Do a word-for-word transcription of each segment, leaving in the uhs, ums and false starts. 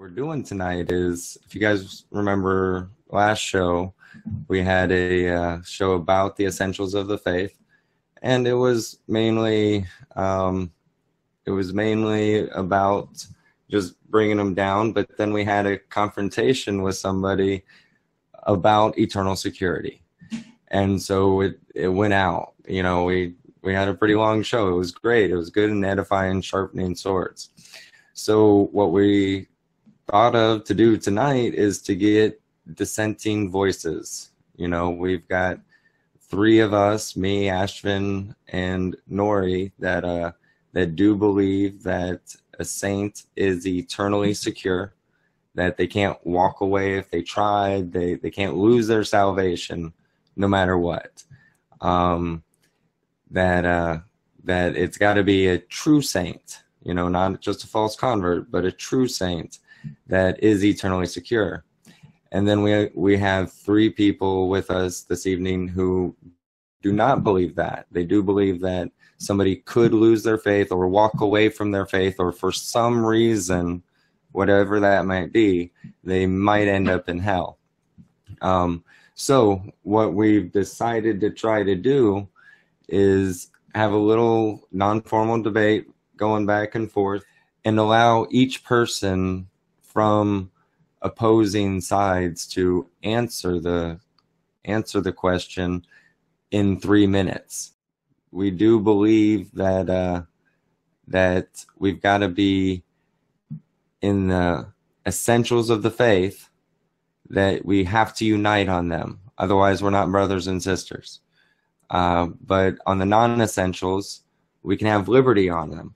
doing tonight is, if you guys remember last show, we had a uh, show about the essentials of the faith, and it was mainly um, it was mainly about just bringing them down. But then we had a confrontation with somebody about eternal security, and so it it went out. You know, we we had a pretty long show. It was great. It was good and edifying, sharpening swords. So what we thought of to do tonight is to get dissenting voices. You know, we've got three of us, me, Ashvin, and Nori, that uh, that do believe that a saint is eternally secure, that they can't walk away if they tried, they, they can't lose their salvation no matter what. Um, that, uh, that it's got to be a true saint, you know, not just a false convert, but a true saint that is eternally secure. And then we we have three people with us this evening who do not believe that. They do believe that somebody could lose their faith or walk away from their faith, or for some reason, whatever that might be, they might end up in hell. Um, so what we've decided to try to do is have a little non-formal debate going back and forth, and allow each person from opposing sides to answer the answer the question in three minutes. We do believe that uh, that we've got to be in the essentials of the faith, that we have to unite on them. Otherwise, we're not brothers and sisters. Uh, but on the non-essentials, we can have liberty on them.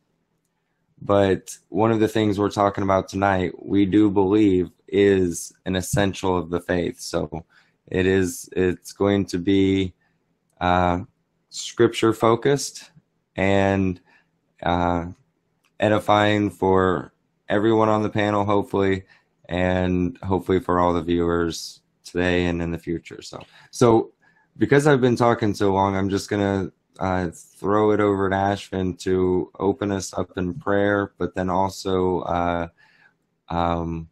But one of the things we're talking about tonight, we do believe is an essential of the faith. So it is, it's going to be uh, scripture focused and uh, edifying for everyone on the panel, hopefully, and hopefully for all the viewers today and in the future. So, so because I've been talking so long, I'm just going to Uh, throw it over to Ashvin to open us up in prayer, but then also uh, um,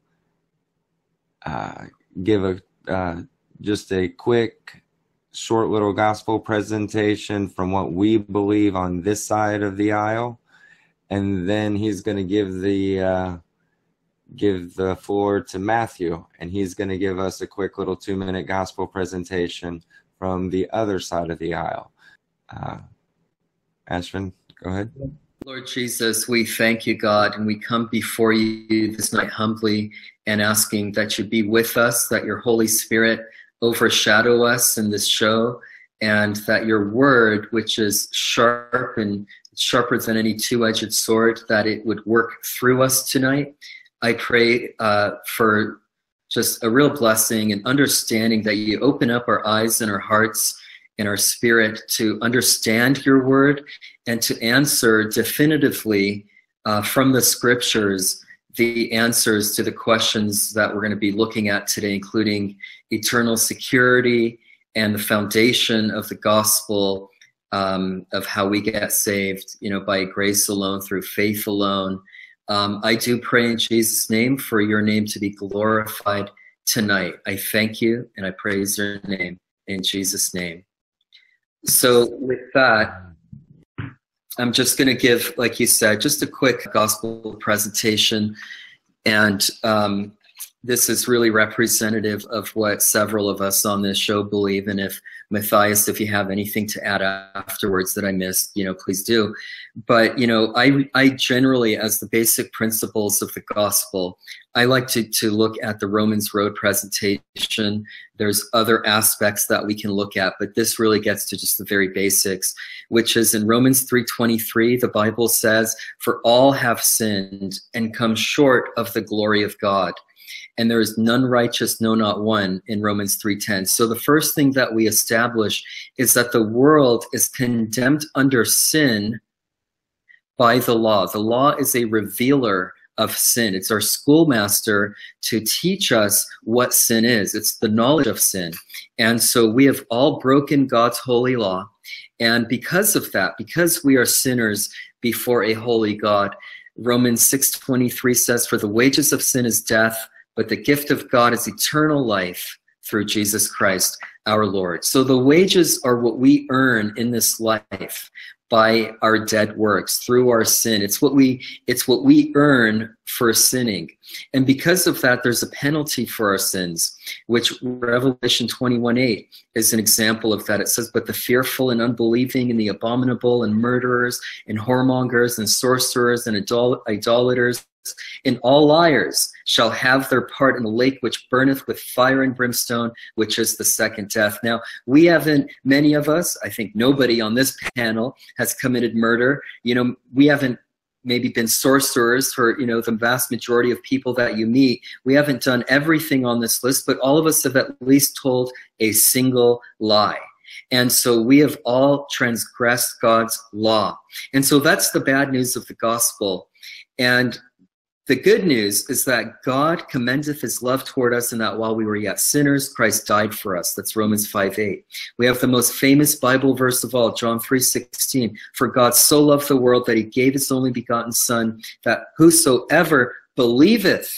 uh, give a uh, just a quick, short little gospel presentation from what we believe on this side of the aisle, and then he's going to give the uh, give the floor to Matthew, and he's going to give us a quick little two-minute gospel presentation from the other side of the aisle. Uh, Ashvin, go ahead. Lord Jesus, we thank you, God, and we come before you this night humbly and asking that you be with us, that your Holy Spirit overshadow us in this show, and that your word, which is sharp and sharper than any two-edged sword, that it would work through us tonight. I pray uh, for just a real blessing and understanding, that you open up our eyes and our hearts in our spirit to understand your word and to answer definitively uh, from the scriptures the answers to the questions that we're going to be looking at today, including eternal security and the foundation of the gospel, um, of how we get saved, you know, by grace alone, through faith alone. Um, I do pray in Jesus' name for your name to be glorified tonight. I thank you and I praise your name in Jesus' name. So with that, I'm just going to give, like you said, just a quick gospel presentation. And um, this is really representative of what several of us on this show believe. And if, Matthias, if you have anything to add afterwards that I missed, you know, please do. But, you know, I, I generally, as the basic principles of the gospel, I like to, to look at the Romans Road presentation. There's other aspects that we can look at, but this really gets to just the very basics, which is in Romans three twenty-three, the Bible says, "For all have sinned and come short of the glory of God. And there is none righteous, no, not one," in Romans three ten. So the first thing that we establish is that the world is condemned under sin by the law. The law is a revealer of sin. It's our schoolmaster to teach us what sin is. It's the knowledge of sin. And so we have all broken God's holy law. And because of that, because we are sinners before a holy God, Romans six twenty-three says, for the wages of sin is death, but the gift of God is eternal life through Jesus Christ, our Lord. So the wages are what we earn in this life by our dead works, through our sin. It's what we, it's what we earn for sinning. And because of that, there's a penalty for our sins, which Revelation twenty-one eight is an example of that. It says, but the fearful and unbelieving and the abominable and murderers and whoremongers and sorcerers and idol idolaters and all liars shall have their part in the lake which burneth with fire and brimstone, which is the second death. Now, we haven't, many of us, I think nobody on this panel has committed murder. You know, we haven't maybe been sorcerers for, you know, the vast majority of people that you meet. We haven't done everything on this list, but all of us have at least told a single lie. And so we have all transgressed God's law. And so that's the bad news of the gospel. And the good news is that God commendeth his love toward us, and that while we were yet sinners, Christ died for us. That's Romans five eight. We have the most famous Bible verse of all, John three sixteen. For God so loved the world that he gave his only begotten Son, that whosoever believeth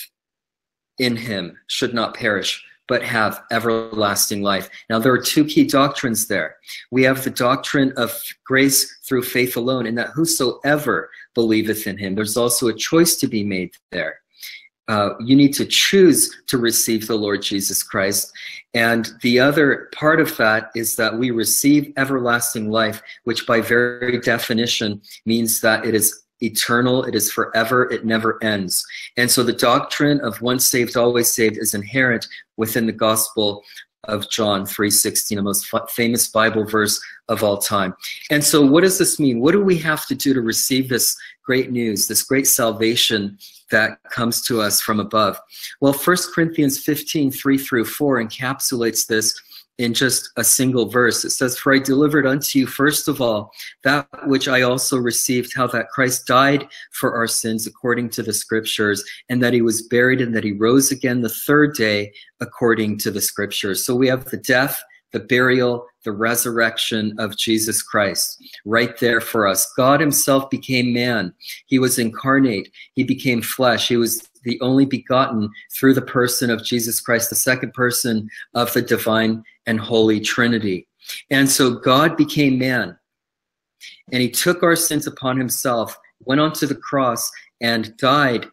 in him should not perish, but have everlasting life. Now, there are two key doctrines there. We have the doctrine of grace through faith alone, and that whosoever believeth in him. There's also a choice to be made there. Uh, you need to choose to receive the Lord Jesus Christ. And the other part of that is that we receive everlasting life, which by very definition means that it is eternal, it is forever, it never ends. And so the doctrine of once saved, always saved is inherent within the gospel of John three sixteen, the most famous Bible verse of all time. And so what does this mean? What do we have to do to receive this great news, this great salvation that comes to us from above? Well, First Corinthians fifteen, three through four encapsulates this in just a single verse. It says, for I delivered unto you first of all that which I also received, how that Christ died for our sins according to the scriptures, and that he was buried, and that he rose again the third day according to the scriptures. So we have the death, the burial, the resurrection of Jesus Christ right there for us. God himself became man. He was incarnate. He became flesh. He was the only begotten through the person of Jesus Christ, the second person of the divine and holy Trinity. And so God became man, and he took our sins upon himself, went onto the cross, and died.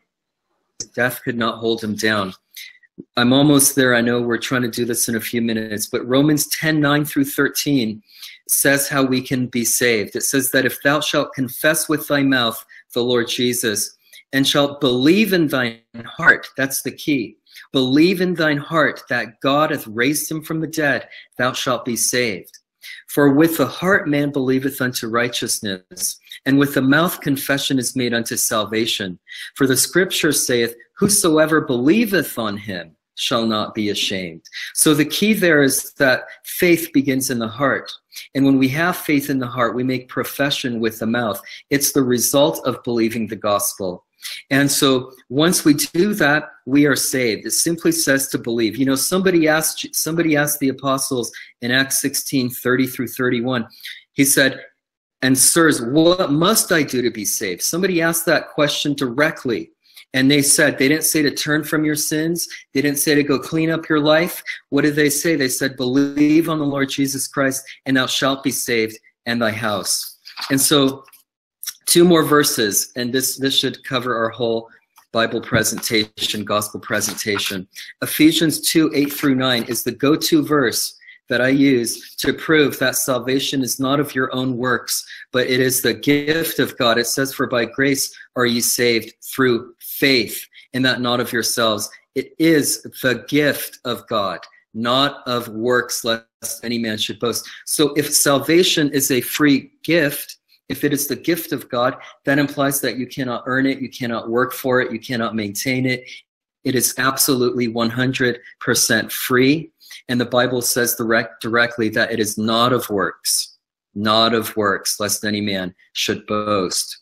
Death could not hold him down. I'm almost there. I know we're trying to do this in a few minutes, but Romans ten, nine through thirteen says how we can be saved. It says that if thou shalt confess with thy mouth the Lord Jesus, and shalt believe in thine heart, that's the key, believe in thine heart that God hath raised him from the dead, thou shalt be saved. For with the heart man believeth unto righteousness, and with the mouth confession is made unto salvation. For the scripture saith, whosoever believeth on him shall not be ashamed. So the key there is that faith begins in the heart. And when we have faith in the heart, we make profession with the mouth. It's the result of believing the gospel. And so once we do that, we are saved. It simply says to believe. You know, somebody asked somebody asked the apostles in Acts sixteen, thirty through thirty-one. He said, and sirs, what must I do to be saved? Somebody asked that question directly. And they said, they didn't say to turn from your sins. They didn't say to go clean up your life. What did they say? They said, believe on the Lord Jesus Christ, and thou shalt be saved, and thy house. And so two more verses, and this, this should cover our whole Bible presentation, gospel presentation. Ephesians two, eight through nine is the go-to verse that I use to prove that salvation is not of your own works, but it is the gift of God. It says, for by grace are ye saved through faith, and that not of yourselves. It is the gift of God, not of works, lest any man should boast. So if salvation is a free gift, if it is the gift of God, that implies that you cannot earn it, you cannot work for it, you cannot maintain it. It is absolutely one hundred percent free. And the Bible says direct, directly that it is not of works, not of works, lest any man should boast.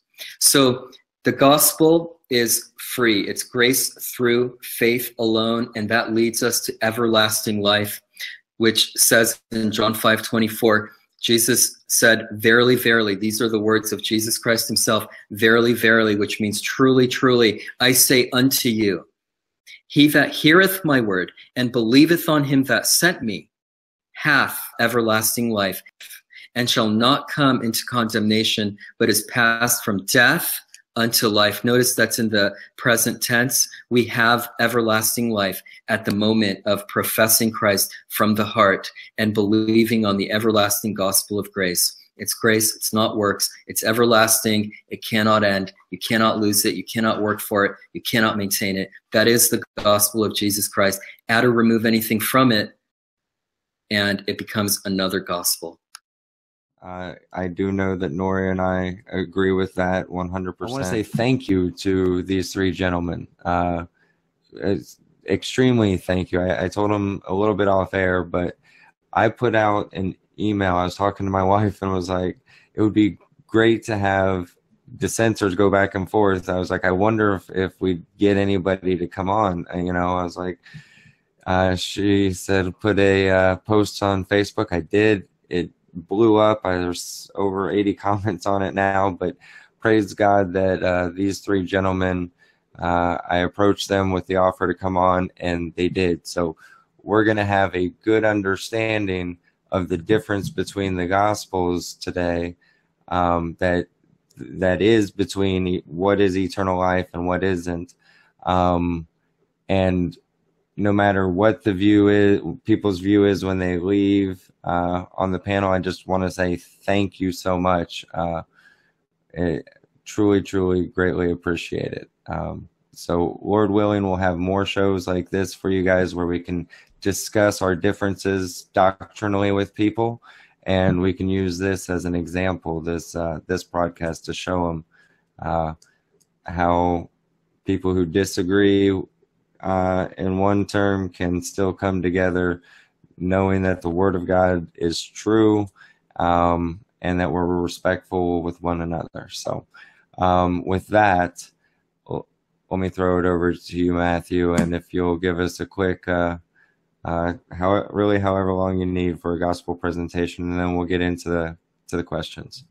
So the gospel is free. It's grace through faith alone, and that leads us to everlasting life, which says in John five twenty-four, Jesus said, verily, verily, these are the words of Jesus Christ himself, verily, verily, which means truly, truly, I say unto you, he that heareth my word and believeth on him that sent me hath everlasting life, and shall not come into condemnation, but is passed from death unto life. Notice that's in the present tense. We have everlasting life at the moment of professing Christ from the heart and believing on the everlasting gospel of grace. It's grace, it's not works, it's everlasting, it cannot end, you cannot lose it, you cannot work for it, you cannot maintain it. That is the gospel of Jesus Christ. Add or remove anything from it, and it becomes another gospel. Uh, I do know that Nori and I agree with that one hundred percent. I want to say thank you to these three gentlemen. Uh, it's extremely thank you. I, I told them a little bit off air, but I put out an email. I was talking to my wife and was like, it would be great to have dissenters go back and forth. I was like, I wonder if, if we'd get anybody to come on. And, you know, I was like, uh, she said, put a uh, post on Facebook. I did. It blew up. I, there's over eighty comments on it now, but praise God that uh, these three gentlemen, uh, I approached them with the offer to come on, and they did. So we're going to have a good understanding of the difference between the gospels today, um, that that is between what is eternal life and what isn't. Um, and no matter what the view is, people's view is when they leave uh, on the panel, I just want to say thank you so much. Uh, it, truly, truly, greatly appreciate it. Um, so, Lord willing, we'll have more shows like this for you guys where we can discuss our differences doctrinally with people, and we can use this as an example, this uh, this broadcast, to show them uh, how people who disagree uh, in one term can still come together, knowing that the Word of God is true, um, and that we're respectful with one another. So, um, with that, let me throw it over to you, Matthew, and if you'll give us a quick, uh, uh, how really however long you need for a gospel presentation, and then we'll get into the to the questions.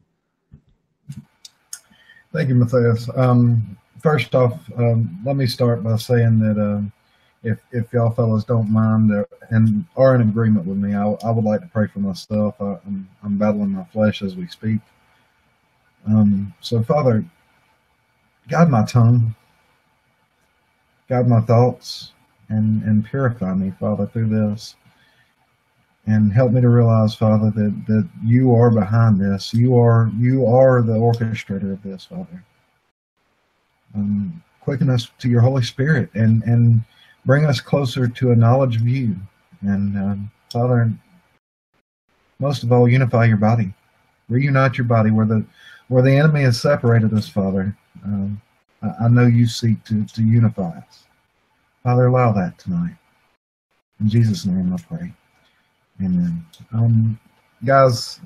Thank you, Matthias. Um, first off, um, let me start by saying that uh, if if y'all fellas don't mind uh, and are in agreement with me, I, I would like to pray for myself. I, I'm I'm battling my flesh as we speak. Um, so, Father, guide my tongue, guide my thoughts, and and purify me, Father, through this. And help me to realize, Father, that, that you are behind this. You are you are the orchestrator of this, Father. Um, quicken us to your Holy Spirit and, and bring us closer to a knowledge of you. And, um, Father, most of all, unify your body. Reunite your body where the where the enemy has separated us, Father. Um, I, I know you seek to, to unify us. Father, allow that tonight. In Jesus' name I pray. Amen. Um, guys,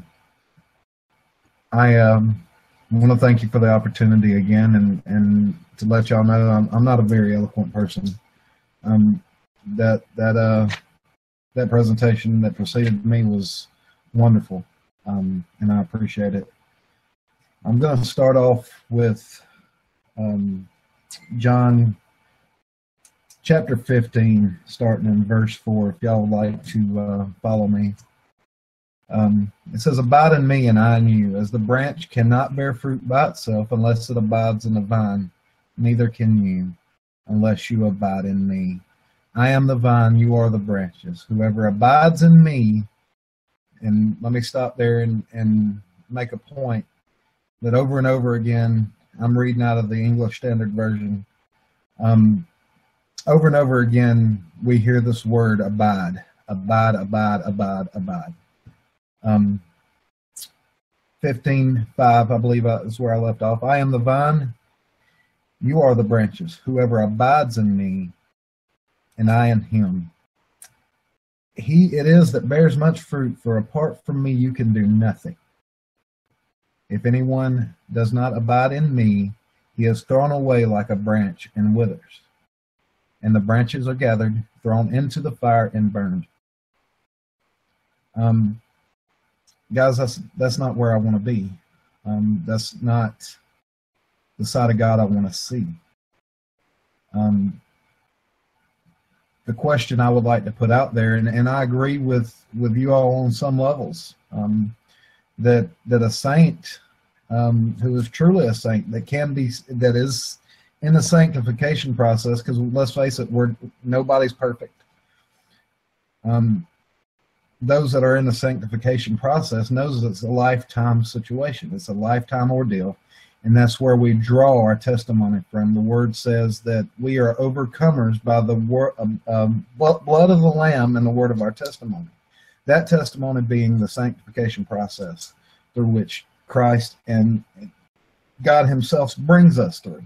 I um, want to thank you for the opportunity again, and, and to let y'all know I'm, I'm not a very eloquent person. Um, that that uh, that presentation that preceded me was wonderful, um, and I appreciate it. I'm going to start off with um, John chapter fifteen, starting in verse four, if y'all would like to uh, follow me. Um, it says, abide in me and I in you, as the branch cannot bear fruit by itself unless it abides in the vine, neither can you unless you abide in me. I am the vine, you are the branches. Whoever abides in me, and let me stop there and, and make a point that over and over again, I'm reading out of the English Standard Version, um, over and over again, we hear this word abide, abide, abide, abide, abide. Um, fifteen five, I believe is where I left off. I am the vine, you are the branches. Whoever abides in me, and I in him, he it is that bears much fruit, for apart from me you can do nothing. If anyone does not abide in me, he is thrown away like a branch and withers. And the branches are gathered, thrown into the fire, and burned. Um, guys, that's that's not where I want to be. Um, that's not the side of God I want to see. Um, the question I would like to put out there, and, and I agree with, with you all on some levels, um, that that a saint um, who is truly a saint, that can be, that is in the sanctification process, because let's face it, we're nobody's perfect. Um, those that are in the sanctification process knows it's a lifetime situation. It's a lifetime ordeal. And that's where we draw our testimony from. The word says that we are overcomers by the word, um, um, blood of the Lamb and the word of our testimony. That testimony being the sanctification process through which Christ and God himself brings us through.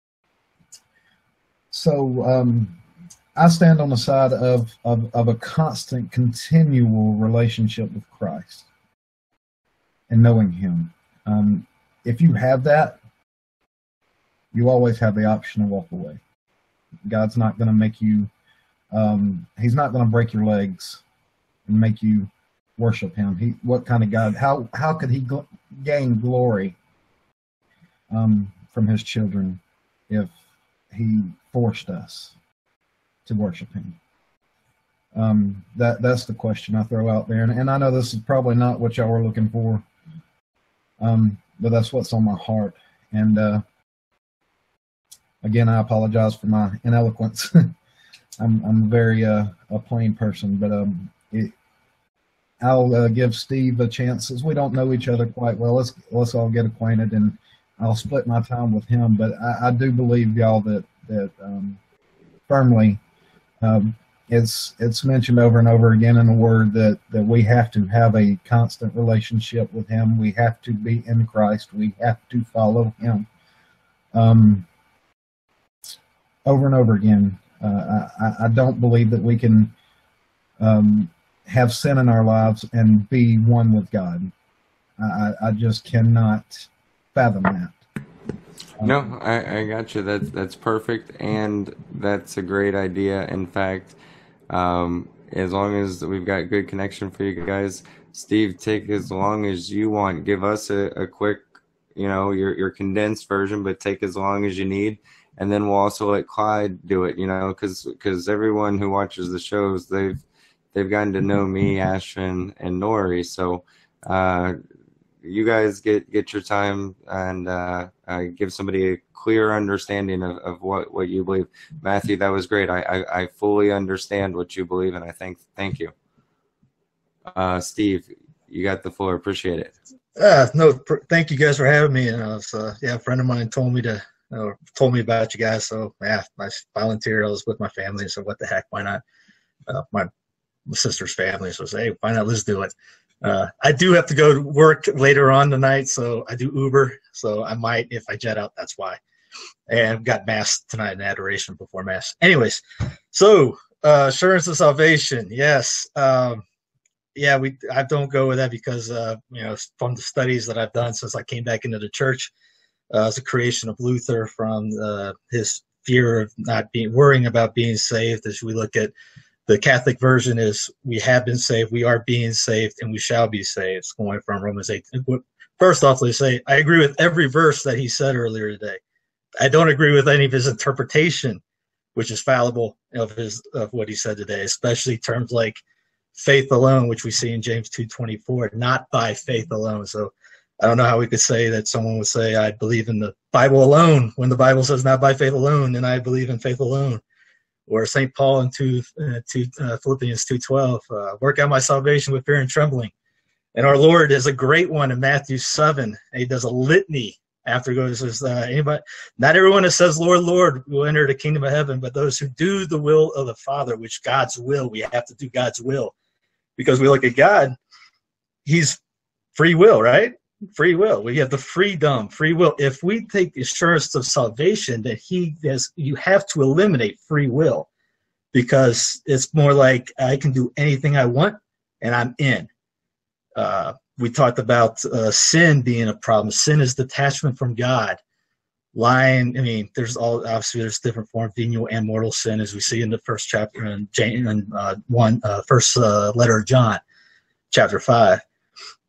So um, I stand on the side of, of, of a constant, continual relationship with Christ and knowing him. Um, If you have that, you always have the option to walk away. God's not going to make you, um, he's not going to break your legs and make you worship him. He, what kind of God, how, how could he gl- gain glory um, from his children if he forced us to worship him? Um, that, that's the question I throw out there. And, and I know this is probably not what y'all were looking for. Um, But that's what's on my heart. And uh, again, I apologize for my ineloquence. I'm I'm very uh, a plain person, but um, it, I'll uh, give Steve a chance, since we don't know each other quite well. Let's let's all get acquainted, and I'll split my time with him. But I, I do believe, y'all, that that um, firmly. Um, It's it's mentioned over and over again in the Word that, that we have to have a constant relationship with him. We have to be in Christ. We have to follow him. Um, over and over again, uh, I, I don't believe that we can um, have sin in our lives and be one with God. I, I just cannot fathom that. Um, no, I, I got you. That's, that's perfect, and that's a great idea. In fact, Um, as long as we've got good connection for you guys, Steve, take as long as you want. Give us a, a quick, you know, your, your condensed version, but take as long as you need. And then we'll also let Clyde do it, you know, because because everyone who watches the shows, they've they've gotten to know me, Afshin, and Nori. So uh, you guys get, get your time and uh, uh, give somebody a clear understanding of, of what, what you believe. Matthew, that was great. I, I, I fully understand what you believe, and I thank thank you. Uh, Steve, you got the floor. Appreciate it. Uh, no, pr- thank you guys for having me. And uh, so, yeah, a friend of mine told me to uh, told me about you guys. So yeah, I volunteered. I was with my family, so what the heck, why not? Uh, my, my sister's family, so I said, hey, why not? Let's do it. Uh, I do have to go to work later on tonight, so I do Uber. So I might, if I jet out, that's why. And got mass tonight in adoration before mass. Anyways, so uh, assurance of salvation, yes. Um, yeah, we I don't go with that because, uh, you know, from the studies that I've done since I came back into the church, uh, as a creation of Luther from uh, his fear of not being, worrying about being saved. As we look at the Catholic version is we have been saved, we are being saved, and we shall be saved. It's going from Romans eight. First off, let's say I agree with every verse that he said earlier today. I don't agree with any of his interpretation, which is fallible of his of what he said today, especially terms like faith alone, which we see in James two twenty-four, not by faith alone. So I don't know how we could say that someone would say, I believe in the Bible alone, when the Bible says not by faith alone, and I believe in faith alone. Or Saint Paul in two, uh, two, uh, Philippians two twelve, uh, work out my salvation with fear and trembling. And our Lord is a great one in Matthew seven. And he does a litany after he goes, says, uh, anybody, not everyone that says, Lord, Lord, will enter the kingdom of heaven, but those who do the will of the Father, which God's will, we have to do God's will. Because we look at God, he's free will, right? Free will. We have the freedom, free will. If we take the assurance of salvation, that he has, you have to eliminate free will, because it's more like I can do anything I want and I'm in. Uh, we talked about uh, sin being a problem. Sin is detachment from God. Lying, I mean, there's all, obviously there's different forms, venial and mortal sin, as we see in the first chapter in James, uh, one, uh, first uh, letter of John, chapter five.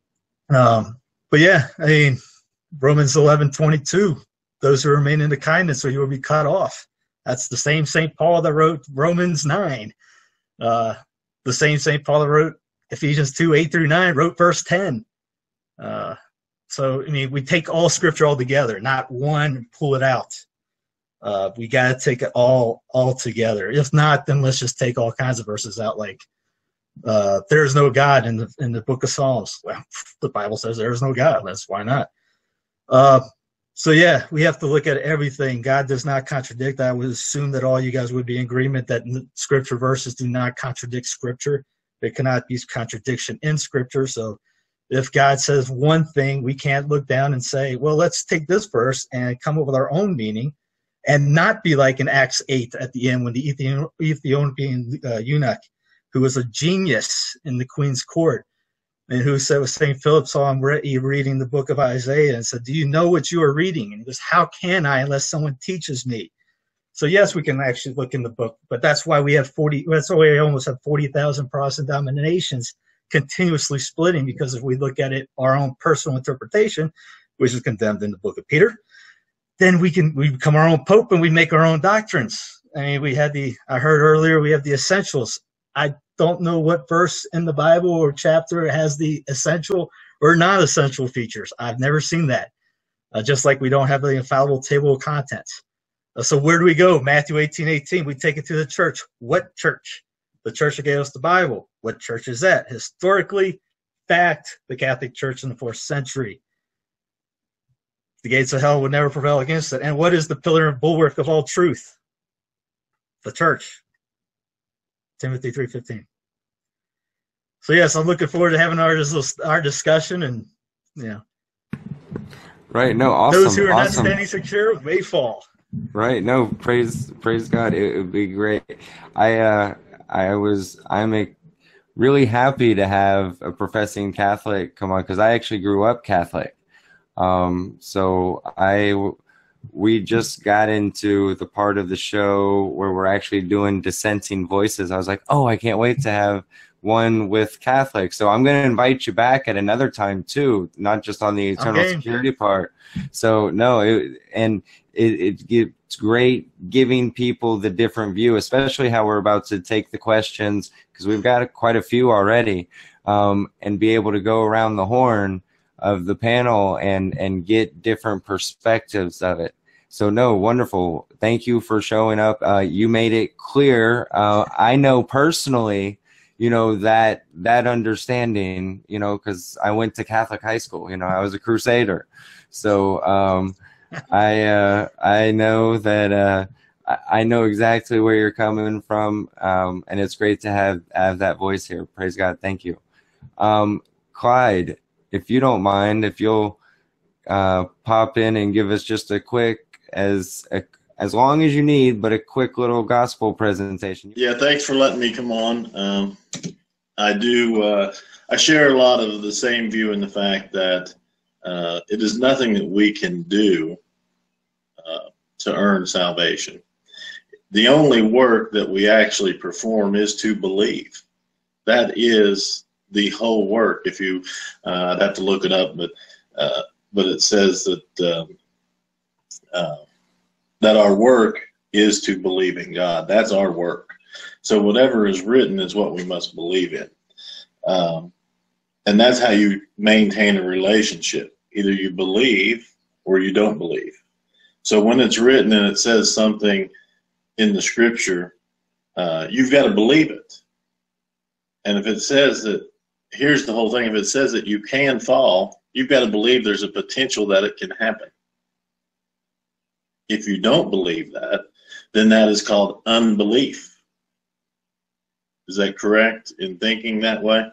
Um, but yeah, I mean, Romans eleven twenty-two, those who remain in the kindness, or you will be cut off. That's the same Saint Paul that wrote Romans nine. Uh, the same Saint Paul that wrote Ephesians two, eight through nine, wrote verse ten. Uh, so, I mean, we take all scripture all together, not one and pull it out. Uh, we got to take it all, all together. If not, then let's just take all kinds of verses out, like uh, there is no God in the, in the book of Psalms. Well, the Bible says there is no God. That's why not. Uh, So, yeah, we have to look at everything. God does not contradict. I would assume that all you guys would be in agreement that scripture verses do not contradict scripture. There cannot be contradiction in scripture. So if God says one thing, we can't look down and say, well, let's take this verse and come up with our own meaning and not be like in Acts eight at the end when the Ethiopian uh, eunuch, who was a genius in the queen's court, and who said, was Saint Philip saw him re- reading the book of Isaiah and said, do you know what you are reading? And he goes, how can I unless someone teaches me? So yes, we can actually look in the book, but that's why we have forty, that's why we almost have forty thousand Protestant denominations continuously splitting, because if we look at it, our own personal interpretation, which is condemned in the book of Peter, then we can, we become our own Pope and we make our own doctrines. I mean, we had the, I heard earlier, we have the essentials. I don't know what verse in the Bible or chapter has the essential or non-essential features. I've never seen that. Uh, just like we don't have the infallible table of contents. Uh, so where do we go? Matthew eighteen eighteen, we take it to the church. What church? The church that gave us the Bible. What church is that? Historically, fact, the Catholic Church in the fourth century. The gates of hell would never prevail against it. And what is the pillar and bulwark of all truth? The church. Timothy three fifteen. So yes, I'm looking forward to having our our discussion, and you know, right. No, awesome. Those who are awesome. not standing secure may fall. Right. No, praise praise God. It would be great. I uh, I was I'm a, really happy to have a professing Catholic come on, because I actually grew up Catholic. Um, so I. We just got into the part of the show where we're actually doing dissenting voices. I was like, oh, I can't wait to have one with Catholics. So I'm going to invite you back at another time too, not just on the eternal okay. security part. So no, it, and it, it, it's great giving people the different view, especially how we're about to take the questions, because we've got quite a few already, um, and be able to go around the horn of the panel and and get different perspectives of it. So no, wonderful. Thank you for showing up. Uh, you made it clear. Uh, I know personally, you know, that that understanding, you know, because I went to Catholic high school. You know, I was a Crusader, so um, I uh, I know that uh, I know exactly where you're coming from, um, and it's great to have have that voice here. Praise God. Thank you, um, Clyde. If you don't mind, if you'll uh, pop in and give us just a quick, as a, as long as you need, but a quick little gospel presentation. Yeah, thanks for letting me come on. Um, I do. Uh, I share a lot of the same view in the fact that uh, it is nothing that we can do uh, to earn salvation. The only work that we actually perform is to believe. That is the whole work. If you, uh, I'd have to look it up, but uh, but it says that um, uh, that our work is to believe in God. That's our work. So whatever is written is what we must believe in, um, and that's how you maintain a relationship. Either you believe or you don't believe. So when it's written and it says something in the Scripture, uh, you've got to believe it. And if it says that, here's the whole thing, if it says that you can fall, you've got to believe there's a potential that it can happen. If you don't believe that, then that is called unbelief. Is that correct in thinking that way?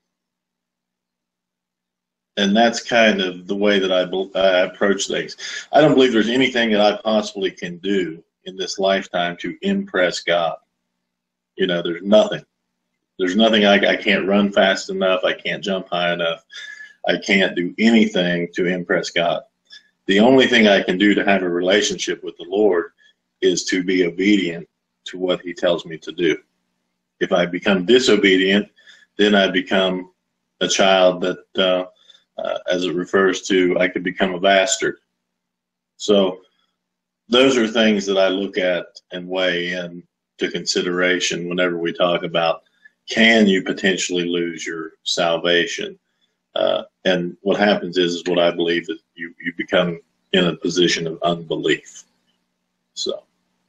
And that's kind of the way that I, I approach things. I don't believe there's anything that I possibly can do in this lifetime to impress God. You know, there's nothing. There's nothing. I, I can't run fast enough. I can't jump high enough. I can't do anything to impress God. The only thing I can do to have a relationship with the Lord is to be obedient to what He tells me to do. If I become disobedient, then I become a child that uh, uh, as it refers to I could become a bastard. So those are things that I look at and weigh in to consideration whenever we talk about, can you potentially lose your salvation? Uh, and what happens is, is what I believe, that you, you become in a position of unbelief. So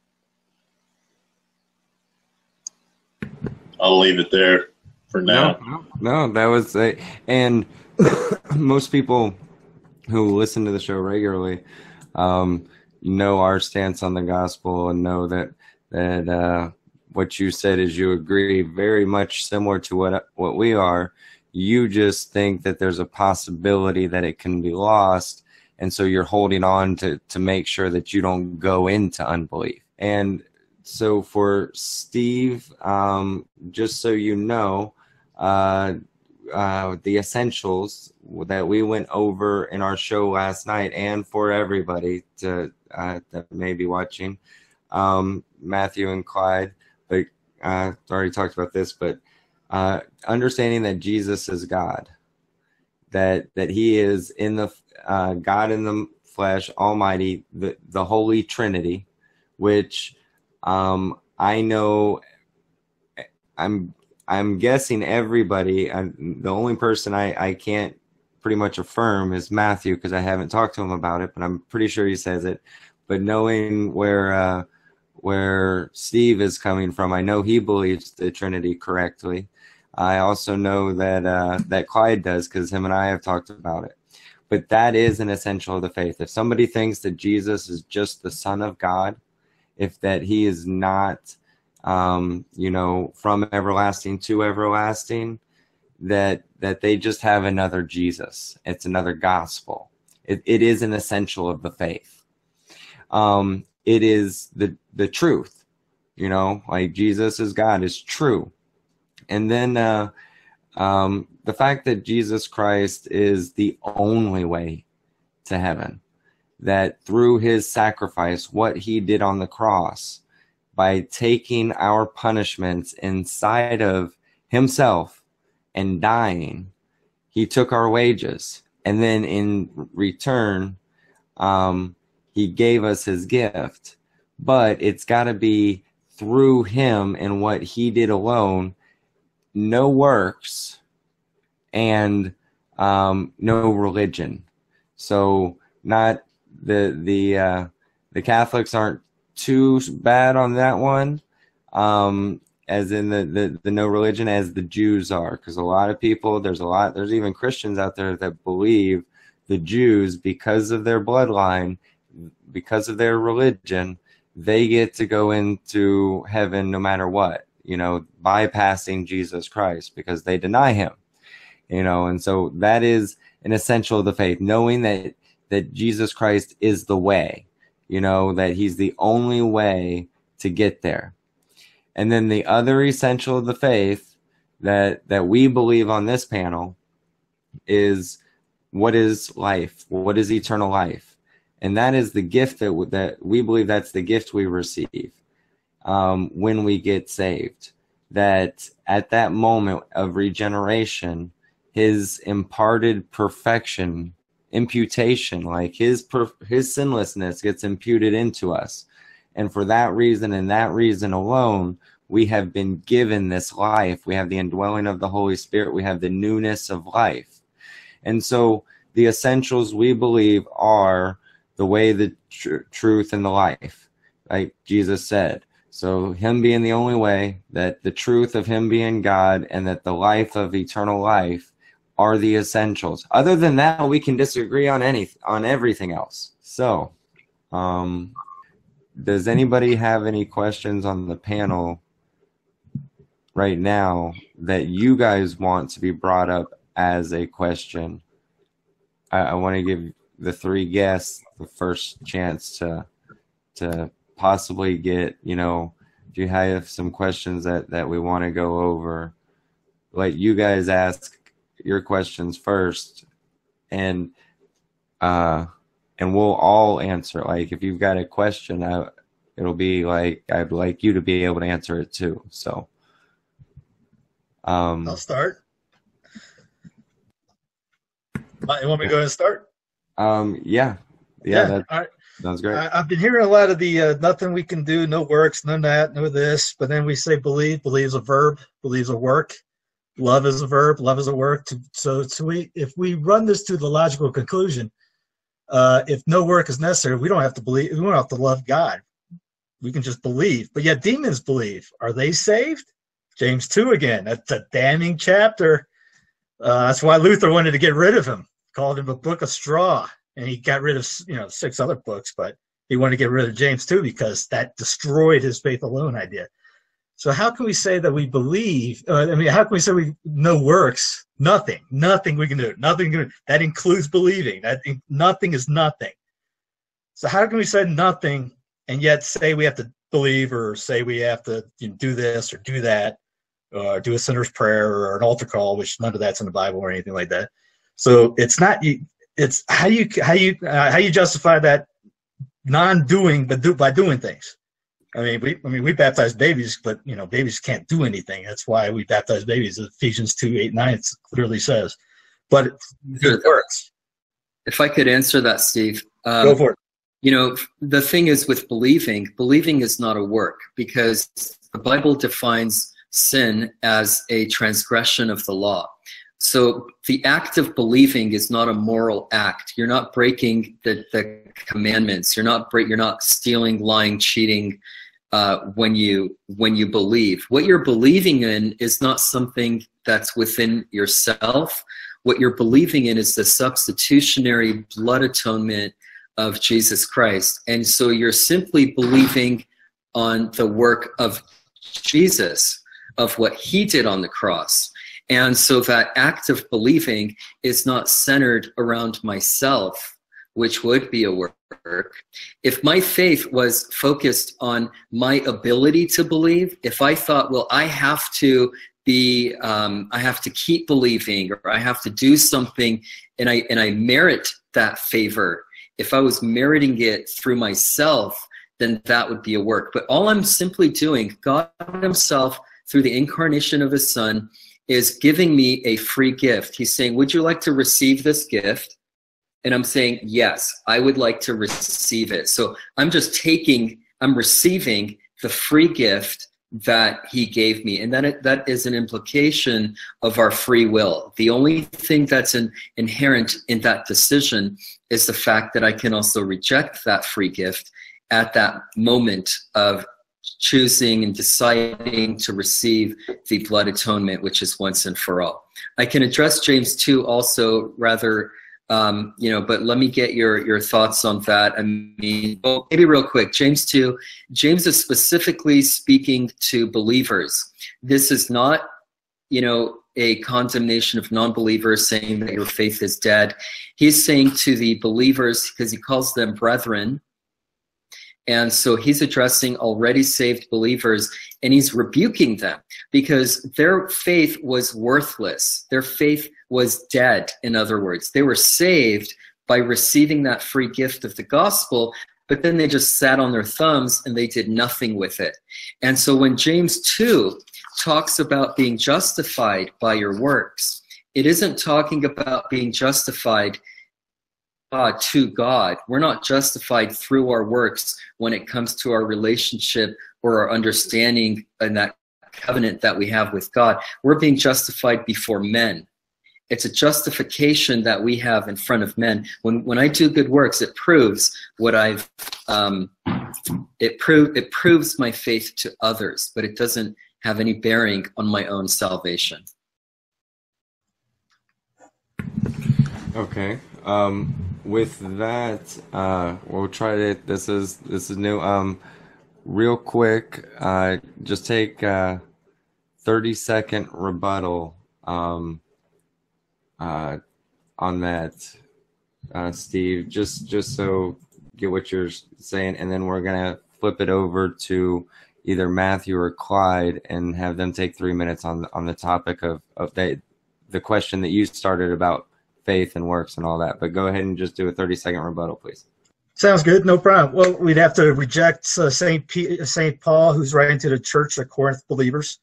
I'll leave it there for now. No, no, no that was a, and most people who listen to the show regularly um, know our stance on the gospel and know that that uh, what you said is you agree very much similar to what what we are. You just think that there's a possibility that it can be lost, and so you're holding on to to make sure that you don't go into unbelief. And so for Steve, um, just so you know, uh, uh, the essentials that we went over in our show last night, and for everybody to uh, that may be watching, um, Matthew and Clyde, but uh, already talked about this, but uh, understanding that Jesus is God, that that He is in the uh, God in the flesh, Almighty, the the Holy Trinity, which um, I know. I'm I'm guessing everybody. I'm, the only person I I can't pretty much affirm is Matthew, because I haven't talked to him about it, but I'm pretty sure he says it. But knowing where uh, where Steve is coming from, I know he believes the Trinity correctly. I also know that uh, that Clyde does, because him and I have talked about it. But that is an essential of the faith. If somebody thinks that Jesus is just the Son of God, if that He is not, um, you know, from everlasting to everlasting, that that they just have another Jesus. It's another gospel. It, it is an essential of the faith. Um, it is the the truth, you know, like Jesus is God is true. And then uh, um, the fact that Jesus Christ is the only way to heaven, that through His sacrifice, what He did on the cross, by taking our punishments inside of Himself and dying, He took our wages. And then in return, um, He gave us His gift. But it's got to be through Him and what He did alone, no works, and um, no religion. So not the the uh, the Catholics aren't too bad on that one, um, as in the, the the no religion, as the Jews are, because a lot of people, there's a lot, there's even Christians out there that believe the Jews, because of their bloodline, because of their religion, they get to go into heaven no matter what, you know, bypassing Jesus Christ because they deny Him, you know. And so that is an essential of the faith, knowing that that Jesus Christ is the way, you know, that He's the only way to get there. And then the other essential of the faith that that we believe on this panel is, what is life? What is eternal life? And that is the gift that that we believe, that's the gift we receive um, when we get saved. That at that moment of regeneration, His imparted perfection, imputation, like his his sinlessness gets imputed into us. And for that reason and that reason alone, we have been given this life. We have the indwelling of the Holy Spirit. We have the newness of life. And so the essentials, we believe, are the way, the tr- truth, and the life, like Jesus said. So Him being the only way, that the truth of Him being God, and that the life of eternal life are the essentials. Other than that, we can disagree on any on everything else. So, um, does anybody have any questions on the panel right now that you guys want to be brought up as a question? I, I want to give the three guests the first chance to to possibly get, you know, if you have some questions that, that we want to go over, let you guys ask your questions first, and uh and we'll all answer. Like, if you've got a question, I, it'll be like, I'd like you to be able to answer it too. So um I'll start. You want me to go ahead and start? Um, yeah, yeah, Yeah, that all right. sounds great. I, I've been hearing a lot of the uh, nothing we can do, no works, none of that, no this. But then we say believe. Believe is a verb. Believe is a work. Love is a verb. Love is a work. So, so we, if we run this to the logical conclusion, uh, if no work is necessary, we don't have to believe. We don't have to love God. We can just believe. But yet demons believe. Are they saved? James two again. That's a damning chapter. Uh, that's why Luther wanted to get rid of him. Called him a book of straw. And he got rid of, you know, six other books, but he wanted to get rid of James too because that destroyed his faith alone idea. So how can we say that we believe? Uh, I mean, how can we say we no works? Nothing, nothing we can do. Nothing can, that includes believing. That nothing is nothing. So how can we say nothing and yet say we have to believe or say we have to, you know, do this or do that, or do a sinner's prayer or an altar call, which none of that's in the Bible or anything like that. So it's not you. It's how you how you uh, how you justify that non-doing, but do by doing things. I mean, we I mean we baptize babies, but you know babies can't do anything. That's why we baptize babies. Ephesians two eight nine clearly says, but it, it works. If I could answer that, Steve. Um, Go for it. You know, the thing is with believing, believing is not a work because the Bible defines sin as a transgression of the law. So the act of believing is not a moral act. You're not breaking the, the commandments. You're not break, You're not stealing, lying, cheating uh, when you when you believe. What you're believing in is not something that's within yourself. What you're believing in is the substitutionary blood atonement of Jesus Christ, and so you're simply believing on the work of Jesus, of what He did on the cross. And so that act of believing is not centered around myself, which would be a work. If my faith was focused on my ability to believe, if I thought, well, I have to be, um, I have to keep believing, or I have to do something, and I and I merit that favor. If I was meriting it through myself, then that would be a work. But all I'm simply doing, God Himself, through the incarnation of His Son, is giving me a free gift. He's saying, would you like to receive this gift? And I'm saying, yes, I would like to receive it. So I'm just taking, I'm receiving the free gift that He gave me. And that, it, that is an implication of our free will. The only thing that's an, inherent in that decision is the fact that I can also reject that free gift at that moment of choosing and deciding to receive the blood atonement, which is once and for all. I can address James two also rather, um, you know, but let me get your, your thoughts on that. I mean, well, maybe real quick, James two, James is specifically speaking to believers. This is not, you know, a condemnation of non-believers saying that your faith is dead. He's saying to the believers, because he calls them brethren, and so he's addressing already saved believers, and he's rebuking them because their faith was worthless. Their faith was dead, in other words. They were saved by receiving that free gift of the gospel, but then they just sat on their thumbs and they did nothing with it. And so when James two talks about being justified by your works, it isn't talking about being justified Uh, to God. We're not justified through our works when it comes to our relationship or our understanding and that covenant that we have with God. We're being justified before men. It's a justification that we have in front of men. When when I do good works, it proves what I've um, it prove it proves my faith to others, but it doesn't have any bearing on my own salvation. Okay. Um, with that, uh, we'll try to. This is this is new. Um, real quick, uh, just take a thirty second rebuttal. Um, uh, on that, uh, Steve. Just just so get what you're saying, and then we're gonna flip it over to either Matthew or Clyde and have them take three minutes on on the topic of of the the question that you started about faith and works and all that. But go ahead and just do a thirty second rebuttal, please. Sounds good. No problem. Well, we'd have to reject uh, Saint P- Saint Paul, who's writing to the church of Corinth believers.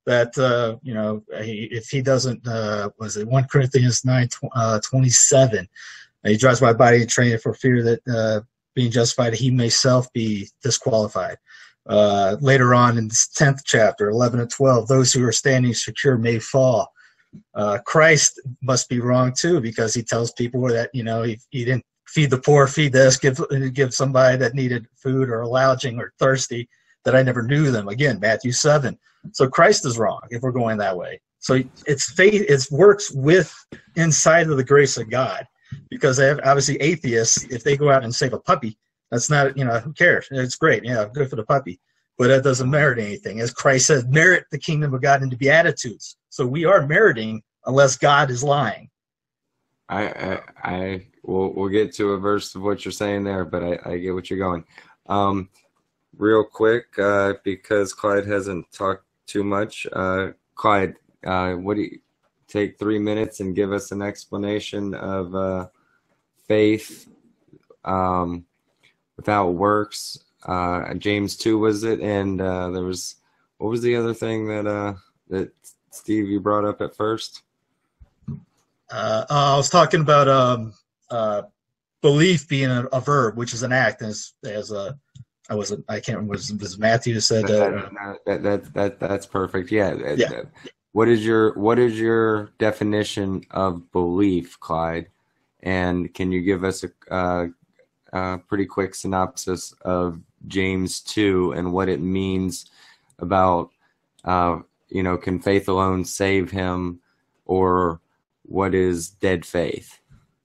that, uh, you know, he, if he doesn't, uh, was it First Corinthians nine twenty-seven, he drives my body and train it for fear that uh, being justified, he may self be disqualified. Uh, later on in this tenth chapter, eleven and twelve, those who are standing secure may fall. Uh, Christ must be wrong too, because he tells people that, you know, he, he didn't feed the poor, feed this, give give somebody that needed food or lounging or thirsty, that I never knew them. Again, Matthew seven. So Christ is wrong if we're going that way. So it's faith, it works with inside of the grace of God, because they have, obviously atheists, if they go out and save a puppy, that's not, you know, who cares? It's great. Yeah, good for the puppy. But that doesn't merit anything. As Christ says, merit the kingdom of God into beatitudes. So we are meriting unless God is lying. I, I, I we'll, we'll get to a verse of what you're saying there, but I, I get what you're going. Um, real quick, uh, because Clyde hasn't talked too much. Uh, Clyde, uh, what do you take three minutes and give us an explanation of uh, faith um, without works? Uh, James two was it, and uh, there was, what was the other thing that uh, that Steve you brought up at first? Uh, I was talking about um, uh, belief being a, a verb, which is an act. As as a, I was I can't remember. Was, was Matthew who said that, uh, that, that, that, that that's perfect. Yeah. Yeah. What is your what is your definition of belief, Clyde? And can you give us a, uh, a pretty quick synopsis of James two and what it means about, uh, you know, can faith alone save him, or what is dead faith?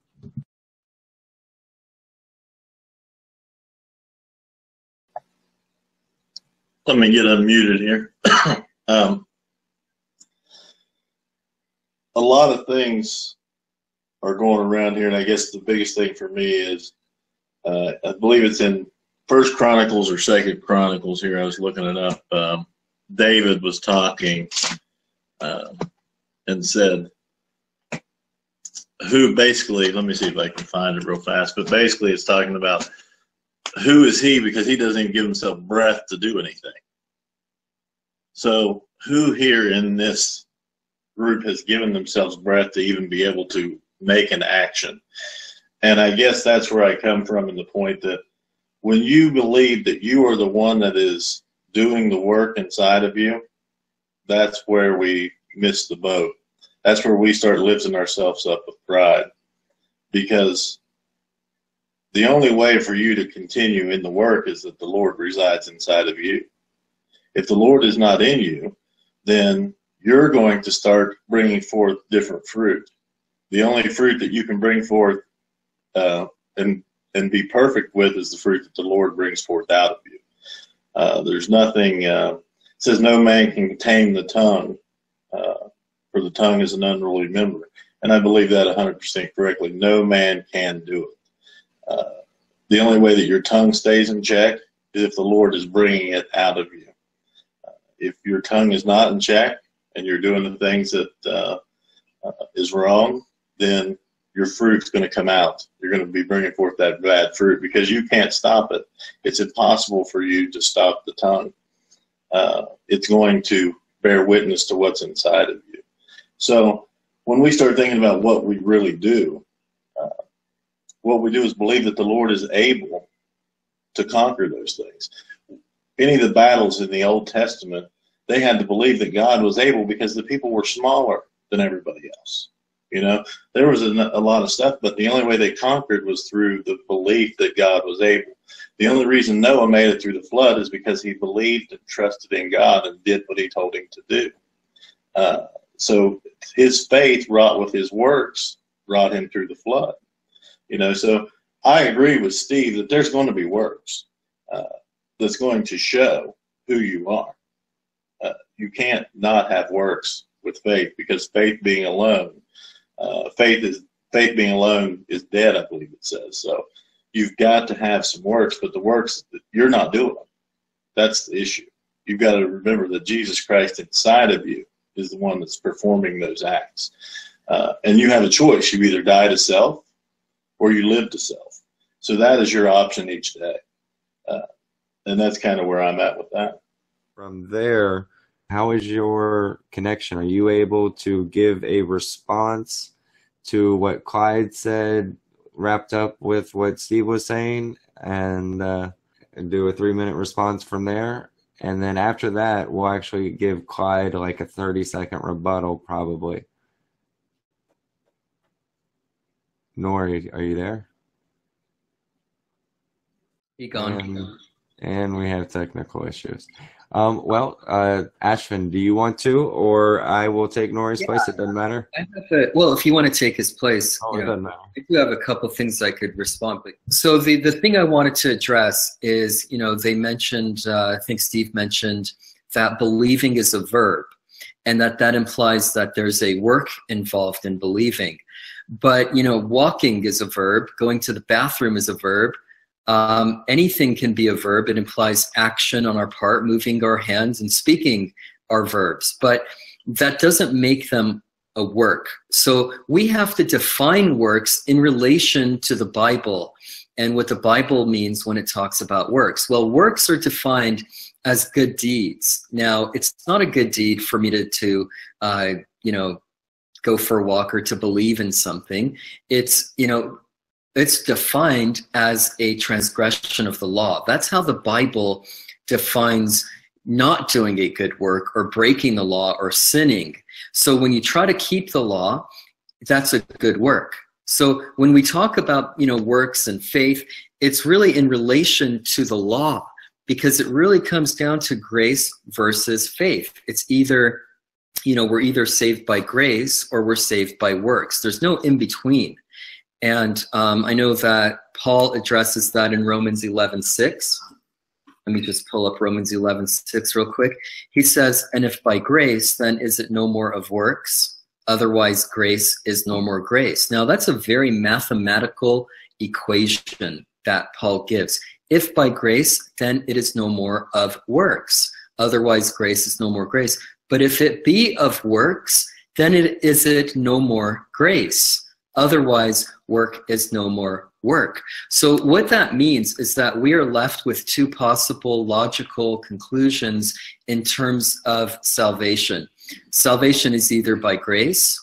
Let me get unmuted here. um, a lot of things are going around here, and I guess the biggest thing for me is, uh, I believe it's in First Chronicles or Second Chronicles here. I was looking it up. Um, David was talking uh, and said, who basically, let me see if I can find it real fast, but basically it's talking about who is he, because he doesn't even give himself breath to do anything. So who here in this group has given themselves breath to even be able to make an action? And I guess that's where I come from, in the point that when you believe that you are the one that is doing the work inside of you, that's where we miss the boat. That's where we start lifting ourselves up with pride, because the only way for you to continue in the work is that the Lord resides inside of you. If the Lord is not in you, then you're going to start bringing forth different fruit. The only fruit that you can bring forth uh, and and be perfect with is the fruit that the Lord brings forth out of you. Uh, there's nothing, uh, it says no man can tame the tongue, uh, for the tongue is an unruly member. And I believe that one hundred percent correctly. No man can do it. Uh, the only way that your tongue stays in check is if the Lord is bringing it out of you. Uh, if your tongue is not in check and you're doing the things that uh, uh, is wrong, then your fruit's going to come out. You're going to be bringing forth that bad fruit, because you can't stop it. It's impossible for you to stop the tongue. Uh, it's going to bear witness to what's inside of you. So when we start thinking about what we really do, uh, what we do is believe that the Lord is able to conquer those things. Any of the battles in the Old Testament, they had to believe that God was able, because the people were smaller than everybody else. You know, there was a, a lot of stuff, but the only way they conquered was through the belief that God was able. The only reason Noah made it through the flood is because he believed and trusted in God and did what he told him to do. Uh, so his faith wrought with his works brought him through the flood. You know, so I agree with Steve that there's going to be works uh, that's going to show who you are. Uh, you can't not have works with faith, because faith being alone, uh, faith is faith being alone is dead, I believe it says. So you've got to have some works, but the works that you're not doing, that's the issue. You've got to remember that Jesus Christ inside of you is the one that's performing those acts. Uh, and you have a choice. You either die to self or you live to self. So that is your option each day. Uh, and that's kind of where I'm at with that. From there, how is your connection? Are you able to give a response to what Clyde said, wrapped up with what Steve was saying, and uh, do a three-minute response from there? And then after that, we'll actually give Clyde like a thirty-second rebuttal, probably. Nori, are you there? He gone. And, and we have technical issues. Um, well, uh, Afshin, do you want to, or I will take Nori's Yeah. place? It doesn't matter. I have a, well, if you want to take his place, Oh, you it know, doesn't matter. I do have a couple things I could respond. But so the the thing I wanted to address is, you know, they mentioned, uh, I think Steve mentioned that believing is a verb, and that that implies that there's a work involved in believing. But you know, walking is a verb. Going to the bathroom is a verb. Um, anything can be a verb. It implies action on our part. Moving our hands and speaking are verbs, but that doesn't make them a work. So we have to define works in relation to the Bible and what the Bible means when it talks about works. Well, works are defined as good deeds. Now, it's not a good deed for me to, to uh, you know, go for a walk or to believe in something. It's, you know, it's defined as a transgression of the law. That's how the Bible defines not doing a good work or breaking the law or sinning. So when you try to keep the law, that's a good work. So when we talk about, you know, works and faith, it's really in relation to the law, because it really comes down to grace versus faith. It's either, you know, we're either saved by grace or we're saved by works. There's no in between. And um, I know that Paul addresses that in Romans eleven six. Let me just pull up Romans eleven six real quick. He says, and if by grace, then is it no more of works? Otherwise, grace is no more grace. Now, that's a very mathematical equation that Paul gives. If by grace, then it is no more of works. Otherwise, grace is no more grace. But if it be of works, then it is it no more grace. Otherwise, work is no more work. So what that means is that we are left with two possible logical conclusions in terms of salvation. Salvation is either by grace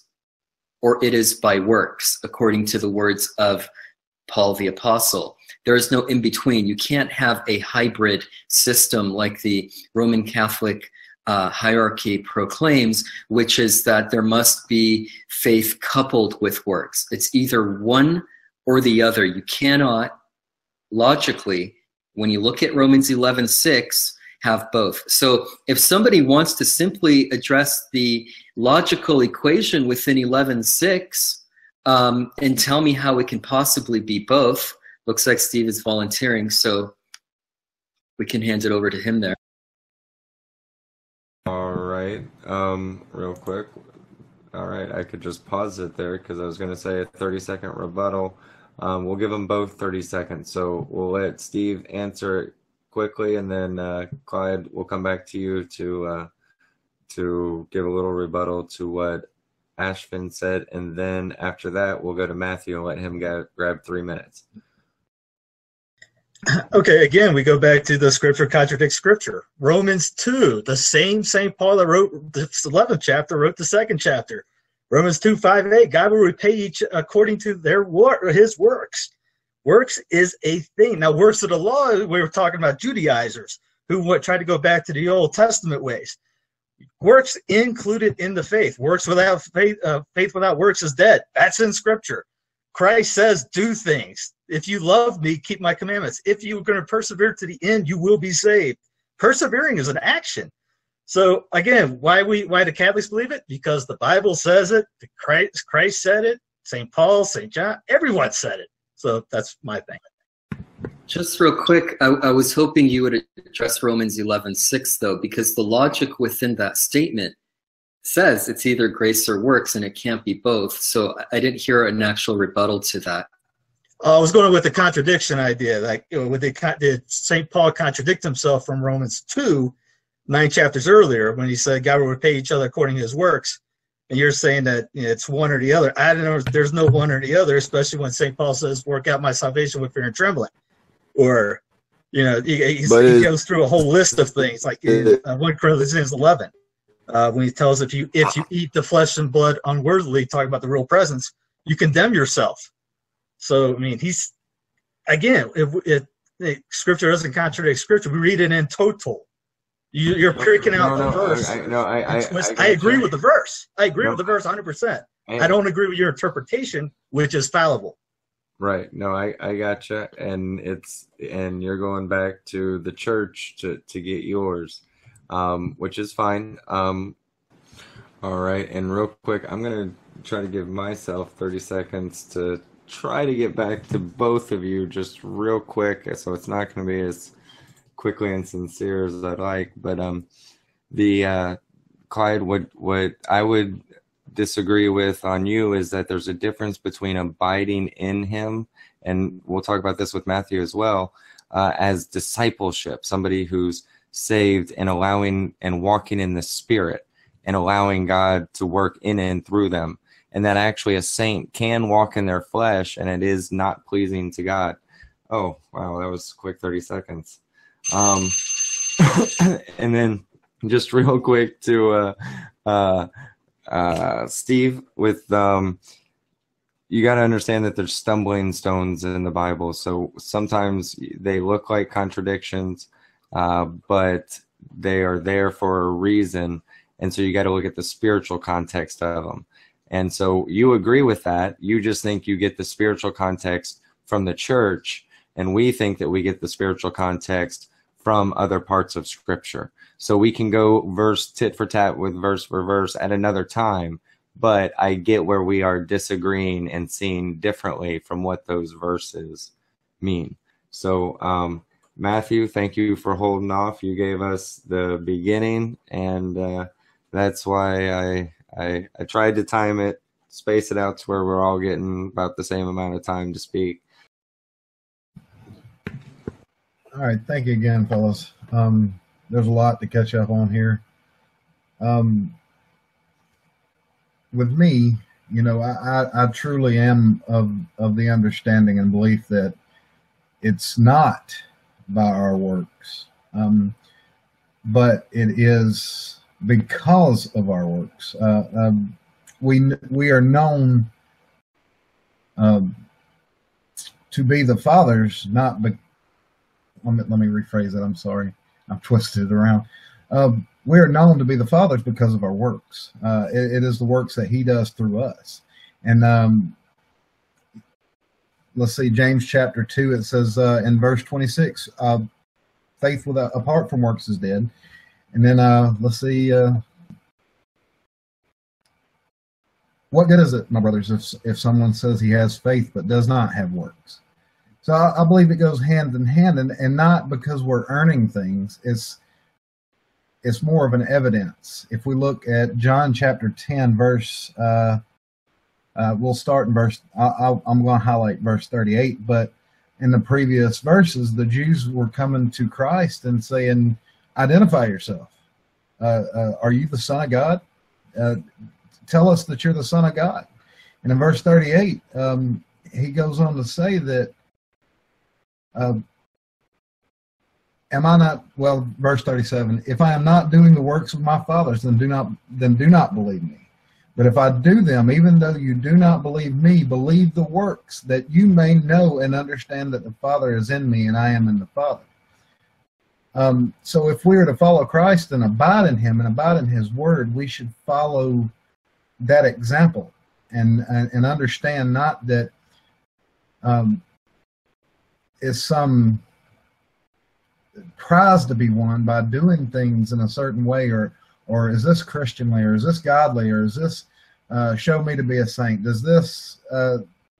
or it is by works, according to the words of Paul the Apostle. There is no in between. You can't have a hybrid system like the Roman Catholic Uh, hierarchy proclaims, which is that there must be faith coupled with works. It's either one or the other. You cannot logically, when you look at Romans eleven six, have both. So if somebody wants to simply address the logical equation within eleven six um, and tell me how it can possibly be both, looks like Steve is volunteering, so we can hand it over to him there. All right, um, real quick. All right, I could just pause it there because I was going to say a thirty-second rebuttal. Um, we'll give them both thirty seconds. So we'll let Steve answer it quickly, and then uh, Clyde, we'll come back to you to uh, to give a little rebuttal to what Afshin said, and then after that, we'll go to Matthew and let him get, grab three minutes. Okay, again, we go back to the scripture contradicts scripture. Romans two, the same Saint Paul that wrote the eleventh chapter, wrote the second chapter. Romans two, five, and eight, God will repay each according to their work, his works. Works is a thing. Now, works of the law, we were talking about Judaizers who what, tried to go back to the Old Testament ways. Works included in the faith. Works without faith, uh, faith without works is dead. That's in scripture. Christ says, do things. If you love me, keep my commandments. If you're going to persevere to the end, you will be saved. Persevering is an action. So again, why we why do Catholics believe it? Because the Bible says it. Christ, Christ said it. Saint Paul, Saint John, everyone said it. So that's my thing. Just real quick, I, I was hoping you would address Romans eleven six, though, because the logic within that statement says it's either grace or works, and it can't be both. So I didn't hear an actual rebuttal to that. Uh, I was going with the contradiction idea. Like, you know, would they, did Saint Paul contradict himself from Romans two, nine chapters earlier, when he said God will repay each other according to his works? And you're saying that, you know, it's one or the other. I don't know. There's no one or the other, especially when Saint Paul says, "Work out my salvation with fear and trembling," or, you know, he, he, he goes through a whole list of things, like in uh, First Corinthians eleven. Uh, when he tells if you if you eat the flesh and blood unworthily, talking about the real presence, you condemn yourself. So I mean, he's again, if, if, if Scripture doesn't contradict Scripture, we read it in total. You, you're picking out no, the no, verse. I, I, no, I, I, I, I agree with the verse. I agree no, with the verse one hundred percent. I, I don't agree with your interpretation, which is fallible. Right. No, I, I gotcha. And it's and you're going back to the church to, to get yours, um, which is fine. Um, all right. And real quick, I'm going to try to give myself thirty seconds to try to get back to both of you just real quick. So it's not going to be as quickly and sincere as I'd like. But um, the uh, Clyde, what, what I would disagree with on you is that there's a difference between abiding in him, and we'll talk about this with Matthew as well, uh, as discipleship, somebody who's saved and allowing and walking in the Spirit and allowing God to work in and through them, and that actually a saint can walk in their flesh and it is not pleasing to God. Oh, wow, that was quick thirty seconds. Um, and then just real quick to uh, uh, Uh, Steve, with um, you got to understand that there's stumbling stones in the Bible. So sometimes they look like contradictions, uh, but they are there for a reason. And so you got to look at the spiritual context of them. And so you agree with that. You just think you get the spiritual context from the church, and we think that we get the spiritual context from other parts of Scripture. So we can go verse tit for tat with verse for verse at another time, but I get where we are disagreeing and seeing differently from what those verses mean. So um, Matthew, thank you for holding off. You gave us the beginning, and uh, that's why I, I I tried to time it, space it out to where we're all getting about the same amount of time to speak. All right, thank you again, fellas. Um, there's a lot to catch up on here. Um, with me, you know, I, I, I truly am of, of the understanding and belief that it's not by our works, um, but it is because of our works. Uh, um, we we are known um, to be the fathers, not be, let me, let me rephrase that. I'm sorry. I've twisted it around. Uh, we are known to be the fathers because of our works. Uh, it, it is the works that he does through us. And um, let's see, James chapter two, it says uh, in verse twenty-six, uh, faith without, apart from works is dead. And then uh, let's see, uh, what good is it, my brothers, if, if someone says he has faith but does not have works? So I, I believe it goes hand in hand, and, and not because we're earning things. It's it's more of an evidence. If we look at John chapter ten, verse, uh, uh, we'll start in verse, I, I, I'm going to highlight verse thirty-eight, but in the previous verses, the Jews were coming to Christ and saying, identify yourself. Uh, uh, are you the Son of God? Uh, tell us that you're the Son of God. And in verse thirty-eight, um, he goes on to say that, Uh, am I not, well, verse thirty-seven, if I am not doing the works of my fathers, then do not, then do not believe me. But if I do them, even though you do not believe me, believe the works, that you may know and understand that the Father is in me and I am in the Father. Um, so if we are to follow Christ and abide in him and abide in his word, we should follow that example and, and, and understand not that, um, is some prize to be won by doing things in a certain way, or or is this Christianly, or is this godly, or is this uh, show me to be a saint? Does this uh,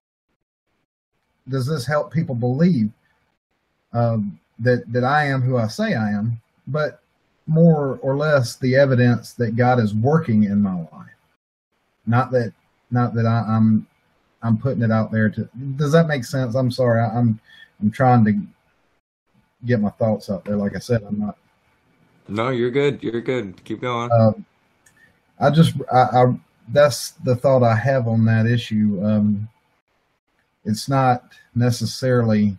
does this help people believe um, that that I am who I say I am? But more or less the evidence that God is working in my life, not that not that I, I'm I'm putting it out there to. Does that make sense? I'm sorry, I, I'm. I'm trying to get my thoughts out there. Like I said, I'm not. No, you're good. You're good. Keep going. Uh, I just, I, I, that's the thought I have on that issue. Um, it's not necessarily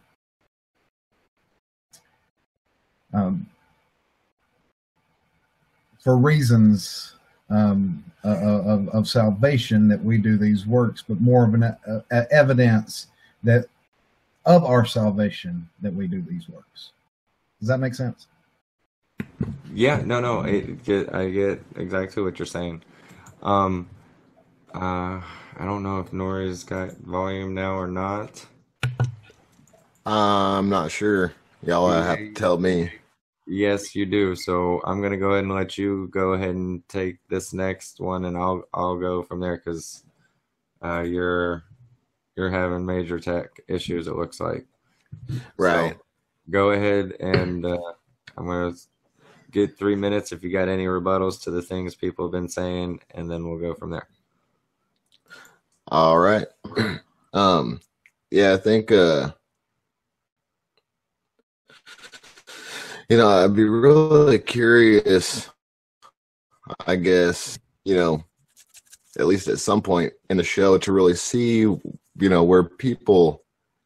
um, for reasons um, uh, of, of salvation that we do these works, but more of an uh, uh, evidence that of our salvation that we do these works. Does that make sense? Yeah, no, no, I get, I get exactly what you're saying. Um, uh, I don't know if Nori's got volume now or not. Uh, I'm not sure. Y'all have to tell me. Yes, you do. So I'm gonna go ahead and let you go ahead and take this next one, and I'll I'll go from there because uh, you're you're having major tech issues. It looks like. Right. So go ahead and uh, I'm gonna get three minutes if you got any rebuttals to the things people have been saying, and then we'll go from there. All right. um, yeah, I think. Uh, You know, I'd be really curious, I guess, you know, at least at some point in the show to really see, you know, where people,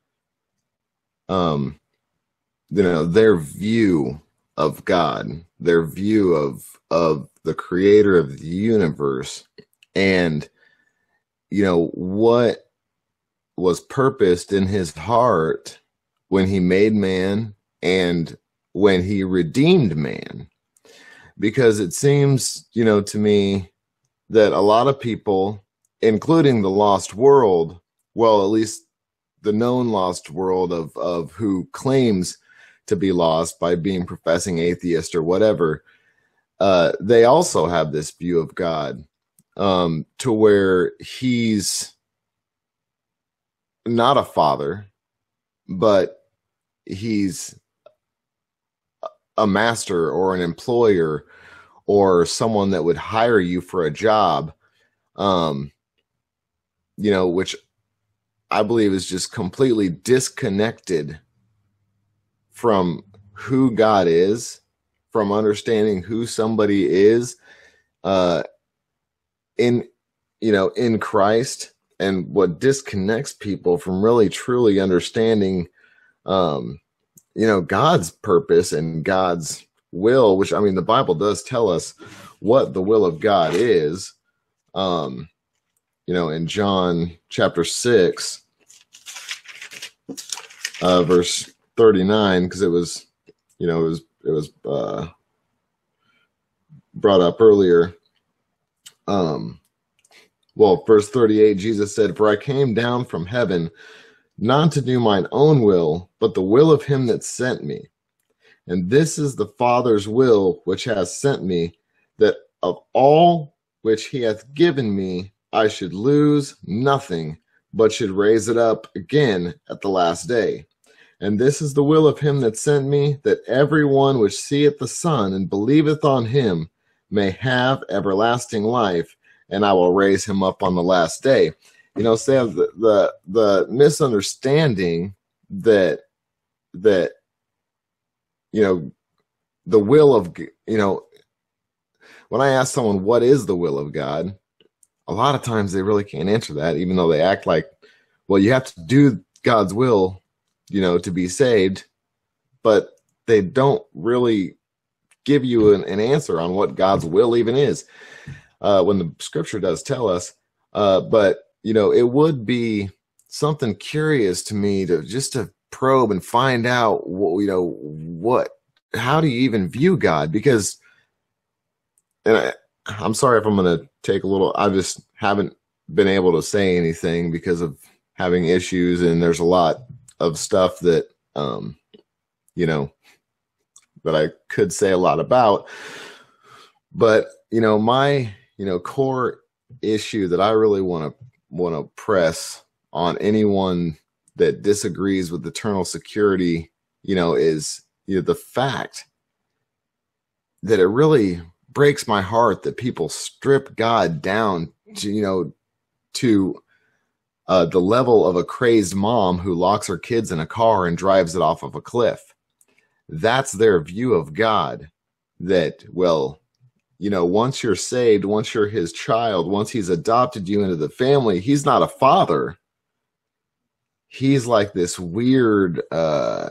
um, you know, their view of God, their view of, of the creator of the universe, and, you know, what was purposed in his heart when he made man and when he redeemed man. Because it seems, you know, to me that a lot of people, including the lost world, well, at least the known lost world of, of who claims to be lost by being professing atheist or whatever, uh, they also have this view of God, um, to where he's not a father, but he's a master or an employer or someone that would hire you for a job, um, you know, which I believe is just completely disconnected from who God is, from understanding who somebody is, uh, in, you know, in Christ, and what disconnects people from really truly understanding, um, you know, God's purpose and God's will, which, I mean, the Bible does tell us what the will of God is. Um, you know, in John chapter six, uh, verse thirty-nine, because it was, you know, it was, it was, uh, brought up earlier. Um, well, verse thirty-eight, Jesus said, "For I came down from heaven not to do mine own will, but the will of him that sent me. And this is the Father's will which has sent me, that of all which he hath given me, I should lose nothing, but should raise it up again at the last day. And this is the will of him that sent me, that every one which seeth the Son and believeth on him may have everlasting life, and I will raise him up on the last day." You know, Sam, the, the the misunderstanding that that you know the will of, you know, when I ask someone what is the will of God, a lot of times they really can't answer that, even though they act like, well, you have to do God's will, you know, to be saved, but they don't really give you an, an answer on what God's will even is, uh, when the Scripture does tell us, uh, but you know, it would be something curious to me to just to probe and find out, what, you know, what, how do you even view God? Because, and I, I'm sorry if I'm going to take a little, I just haven't been able to say anything because of having issues, and there's a lot of stuff that, um, you know, that I could say a lot about. But, you know, my, you know, core issue that I really want to want to press on anyone that disagrees with eternal security, you know, is, you know, the fact that it really breaks my heart that people strip God down to, you know, to uh, the level of a crazed mom who locks her kids in a car and drives it off of a cliff. That's their view of God. That, well, you know, once you're saved, once you're his child, once he's adopted you into the family, he's not a father. He's like this weird, uh,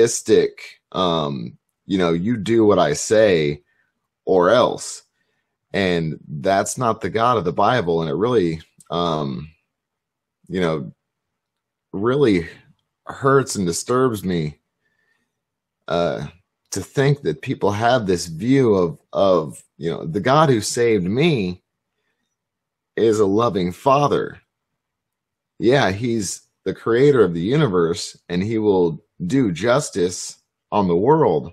sadistic, um, you know, you do what I say or else. And that's not the God of the Bible. And it really, um, you know, really hurts and disturbs me uh, to think that people have this view of, of, you know, the God who saved me is a loving father. Yeah, he's the creator of the universe, and he will do justice on the world.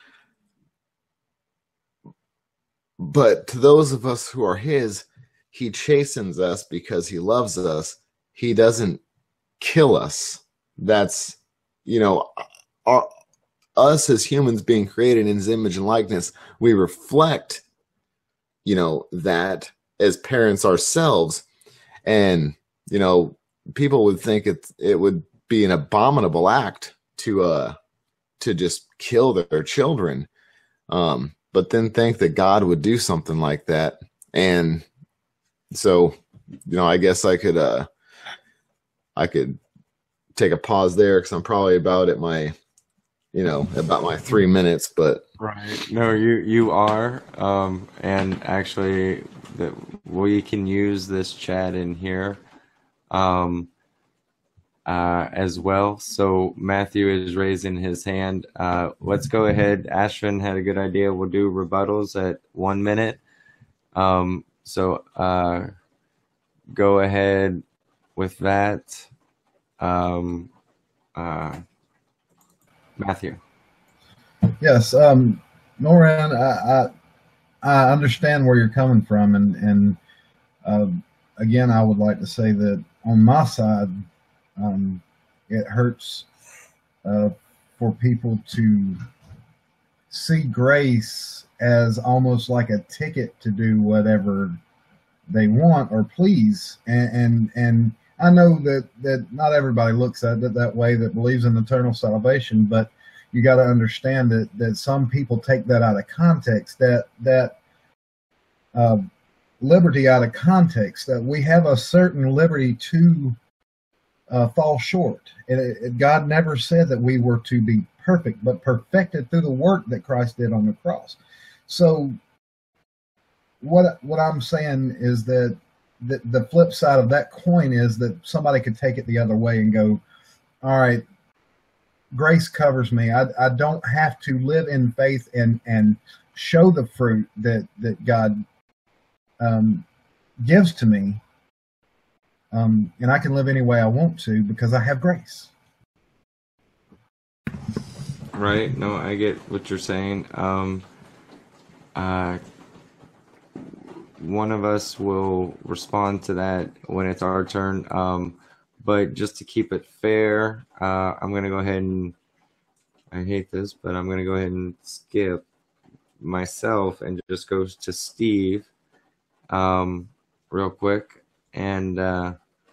But to those of us who are his, he chastens us because he loves us. He doesn't kill us. That's, you know, our, us as humans being created in his image and likeness, we reflect, you know, that as parents ourselves. And, you know, people would think it, it would be an abominable act to, uh, to just kill their children. Um, but then think that God would do something like that. And so, you know, I guess I could, uh, I could take a pause there, because I'm probably about at my, you know, about my three minutes, but. Right. No, you, you are. Um, and actually that we can use this chat in here, um, Uh, as well. So Matthew is raising his hand. Uh, let's go ahead. Ashvin had a good idea. We'll do rebuttals at one minute. Um, so uh, go ahead with that. Um, uh, Matthew. Yes, um, Noran, I, I I understand where you're coming from, and and uh, again, I would like to say that on my side, Um, it hurts uh, for people to see grace as almost like a ticket to do whatever they want or please. And and, and I know that, that not everybody looks at it that way, that believes in eternal salvation, but you got to understand that, that some people take that out of context, that, that uh, liberty out of context, that we have a certain liberty to Uh, fall short. It, it, God never said that we were to be perfect, but perfected through the work that Christ did on the cross. So what what I'm saying is that the, the flip side of that coin is that somebody could take it the other way and go, all right, grace covers me. I, I don't have to live in faith and, and show the fruit that, that God um, gives to me. Um, and I can live any way I want to because I have grace. Right. No, I get what you're saying. Um, uh, one of us will respond to that when it's our turn. Um, but just to keep it fair, uh, I'm going to go ahead and, I hate this, but I'm going to go ahead and skip myself and just go to Steve um, real quick. And uh,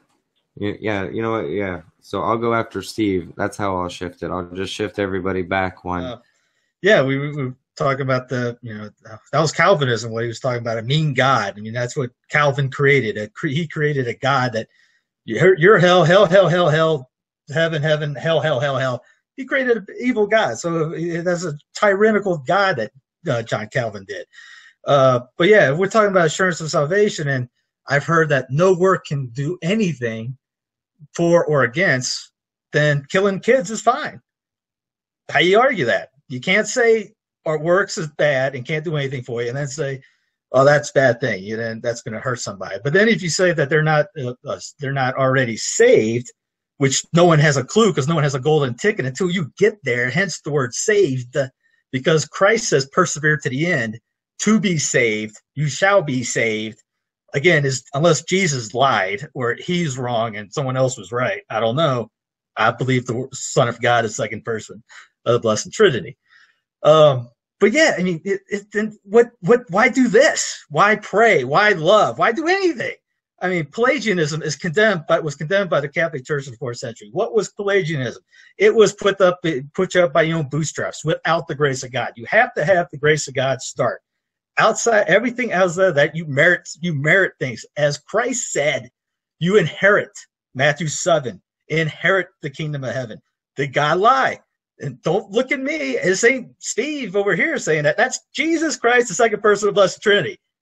yeah, you know what? Yeah. So I'll go after Steve. That's how I'll shift it. I'll just shift everybody back one. Uh, yeah, we, we were talking about the, you know, that was Calvinism, what he was talking about, a mean God. I mean, that's what Calvin created. A, he created a God that you're, you're hell, hell, hell, hell, hell, heaven, heaven, hell, hell, hell, hell. He created an evil God. So that's a tyrannical God that uh, John Calvin did. Uh, but yeah, we're talking about assurance of salvation, and I've heard that no work can do anything for or against, then killing kids is fine. How you argue that? You can't say our works is bad and can't do anything for you, and then say, "Oh, that's a bad thing." You then that's going to hurt somebody. But then if you say that they're not uh, uh, they're not already saved, which no one has a clue because no one has a golden ticket until you get there. Hence the word saved, because Christ says, "Persevere to the end. To be saved, you shall be saved." Again, is unless Jesus lied or he's wrong and someone else was right. I don't know. I believe the Son of God is second person of the Blessed Trinity. Um, but yeah, I mean, it, it, then what? What? Why do this? Why pray? Why love? Why do anything? I mean, Pelagianism is condemned, but was condemned by the Catholic Church in the fourth century. What was Pelagianism? It was put up, put you up by your own bootstraps without the grace of God. You have to have the grace of God start. Outside, everything outside of that, you merit, you merit things. As Christ said, you inherit, Matthew seven, inherit the kingdom of heaven. Did God lie? And don't look at me. It ain't Steve over here saying that. That's Jesus Christ, the second person of the Blessed Trinity.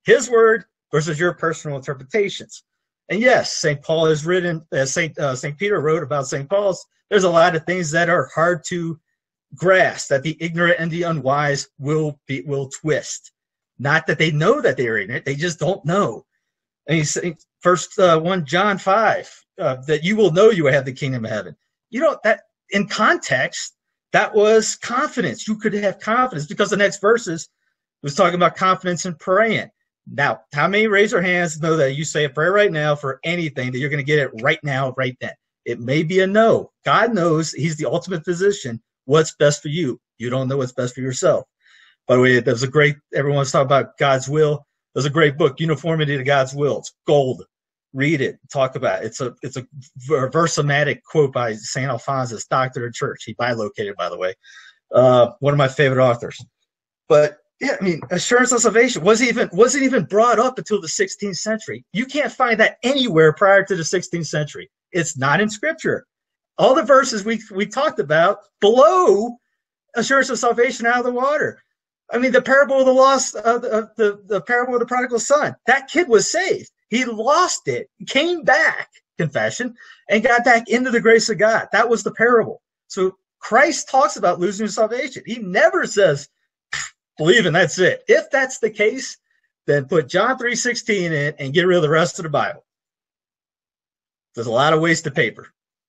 his word versus your personal interpretations. And yes, Saint Paul has written, as Saint uh, Saint Peter wrote about Saint Paul's, there's a lot of things that are hard to grasp, that the ignorant and the unwise will be will twist. Not that they know that they're ignorant, they just don't know. And he's saying, first uh, one John five, uh, that you will know you have the kingdom of heaven. You know, that in context, that was confidence. You could have confidence, because the next verses was talking about confidence in praying. Now, how many raise their hands know that you say a prayer right now for anything, that you're going to get it right now, right then? It may be a no. God knows, he's the ultimate physician, what's best for you. You don't know what's best for yourself. By the way, there's a great, everyone's talking about God's will. There's a great book, Uniformity to God's Will. It's gold. Read it. Talk about it. It's a it's a versomatic quote by Saint Alphonsus, doctor of church. He bilocated, by the way. Uh, one of my favorite authors. But yeah, I mean, assurance of salvation wasn't even wasn't even brought up until the sixteenth century. You can't find that anywhere prior to the sixteenth century. It's not in Scripture. All the verses we we talked about blow assurance of salvation out of the water. I mean, the parable of the lost, uh, the, the the parable of the prodigal son. That kid was saved. He lost it, came back, confession, and got back into the grace of God. That was the parable. So Christ talks about losing salvation. He never says, believe and that's it. If that's the case, then put John three sixteen in and get rid of the rest of the Bible. There's a lot of wasted paper.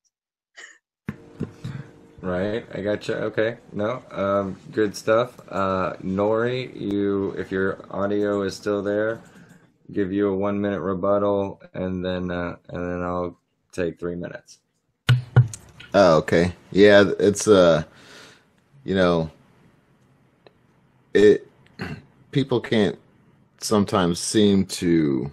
Right, I got you. Okay, no, um, good stuff. Uh, Nori, you, if your audio is still there, give you a one minute rebuttal, and then uh, and then I'll take three minutes. Oh, okay. Yeah, it's uh, you know, it. People can't sometimes seem to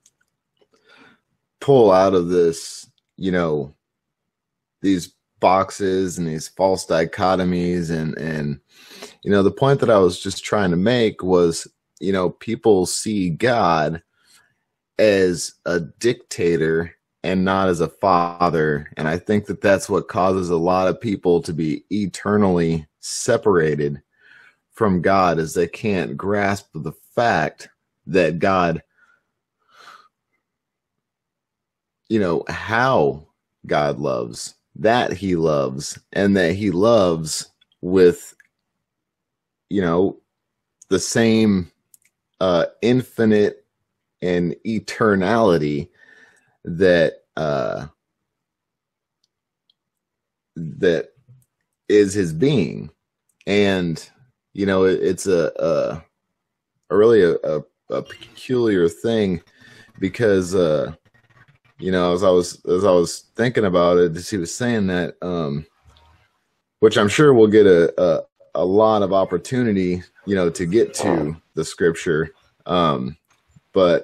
pull out of this, you know, these boxes and these false dichotomies, and and you know, the point that I was just trying to make was, you know, people see God as a dictator and not as a father, and I think that that's what causes a lot of people to be eternally separated from God, is they can't grasp the fact that God, you know, how God loves, that he loves, and that he loves with, you know, the same uh, infinite and eternality that uh, that is his being. And, you know, it, it's a, a, a really a, a, a peculiar thing, because uh, you know, as I was as I was thinking about it, as he was saying that, um, which I'm sure we'll get a, a a lot of opportunity, you know, to get to the scripture, um, but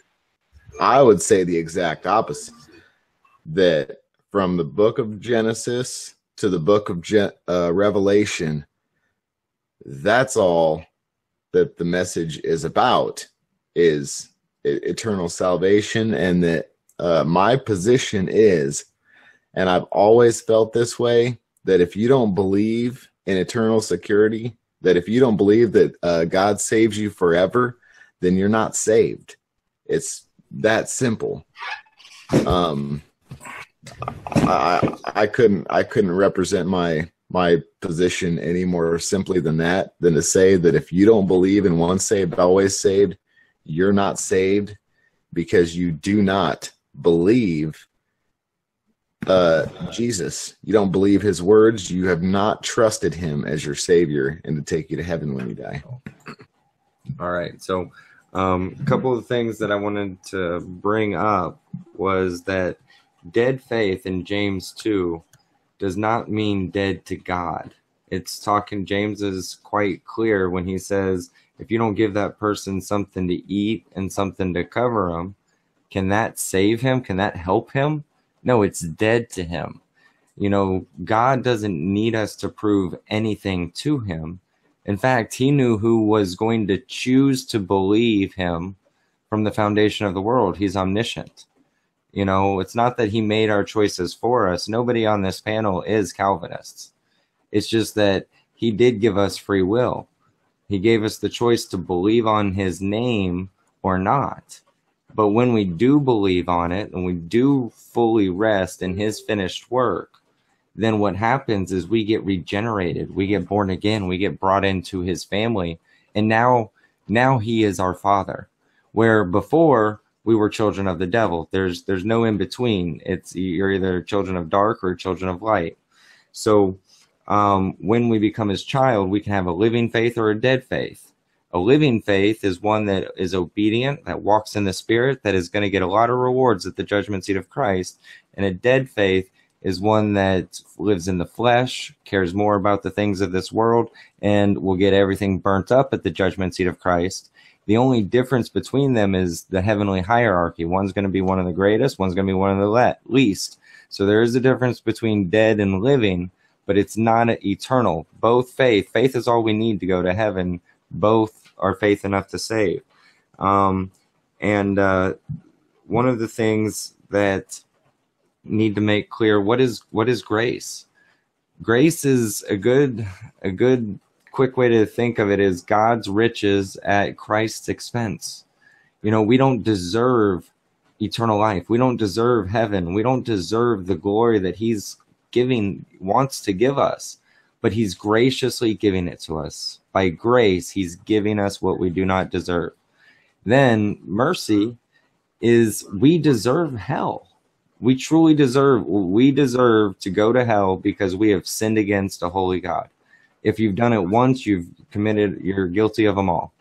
I would say the exact opposite. That from the book of Genesis to the book of Je- uh, Revelation, that's all that the message is about, is eternal salvation, and that. Uh, my position is, and I've always felt this way, that if you don't believe in eternal security, that if you don't believe that uh, God saves you forever, then you're not saved. It's that simple. Um, I, I couldn't I couldn't represent my my position any more simply than that, than to say that if you don't believe in once saved, always saved, you're not saved, because you do not believe uh Jesus. You don't believe his words. You have not trusted him as your savior and to take you to heaven when you die. All right, so um a couple of things that I wanted to bring up was that dead faith in James two does not mean dead to God. It's talking, James is quite clear when he says, if you don't give that person something to eat and something to cover them, can that save him? Can that help him? No, it's dead to him. You know, God doesn't need us to prove anything to him. In fact, he knew who was going to choose to believe him from the foundation of the world. He's omniscient. You know, it's not that he made our choices for us. Nobody on this panel is Calvinists. It's just that he did give us free will. He gave us the choice to believe on his name or not. But when we do believe on it and we do fully rest in his finished work, then what happens is we get regenerated, we get born again, we get brought into his family, and now now he is our Father. Where before we were children of the devil. There's there's no in between. It's you're either children of dark or children of light. So um, when we become his child, we can have a living faith or a dead faith. A living faith is one that is obedient, that walks in the Spirit, that is going to get a lot of rewards at the judgment seat of Christ. And a dead faith is one that lives in the flesh, cares more about the things of this world, and will get everything burnt up at the judgment seat of Christ. The only difference between them is the heavenly hierarchy. One's going to be one of the greatest, one's going to be one of the le- least. So there is a difference between dead and living, but it's not eternal. Both faith, faith is all we need to go to heaven. Both are faith enough to save. Um, and uh, one of the things that need to make clear, what is what is grace? Grace is a good a good quick way to think of it is God's riches at Christ's expense. You know, we don't deserve eternal life. We don't deserve heaven. We don't deserve the glory that he's giving, wants to give us, but he's graciously giving it to us. By grace, he's giving us what we do not deserve. Then mercy is we deserve hell. We truly deserve, we deserve to go to hell because we have sinned against a holy God. If you've done it once, you've committed, you're guilty of them all.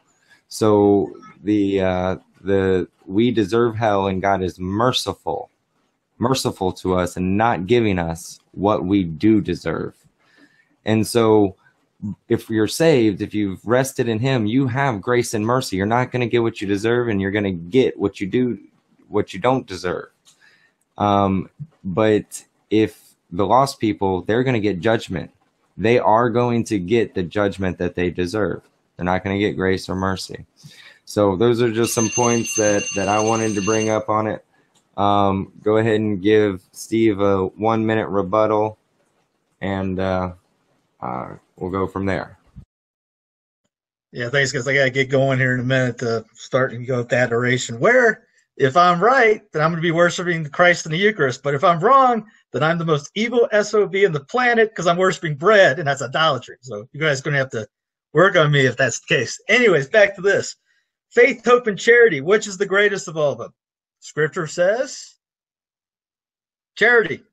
So the, uh, the, we deserve hell, and God is merciful, merciful to us and not giving us what we do deserve. And so if you're saved, if you've rested in him, you have grace and mercy. You're not going to get what you deserve, and you're going to get what you do, what you don't deserve. Um, but if the lost people, they're going to get judgment. They are going to get the judgment that they deserve. They're not going to get grace or mercy. So those are just some points that, that I wanted to bring up on it. Um, go ahead and give Steve a one minute rebuttal, and uh, uh, we'll go from there. Yeah, thanks, because I got to get going here in a minute to start and go with adoration. Where, if I'm right, then I'm going to be worshiping Christ in the Eucharist. But if I'm wrong, then I'm the most evil S O B in the planet because I'm worshiping bread, and that's idolatry. So you guys are going to have to work on me if that's the case. Anyways, back to this. Faith, hope, and charity. Which is the greatest of all of them? Scripture says charity.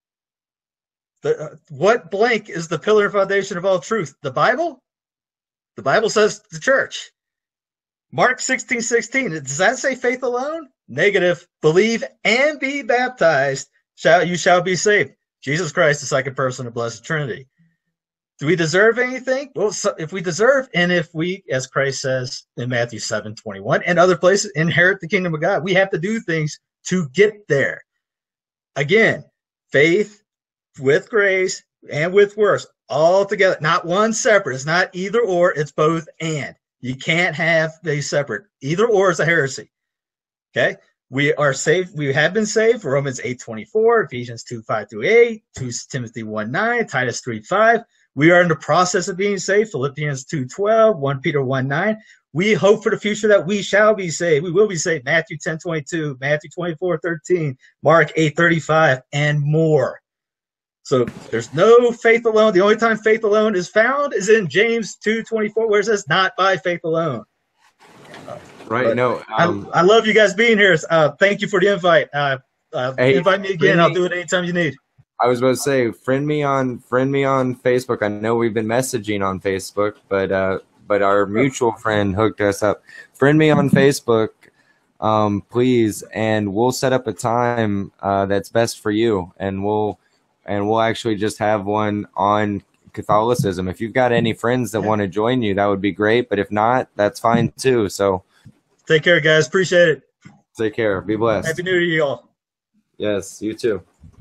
The, uh, what blank is the pillar and foundation of all truth? The Bible? The Bible says the church. Mark sixteen sixteen. Does that say faith alone? Negative. Believe and be baptized, shall you shall be saved. Jesus Christ, the second person of the Blessed Trinity. Do we deserve anything? Well, so if we deserve, and if we, as Christ says in Matthew seven twenty-one and other places, inherit the kingdom of God, we have to do things to get there. Again, faith with grace and with works, all together, not one separate. It's not either or, it's both and. You can't have these separate. Either or is a heresy. Okay? We are saved. We have been saved. Romans eight twenty-four, Ephesians two five through eight, two Timothy one nine, Titus three five. We are in the process of being saved. Philippians two twelve, First Peter one nine. We hope for the future that we shall be saved. We will be saved. Matthew ten twenty-two, Matthew twenty-four thirteen, Mark eight thirty-five, and more. So there's no faith alone. The only time faith alone is found is in James two twenty-four, where it says, not by faith alone. Right. But no, um, I, I love you guys being here. Uh, thank you for the invite. Uh, uh, hey, invite me again. me, I'll do it anytime you need. I was about to say, friend me on friend me on Facebook. I know we've been messaging on Facebook, but uh, but our mutual friend hooked us up. Friend me on Facebook, um, please, and we'll set up a time uh, that's best for you, and we'll and we'll actually just have one on Catholicism. If you've got any friends that yeah. want to join you, that would be great. But if not, that's fine too. So. Take care, guys. Appreciate it. Take care. Be blessed. Happy New Year to you all. Yes, you too.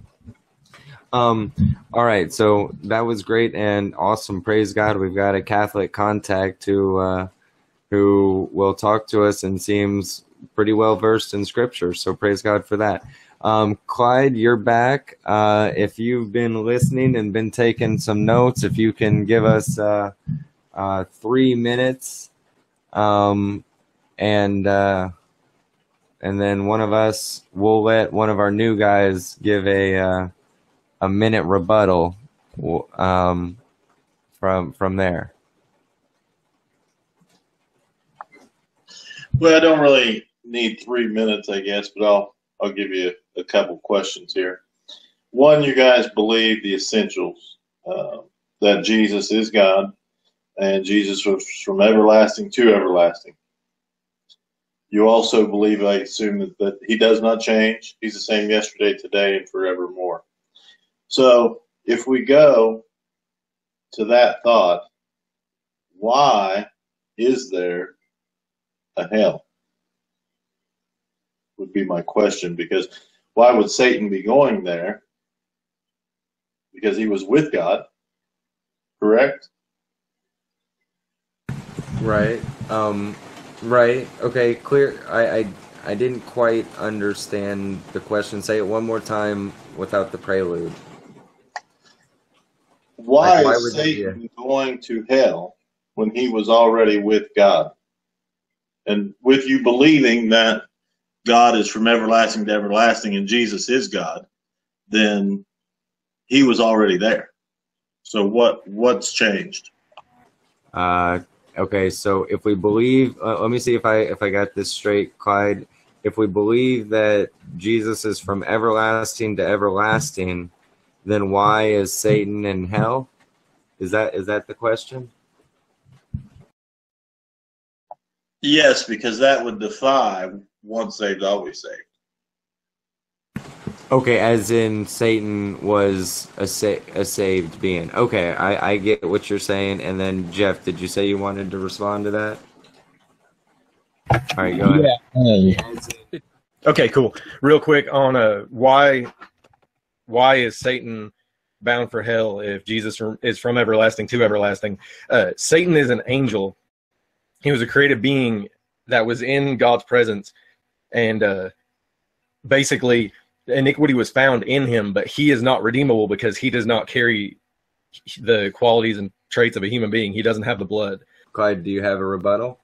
Um, all right. So that was great and awesome. Praise God. We've got a Catholic contact who, uh, who will talk to us and seems pretty well versed in Scripture. So praise God for that. Um, Clyde, you're back. Uh, if you've been listening and been taking some notes, if you can give us uh, uh, three minutes, um, and uh, and then one of us will let one of our new guys give a uh, a minute rebuttal um, from from there. Well, I don't really need three minutes, I guess, but I'll I'll give you a, a couple questions here. One, you guys believe the essentials, uh, that Jesus is God, and Jesus was from everlasting to everlasting. You also believe, I assume, that, that he does not change. He's the same yesterday, today, and forevermore. So if we go to that thought, why is there a hell? Would be my question, because why would Satan be going there? Because he was with God, correct? Right. Um, right. Okay. Clear. I, I I didn't quite understand the question. Say it one more time without the prelude. Why, Like, why is would there be a- Satan going to hell when he was already with God? And with you believing that God is from everlasting to everlasting and Jesus is God, then he was already there. So what what's changed? Uh, okay, so if we believe, uh, let me see if I if I got this straight, Clyde. If we believe that Jesus is from everlasting to everlasting, then why is Satan in hell? Is that is that the question? Yes, because that would defy once saved, always saved. Okay, as in Satan was a, sa- a saved being. Okay, I, I get what you're saying. And then, Jeff, did you say you wanted to respond to that? All right, go ahead. Yeah. Okay, cool. Real quick on uh, why why is Satan bound for hell if Jesus is from everlasting to everlasting? Uh, Satan is an angel. He was a created being that was in God's presence, and uh, basically iniquity was found in him, but he is not redeemable because he does not carry the qualities and traits of a human being. He doesn't have the blood. Clyde, do you have a rebuttal?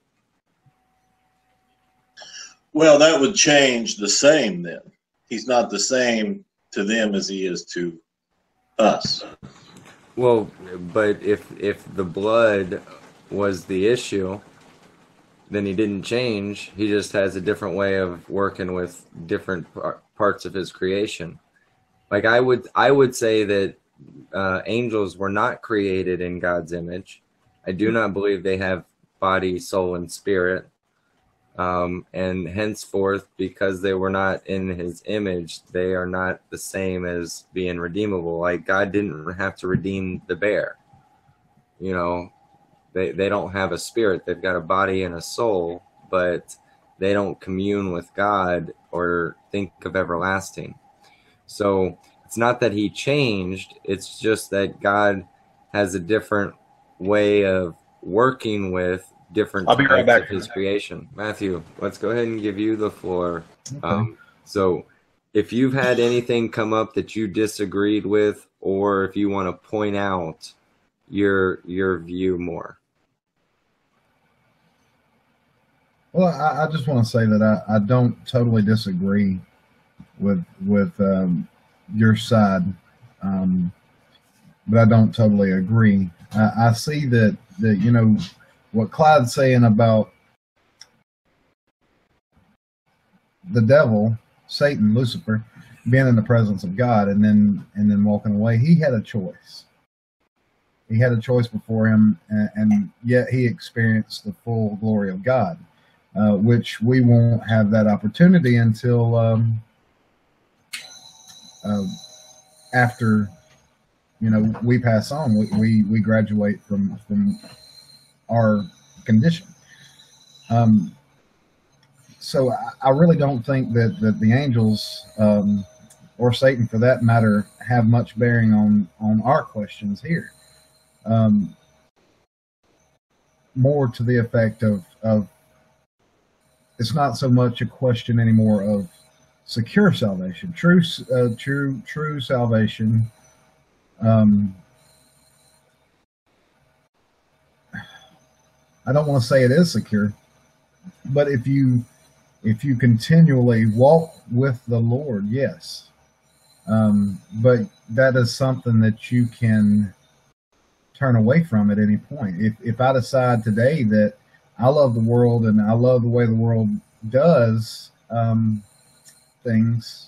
Well, that would change the same then. He's not the same to them as he is to us. Well, but if if the blood was the issue, then he didn't change. He just has a different way of working with different par- parts of his creation. Like I would, I would say that uh, angels were not created in God's image. I do not believe they have body, soul, and spirit. Um, and henceforth, because they were not in his image, they are not the same as being redeemable. Like God didn't have to redeem the bear. You know, they, they don't have a spirit. They've got a body and a soul, but they don't commune with God or think of everlasting. So it's not that he changed. It's just that God has a different way of working with different I'll be right types back. of his creation. Matthew, let's go ahead and give you the floor. Okay. Um, so if you've had anything come up that you disagreed with, or if you want to point out your your view more. Well, I, I just want to say that I, I don't totally disagree with with um, your side, um, but I don't totally agree. I, I see that that you know what Clyde's saying about the devil, Satan, Lucifer, being in the presence of God and then and then walking away. He had a choice. He had a choice before him, and, and yet he experienced the full glory of God, uh, which we won't have that opportunity until um, uh, after you know we pass on. We, we we graduate from from our condition. Um, so I, I really don't think that that the angels um, or Satan, for that matter, have much bearing on on our questions here. Um, more to the effect of, of it's not so much a question anymore of secure salvation, true, uh, true, true salvation. Um, I don't want to say it is secure, but if you if you continually walk with the Lord, yes. Um, but that is something that you can turn away from at any point. If if I decide today that I love the world and I love the way the world does um, things,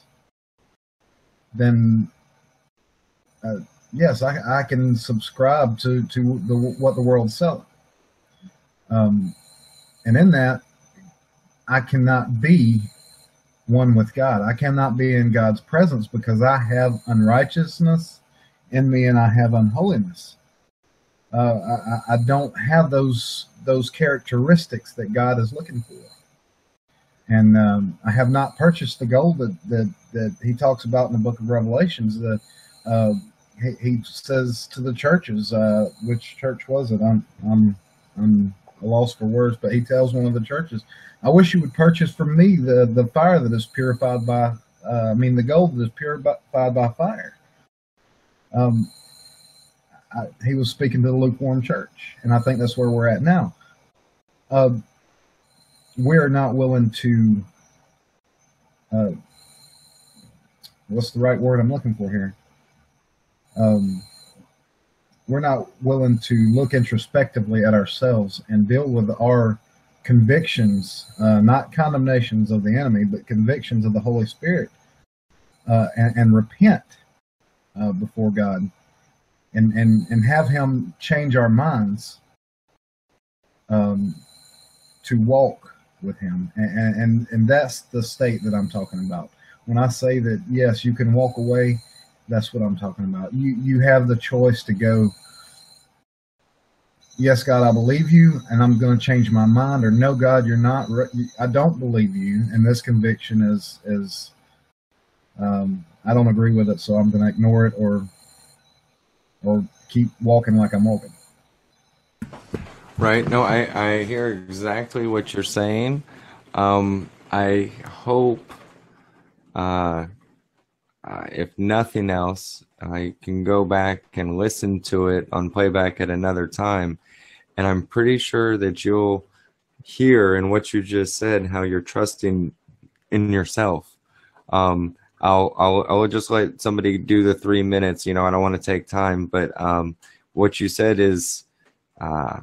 then uh, yes, I, I can subscribe to to the, what the world's selling. Um, and in that, I cannot be one with God. I cannot be in God's presence because I have unrighteousness in me and I have unholiness. Uh, I, I don't have those those characteristics that God is looking for. And um, I have not purchased the gold that, that, that he talks about in the book of Revelations. That uh, he, he says to the churches, uh, which church was it? I'm, I'm, I'm lost for words, but he tells one of the churches, I wish you would purchase from me the, the fire that is purified by, uh, I mean, the gold that is purified by fire. Um, I, he was speaking to the lukewarm church, and I think that's where we're at now. Uh, we're not willing to, uh, what's the right word I'm looking for here? Um, we're not willing to look introspectively at ourselves and deal with our convictions, uh, not condemnations of the enemy, but convictions of the Holy Spirit, uh, and, and repent uh, before God, and, and, and have him change our minds um, to walk with him. And, and, and that's the state that I'm talking about. When I say that, yes, you can walk away, that's what I'm talking about. You, you have the choice to go, yes, God, I believe you, and I'm going to change my mind, or no, God, you're not. I don't believe you, and this conviction is is um, I don't agree with it, so I'm going to ignore it, or or keep walking like I'm walking. Right. No, I I hear exactly what you're saying. Um, I hope, uh, uh, if nothing else, I can go back and listen to it on playback at another time. And I'm pretty sure that you'll hear in what you just said how you're trusting in yourself. Um, I'll, I'll, I'll just let somebody do the three minutes. You know, I don't want to take time, but um, what you said is uh,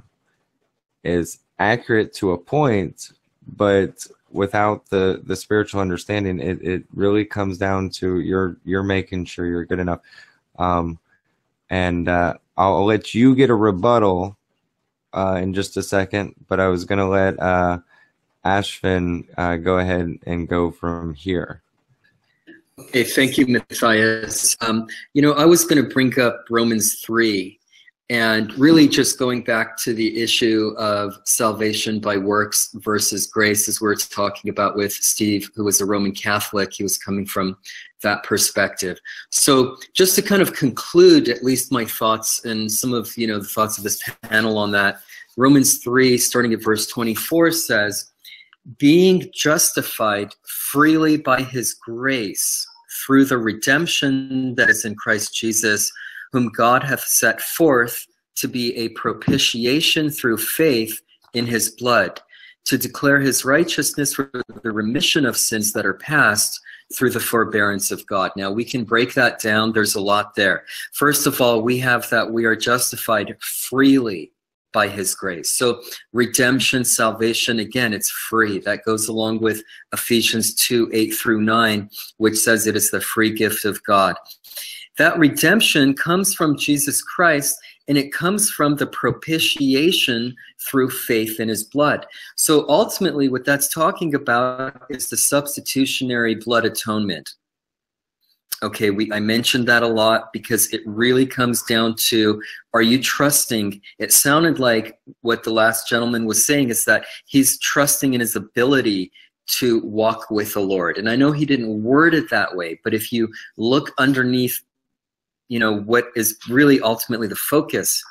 is accurate to a point, but without the, the spiritual understanding, it, it really comes down to you're you're making sure you're good enough. Um, and uh, I'll, I'll let you get a rebuttal Uh, in just a second, but I was going to let uh, Afshin uh, go ahead and go from here. Okay, thank you, Matthias. Um, you know, I was going to bring up Romans three, and really just going back to the issue of salvation by works versus grace, as we were talking about with Steve, who was a Roman Catholic. He was coming from that perspective. So just to kind of conclude at least my thoughts and some of, you know, the thoughts of this panel on that, Romans three, starting at verse twenty-four, says, being justified freely by his grace through the redemption that is in Christ Jesus, whom God hath set forth to be a propitiation through faith in his blood, to declare his righteousness for the remission of sins that are past, through the forbearance of God. Now, we can break that down. There's a lot there. First of all, we have that we are justified freely by his grace. So redemption, salvation, again, it's free. That goes along with Ephesians two, eight through nine, which says it is the free gift of God. That redemption comes from Jesus Christ, and it comes from the propitiation through faith in his blood. So ultimately what that's talking about is the substitutionary blood atonement. Okay, we, I mentioned that a lot because it really comes down to, are you trusting? It sounded like what the last gentleman was saying is that he's trusting in his ability to walk with the Lord. And I know he didn't word it that way, but if you look underneath, you know, what is really ultimately the focus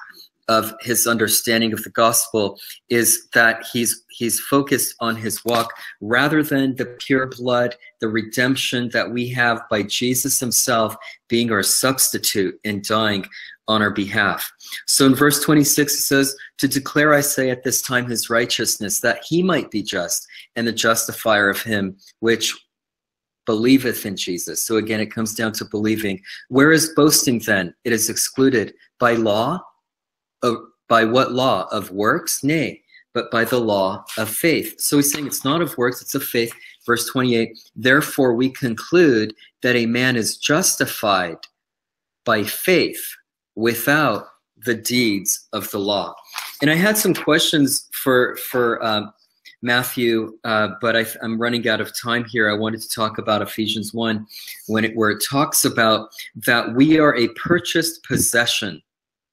of his understanding of the gospel is that he's he's focused on his walk rather than the pure blood, the redemption that we have by Jesus himself being our substitute and dying on our behalf. So in verse twenty-six, it says, to declare, I say, at this time his righteousness, that he might be just and the justifier of him which believeth in Jesus. So again, it comes down to believing. Where is boasting then? It is excluded. By law? Of, by what law? Of works? Nay, but by the law of faith. So he's saying it's not of works, it's of faith. Verse twenty-eight, therefore we conclude that a man is justified by faith without the deeds of the law. And I had some questions for, for um, Matthew, uh, but I, I'm running out of time here. I wanted to talk about Ephesians one, when it, where it talks about that we are a purchased possession.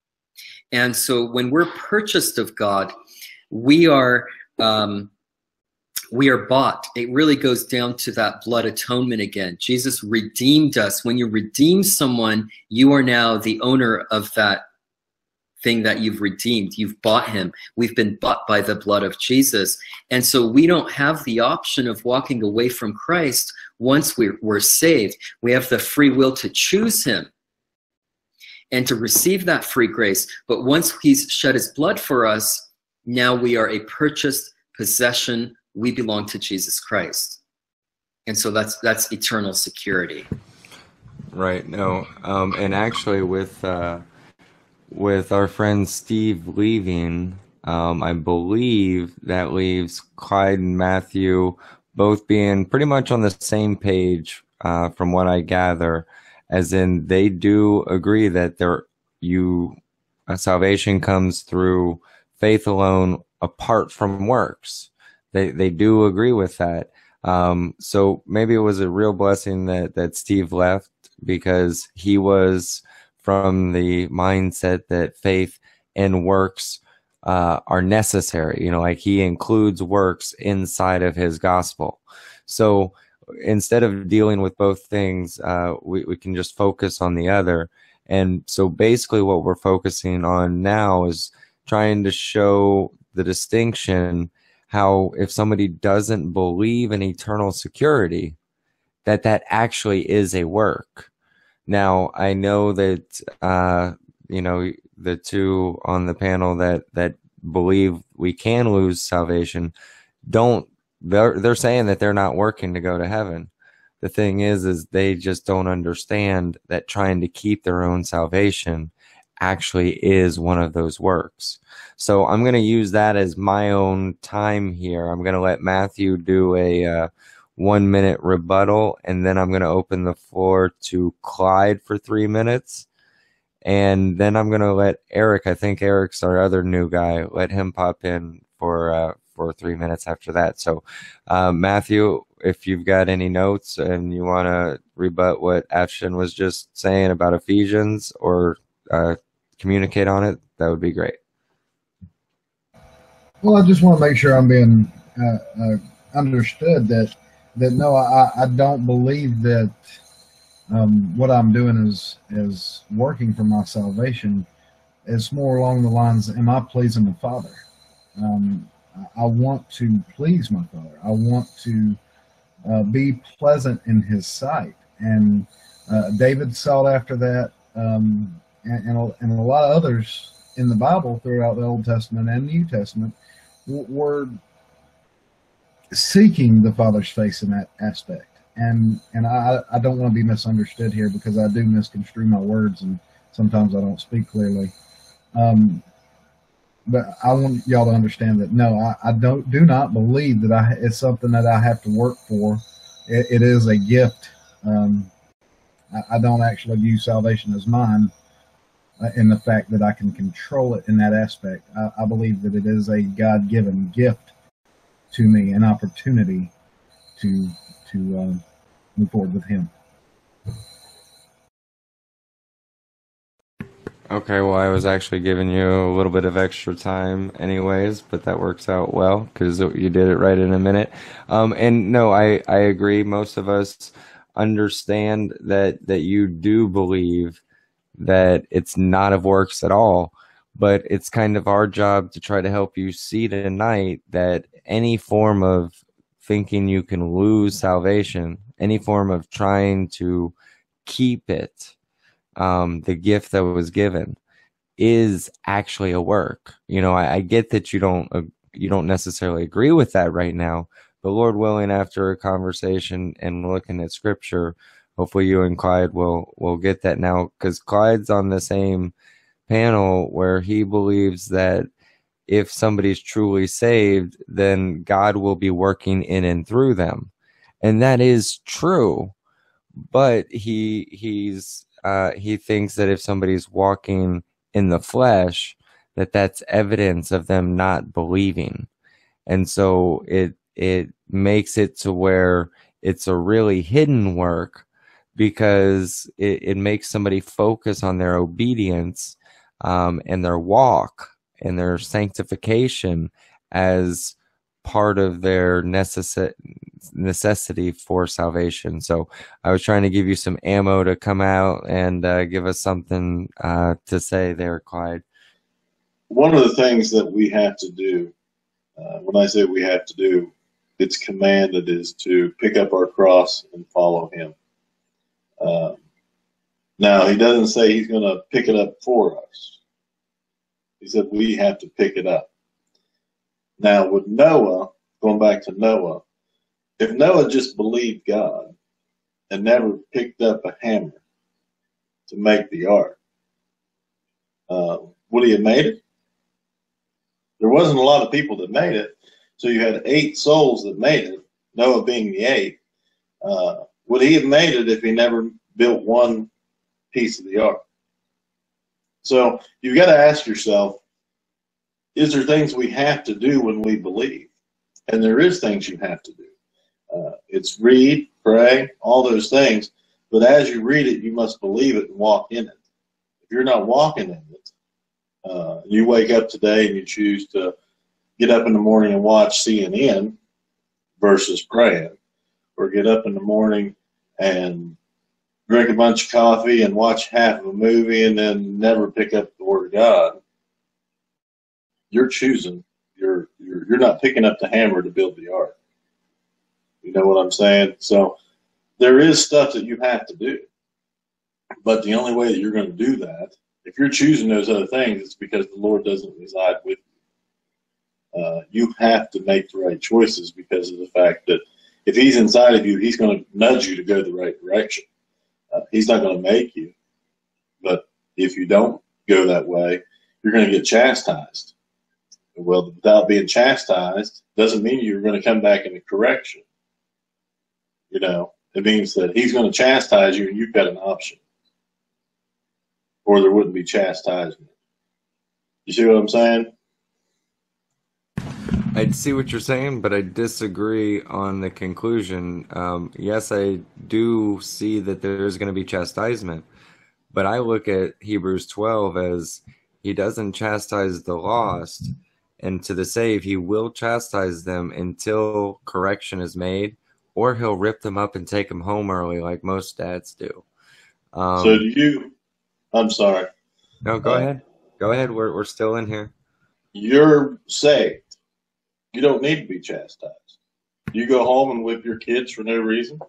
And so when we're purchased of God, we are um, we are bought. It really goes down to that blood atonement again. Jesus redeemed us. When you redeem someone, you are now the owner of that thing that you've redeemed. You've bought him. We've been bought by the blood of Jesus. And so we don't have the option of walking away from Christ once we're, we're saved. We have the free will to choose him and to receive that free grace. But once he's shed his blood for us, now we are a purchased possession. We belong to Jesus Christ. And so that's that's eternal security. Right. No. Um, and actually with uh, with our friend Steve leaving, um, I believe that leaves Clyde and Matthew both being pretty much on the same page, uh, from what I gather. As in, they do agree that there, you, uh, salvation comes through faith alone, apart from works. They they do agree with that. Um, so maybe it was a real blessing that that Steve left, because he was from the mindset that faith and works uh, are necessary. You know, like he includes works inside of his gospel. So instead of dealing with both things, uh, we, we can just focus on the other. And so basically what we're focusing on now is trying to show the distinction, how if somebody doesn't believe in eternal security, that that actually is a work. Now, I know that, uh, you know, the two on the panel that, that believe we can lose salvation don't, They're they're saying that they're not working to go to heaven. The thing is, is they just don't understand that trying to keep their own salvation actually is one of those works. So I'm going to use that as my own time here. I'm going to let Matthew do a uh, one minute rebuttal, and then I'm going to open the floor to Clyde for three minutes. And then I'm going to let Eric, I think Eric's our other new guy, let him pop in for uh, for three minutes after that. So, uh, Matthew, if you've got any notes and you want to rebut what Afshin was just saying about Ephesians, or uh, communicate on it, that would be great. Well, I just want to make sure I'm being uh, uh, understood that that no, I, I don't believe that um, what I'm doing is is working for my salvation. It's more along the lines, am I pleasing the Father? Um, I want to please my Father. I want to uh, be pleasant in his sight. And uh, David sought after that, um, and, and, a, and a lot of others in the Bible throughout the Old Testament and New Testament were seeking the Father's face in that aspect. And and I, I don't want to be misunderstood here, because I do misconstrue my words, and sometimes I don't speak clearly. Um, But I want y'all to understand that no, I, I don't do not believe that I it's something that I have to work for. It, it is a gift. Um, I, I don't actually view salvation as mine, uh, in the fact that I can control it in that aspect. I, I believe that it is a God-given gift to me, an opportunity to to uh, move forward with him. Okay, well, I was actually giving you a little bit of extra time anyways, but that works out well because you did it right in a minute. Um, and no, I, I agree. Most of us understand that, that you do believe that it's not of works at all, but it's kind of our job to try to help you see tonight that any form of thinking you can lose salvation, any form of trying to keep it, um, the gift that was given, is actually a work. You know, I, I get that you don't uh, you don't necessarily agree with that right now, but Lord willing, after a conversation and looking at Scripture, hopefully you and Clyde will will get that now, because Clyde's on the same panel where he believes that if somebody's truly saved, then God will be working in and through them, and that is true. But he he's uh, he thinks that if somebody's walking in the flesh, that that's evidence of them not believing, and so it it makes it to where it's a really hidden work, because it, it makes somebody focus on their obedience um, and their walk and their sanctification as part of their necess- necessity for salvation. So I was trying to give you some ammo to come out and uh, give us something uh, to say there, Clyde. One of the things that we have to do, uh, when I say we have to do, it's commanded, is to pick up our cross and follow him. Um, now, he doesn't say he's going to pick it up for us. He said we have to pick it up. Now, with Noah, going back to Noah, if Noah just believed God and never picked up a hammer to make the ark, uh, would he have made it? There wasn't a lot of people that made it, so you had eight souls that made it, Noah being the eighth. Uh, would he have made it if he never built one piece of the ark? So you've got to ask yourself, is there things we have to do when we believe? And there is things you have to do. Uh, it's read, pray, all those things. But as you read it, you must believe it and walk in it. If you're not walking in it, uh, you wake up today and you choose to get up in the morning and watch C N N versus praying, or get up in the morning and drink a bunch of coffee and watch half of a movie and then never pick up the Word of God, you're choosing. You're, you're, you're not picking up the hammer to build the ark. You know what I'm saying? So there is stuff that you have to do. But the only way that you're going to do that, if you're choosing those other things, it's because the Lord doesn't reside with you. Uh, you have to make the right choices because of the fact that if he's inside of you, he's going to nudge you to go the right direction. Uh, he's not going to make you. But if you don't go that way, you're going to get chastised. Well, without being chastised doesn't mean you're going to come back into correction. You know, it means that he's going to chastise you and you've got an option. Or there wouldn't be chastisement. You see what I'm saying? I see what you're saying, but I disagree on the conclusion. Um, yes, I do see that there's going to be chastisement, but I look at Hebrews twelve as he doesn't chastise the lost, and to the saved, he will chastise them until correction is made, or he'll rip them up and take them home early like most dads do. Um, so do you, I'm sorry. No, go uh, ahead. Go ahead. We're, we're still in here. You're saved. You don't need to be chastised. You go home and whip your kids for no reason?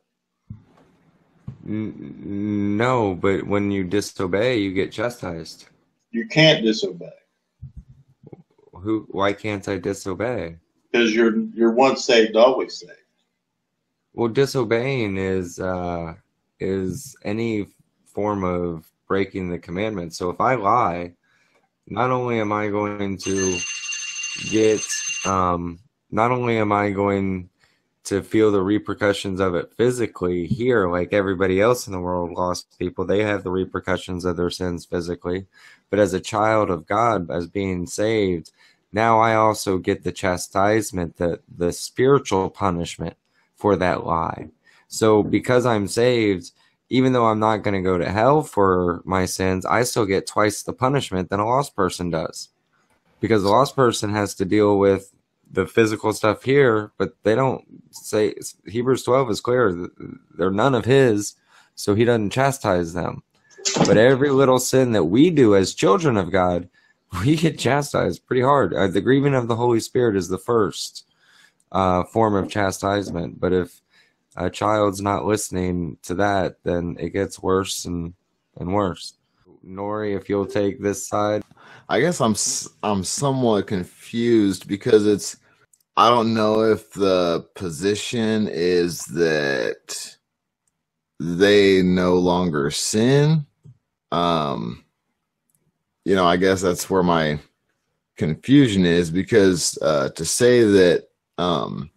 N- no, but when you disobey, you get chastised. You can't disobey. Who? Why can't I disobey? Because you're you're once saved, always saved. Well, disobeying is uh, is any form of breaking the commandment. So if I lie, not only am I going to get, um, not only am I going to feel the repercussions of it physically here, like everybody else in the world, lost people, they have the repercussions of their sins physically. But as a child of God, as being saved, now I also get the chastisement, the, the spiritual punishment for that lie. So because I'm saved, even though I'm not going to go to hell for my sins, I still get twice the punishment than a lost person does. Because the lost person has to deal with the physical stuff here, but they don't say, Hebrews twelve is clear, they're none of his, so he doesn't chastise them. But every little sin that we do as children of God, we get chastised pretty hard. Uh, the grieving of the Holy Spirit is the first uh, form of chastisement. But if a child's not listening to that, then it gets worse and, and worse. Nori, if you'll take this side. I guess I'm I'm somewhat confused because it's, I don't know if the position is that they no longer sin. Um, you know, I guess that's where my confusion is, because uh, to say that um,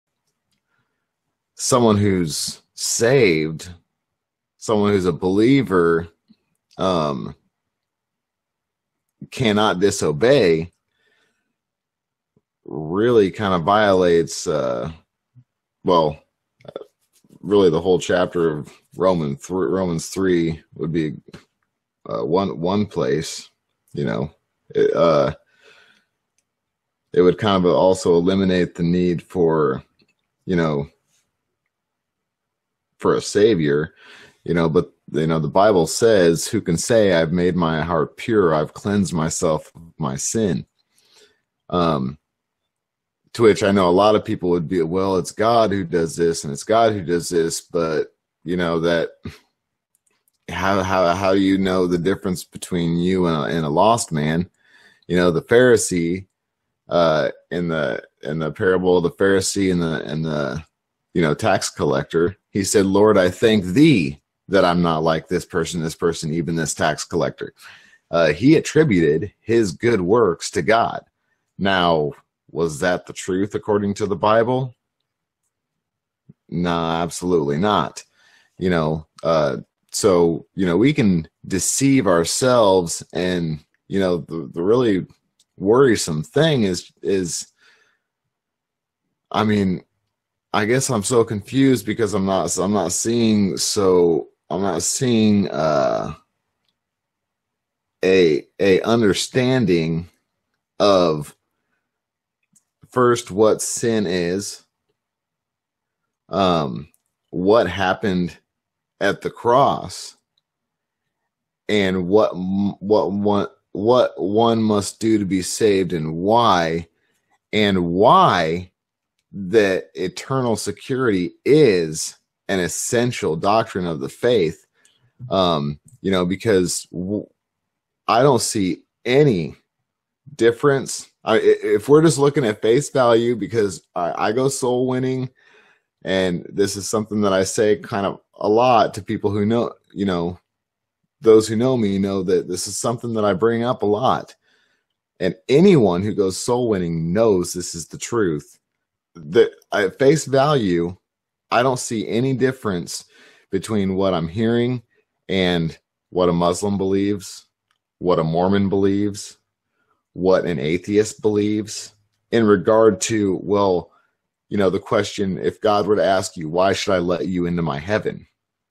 someone who's saved, someone who's a believer, um, cannot disobey, really kind of violates, uh, well, really the whole chapter of Romans three, Romans three would be uh, one one place. You know, it, uh, it would kind of also eliminate the need for, you know, for a savior. You know, but you know the Bible says, "Who can say I've made my heart pure? I've cleansed myself of my sin." Um. To which I know a lot of people would be, well, it's God who does this and it's God who does this, but you know that how how how do you know the difference between you and a, and a lost man? You know, the Pharisee uh, in the in the parable of the Pharisee and the and the you know tax collector, he said, "Lord, I thank thee that I'm not like this person, this person, even this tax collector." Uh, he attributed his good works to God. Now, was that the truth according to the Bible? No, absolutely not. You know, uh, so, you know, we can deceive ourselves, and, you know, the, the really worrisome thing is, is, I mean, I guess I'm so confused because I'm not, I'm not seeing, so I'm not seeing, uh, a, a understanding of, first, what sin is, um, what happened at the cross, and what what one what one must do to be saved, and why, and why that eternal security is an essential doctrine of the faith. Um, you know, because w- I don't see any difference. I, if we're just looking at face value, because I, I go soul winning, and this is something that I say kind of a lot to people who know, you know, those who know me know that this is something that I bring up a lot. And anyone who goes soul winning knows this is the truth. That at face value, I don't see any difference between what I'm hearing and what a Muslim believes, what a Mormon believes, what an atheist believes in regard to, well, you know, the question, if God were to ask you, why should I let you into my heaven?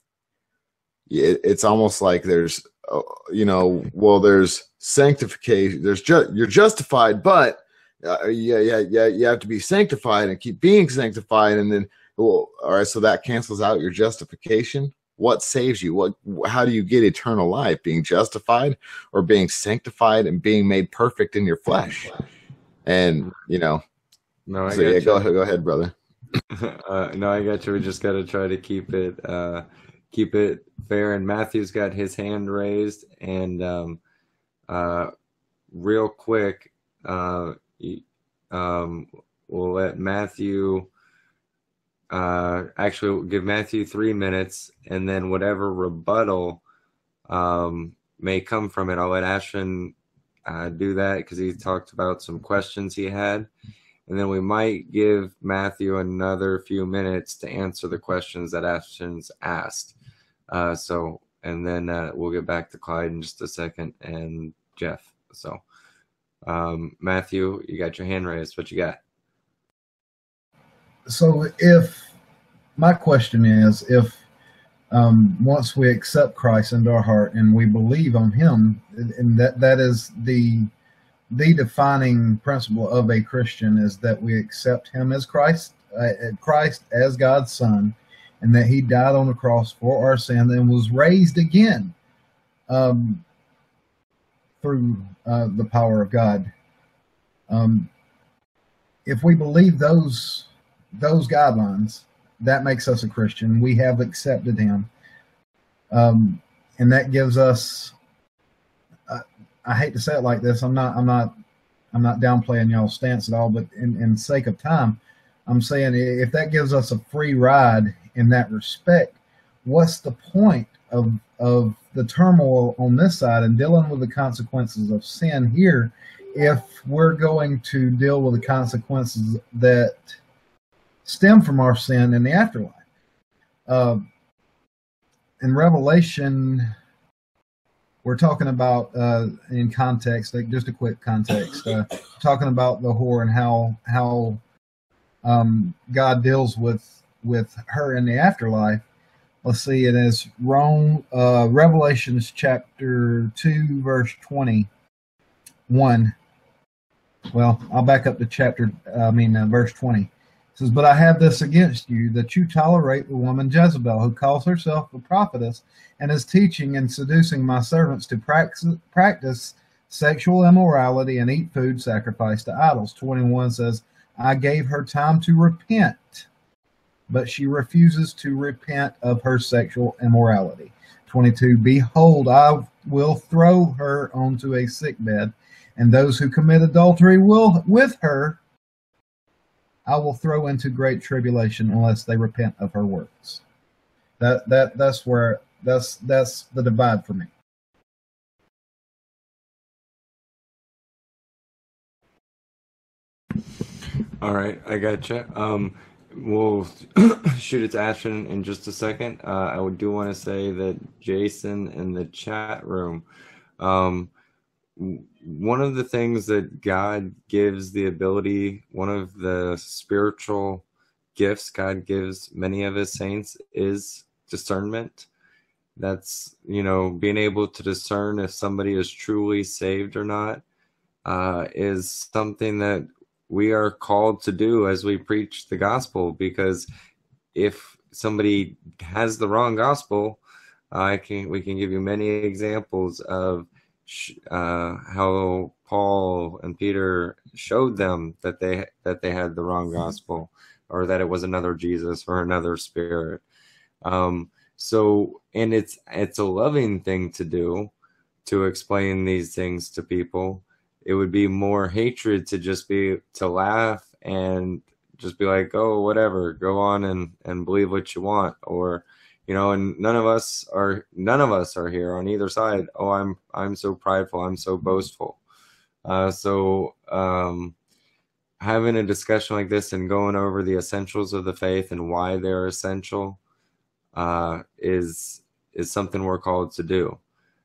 It, it's almost like there's, uh, you know, well, there's sanctification, there's just, you're justified, but uh, yeah, yeah, yeah, you have to be sanctified and keep being sanctified. And then, well, all right, so that cancels out your justification. What saves you? What? How do you get eternal life? Being justified, or being sanctified and being made perfect in your flesh? And you know, no, I so got yeah, you. go ahead, go ahead, brother. uh, no, I got you. We just got to try to keep it, uh, keep it fair. And Matthew's got his hand raised, and um, uh, real quick, uh, um, we'll let Matthew. Uh, actually, we'll give Matthew three minutes, and then whatever rebuttal um, may come from it, I'll let Afshin uh, do that, because he talked about some questions he had, and then we might give Matthew another few minutes to answer the questions that Afshin's asked. Uh, so, and then uh, we'll get back to Clyde in just a second, and Jeff. So, um, Matthew, you got your hand raised. What you got? So if my question is, if um, once we accept Christ into our heart and we believe on him, and that that is the the defining principle of a Christian, is that we accept him as Christ, uh, Christ as God's son, and that he died on the cross for our sin and was raised again. Um, through uh, the power of God. Um, if we believe those those guidelines, that makes us a Christian. We have accepted Him, um, and that gives us. Uh, I hate to say it like this. I'm not. I'm not. I'm not downplaying y'all's stance at all. But in, in sake of time, I'm saying if that gives us a free ride in that respect, what's the point of of the turmoil on this side and dealing with the consequences of sin here, if we're going to deal with the consequences that stem from our sin in the afterlife? Uh, in Revelation, we're talking about, uh, in context, like just a quick context, uh, talking about the whore and how how um, God deals with with her in the afterlife. Let's see, it is Rome, uh, Revelations chapter two, verse twenty-one. Well, I'll back up to chapter, I mean, uh, verse twenty. It says, "But I have this against you, that you tolerate the woman Jezebel, who calls herself a prophetess, and is teaching and seducing my servants to practice, practice sexual immorality and eat food sacrificed to idols." twenty-one says, "I gave her time to repent, but she refuses to repent of her sexual immorality." twenty-two, "Behold, I will throw her onto a sickbed, and those who commit adultery will with her I will throw into great tribulation unless they repent of her works." That that that's where that's that's the divide for me. All right, I gotcha. Um, we'll shoot it to Afshin in just a second. Uh, I do want to say that Jason in the chat room, um, one of the things that God gives the ability, one of the spiritual gifts God gives many of His saints is discernment. That's, you know, being able to discern if somebody is truly saved or not, uh, is something that we are called to do as we preach the gospel, because if somebody has the wrong gospel, I can we can give you many examples of uh, how Paul and Peter showed them that they that they had the wrong gospel, or that it was another Jesus or another spirit. Um, so, and it's it's a loving thing to do, to explain these things to people. It would be more hatred to just be to laugh and just be like, oh, whatever, go on and, and believe what you want. Or, you know, and none of us are none of us are here on either side. Oh, I'm I'm so prideful, I'm so boastful. Uh, so um, having a discussion like this and going over the essentials of the faith and why they're essential uh, is is something we're called to do.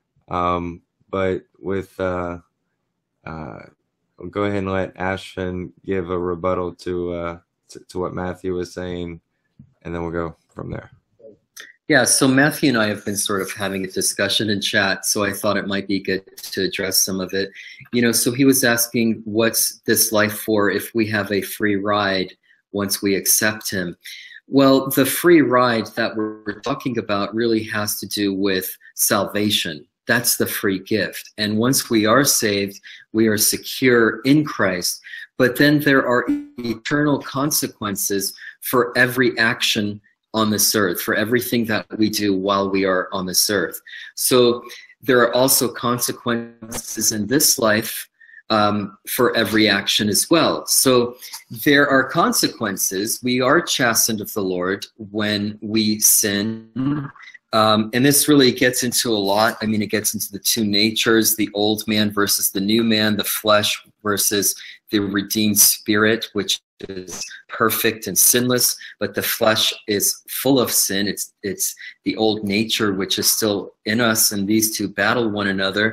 Um, but with uh, Uh, I'll go ahead and let Afshin give a rebuttal to, uh, to to what Matthew was saying, and then we'll go from there. Yeah, so Matthew and I have been sort of having a discussion in chat, so I thought it might be good to address some of it. You know, so he was asking, what's this life for if we have a free ride once we accept Him? Well, the free ride that we're talking about really has to do with salvation. That's the free gift. And once we are saved, we are secure in Christ. But then there are eternal consequences for every action on this earth, for everything that we do while we are on this earth. So there are also consequences in this life um, for every action as well. So there are consequences. We are chastened of the Lord when we sin. Um, and this really gets into a lot. I mean, it gets into the two natures, the old man versus the new man, the flesh versus the redeemed spirit, which is perfect and sinless, but the flesh is full of sin. It's it's the old nature, which is still in us, and these two battle one another.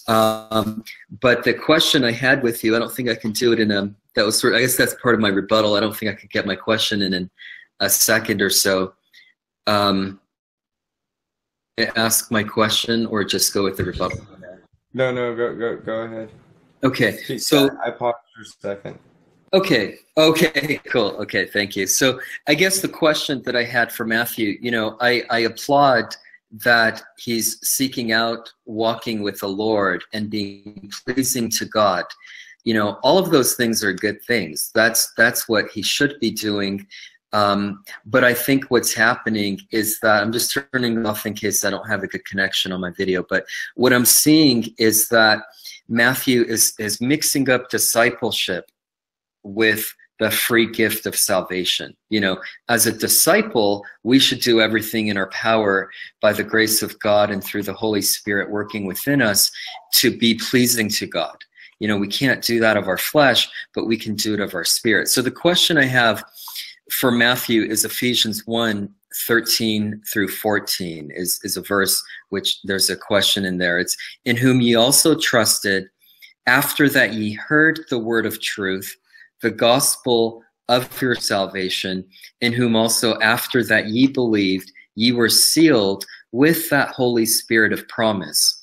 Um, but the question I had with you, I don't think I can do it in a, that was sort of, I guess that's part of my rebuttal. I don't think I could get my question in, in a second or so. Um, ask my question or just go with the rebuttal? No, no, go go go ahead. Okay, so I paused for a second. Okay, okay, cool. Okay, thank you. So I guess the question that I had for Matthew, you know, I, I applaud that he's seeking out walking with the Lord and being pleasing to God. You know, all of those things are good things. That's that's what he should be doing. Um, but I think what's happening is that I'm just turning off in case I don't have a good connection on my video. But what I'm seeing is that Matthew is is mixing up discipleship with the free gift of salvation. You know, as a disciple, we should do everything in our power by the grace of God and through the Holy Spirit working within us to be pleasing to God. You know, we can't do that of our flesh, but we can do it of our spirit. So the question I have for Matthew is Ephesians one, thirteen through fourteen is, is a verse which there's a question in there. It's, in whom ye also trusted, after that ye heard the word of truth, the gospel of your salvation, in whom also after that ye believed, ye were sealed with that Holy Spirit of promise.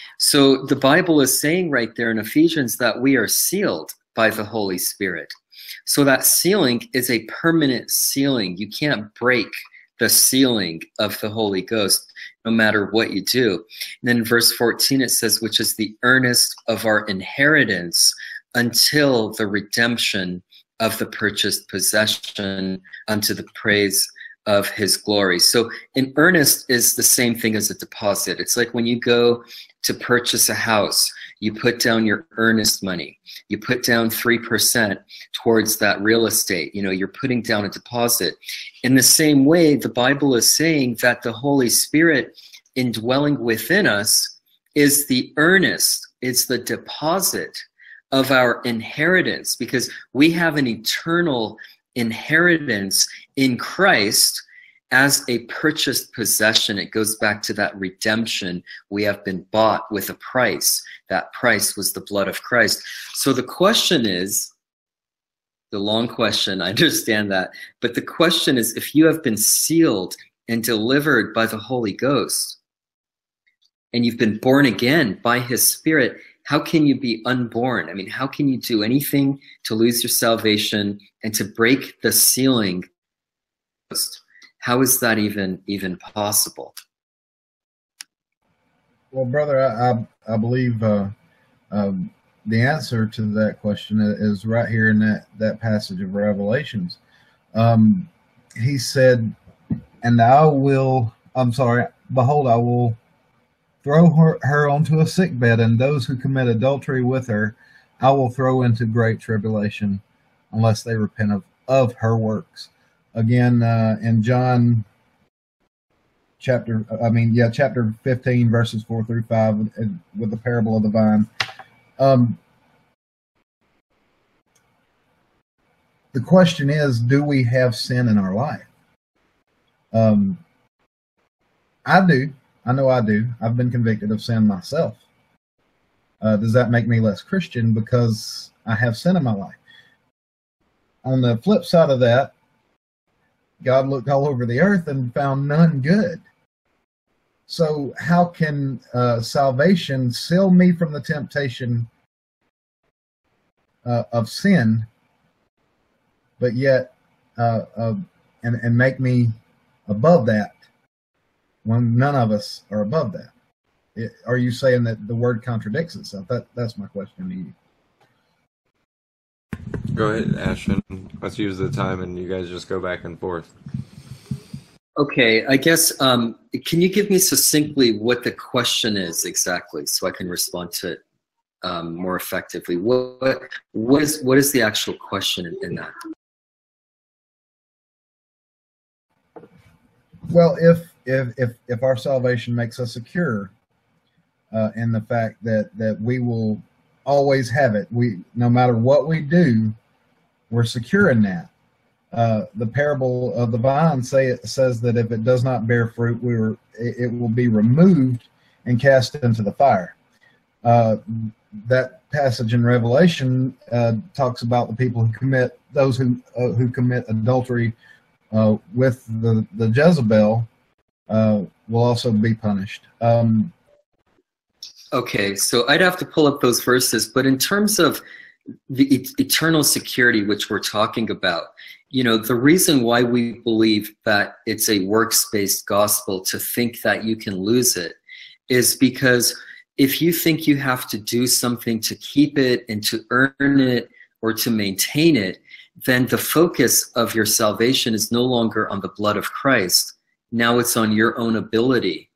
So the Bible is saying right there in Ephesians that we are sealed by the Holy Spirit. So that sealing is a permanent sealing. You can't break the sealing of the Holy Ghost no matter what you do. And then in verse fourteen it says, which is the earnest of our inheritance until the redemption of the purchased possession unto the praise of his glory. So an earnest is the same thing as a deposit. It's like when you go to purchase a house, you put down your earnest money. You put down three percent towards that real estate. You know, you're putting down a deposit. In the same way, the Bible is saying that the Holy Spirit indwelling within us is the earnest, it's the deposit of our inheritance, because we have an eternal inheritance in Christ as a purchased possession. It goes back to that redemption. We have been bought with a price. That price was the blood of Christ. So the question is, the long question, I understand that, but the question is, if you have been sealed and delivered by the Holy Ghost, and you've been born again by his Spirit, how can you be unborn? I mean, how can you do anything to lose your salvation and to break the sealing? How is that even even possible? Well, brother, I I, I believe uh, um, the answer to that question is right here in that, that passage of Revelations. Um, he said, and I will, I'm sorry, behold, I will throw her, her onto a sick bed, and those who commit adultery with her I will throw into great tribulation, unless they repent of, of her works. Again, uh, in John chapter, I mean, yeah, chapter fifteen, verses four through five, with the parable of the vine. Um, the question is, do we have sin in our life? Um, I do. I know I do. I've been convicted of sin myself. Uh, does that make me less Christian because I have sin in my life? On the flip side of that, God looked all over the earth and found none good. So how can uh, salvation seal me from the temptation uh, of sin, but yet uh, uh, and, and make me above that, when none of us are above that? It, are you saying that the word contradicts itself? That that's my question to you. Go ahead, Afshin. Let's use the time and you guys just go back and forth. Okay, I guess, um, can you give me succinctly what the question is exactly so I can respond to it um, more effectively? What, what, is, what is the actual question in, in that? Well, if if if if our salvation makes us secure uh, in the fact that that we will always have it, we no matter what we do, we're secure in that. Uh, the parable of the vine say it says that if it does not bear fruit, we were it, it will be removed and cast into the fire. Uh, that passage in Revelation uh, talks about the people who commit those who uh, who commit adultery Uh, with the, the Jezebel uh, will also be punished. Um, okay, so I'd have to pull up those verses, but in terms of the et- eternal security which we're talking about, you know, the reason why we believe that it's a works-based gospel to think that you can lose it is because if you think you have to do something to keep it and to earn it or to maintain it, then the focus of your salvation is no longer on the blood of Christ. Now it's on your own ability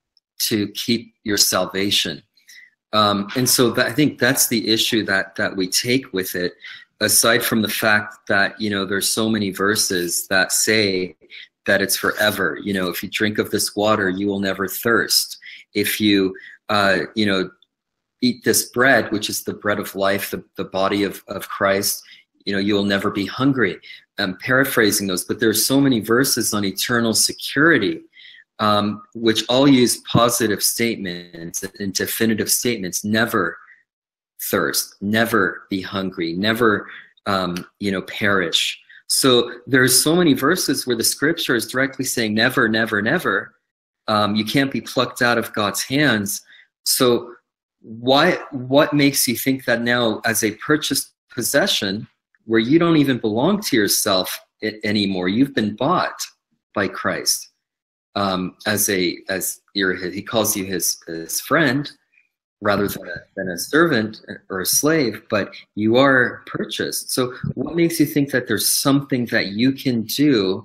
to keep your salvation. Um, and so that, I think that's the issue that that we take with it, aside from the fact that, you know, there's so many verses that say that it's forever. You know, if you drink of this water, you will never thirst. If you, uh, you know, eat this bread, which is the bread of life, the, the body of, of Christ, you know, you will never be hungry. I'm paraphrasing those, but there's so many verses on eternal security, um, which all use positive statements and definitive statements. Never thirst, never be hungry, never, um, you know, perish. So there's so many verses where the scripture is directly saying never, never, never. Um, you can't be plucked out of God's hands. So why, what makes you think that now as a purchased possession, where you don't even belong to yourself anymore, you've been bought by Christ, um, as a, as your, he calls you his, his friend rather than a, than a servant or a slave, but you are purchased. So what makes you think that there's something that you can do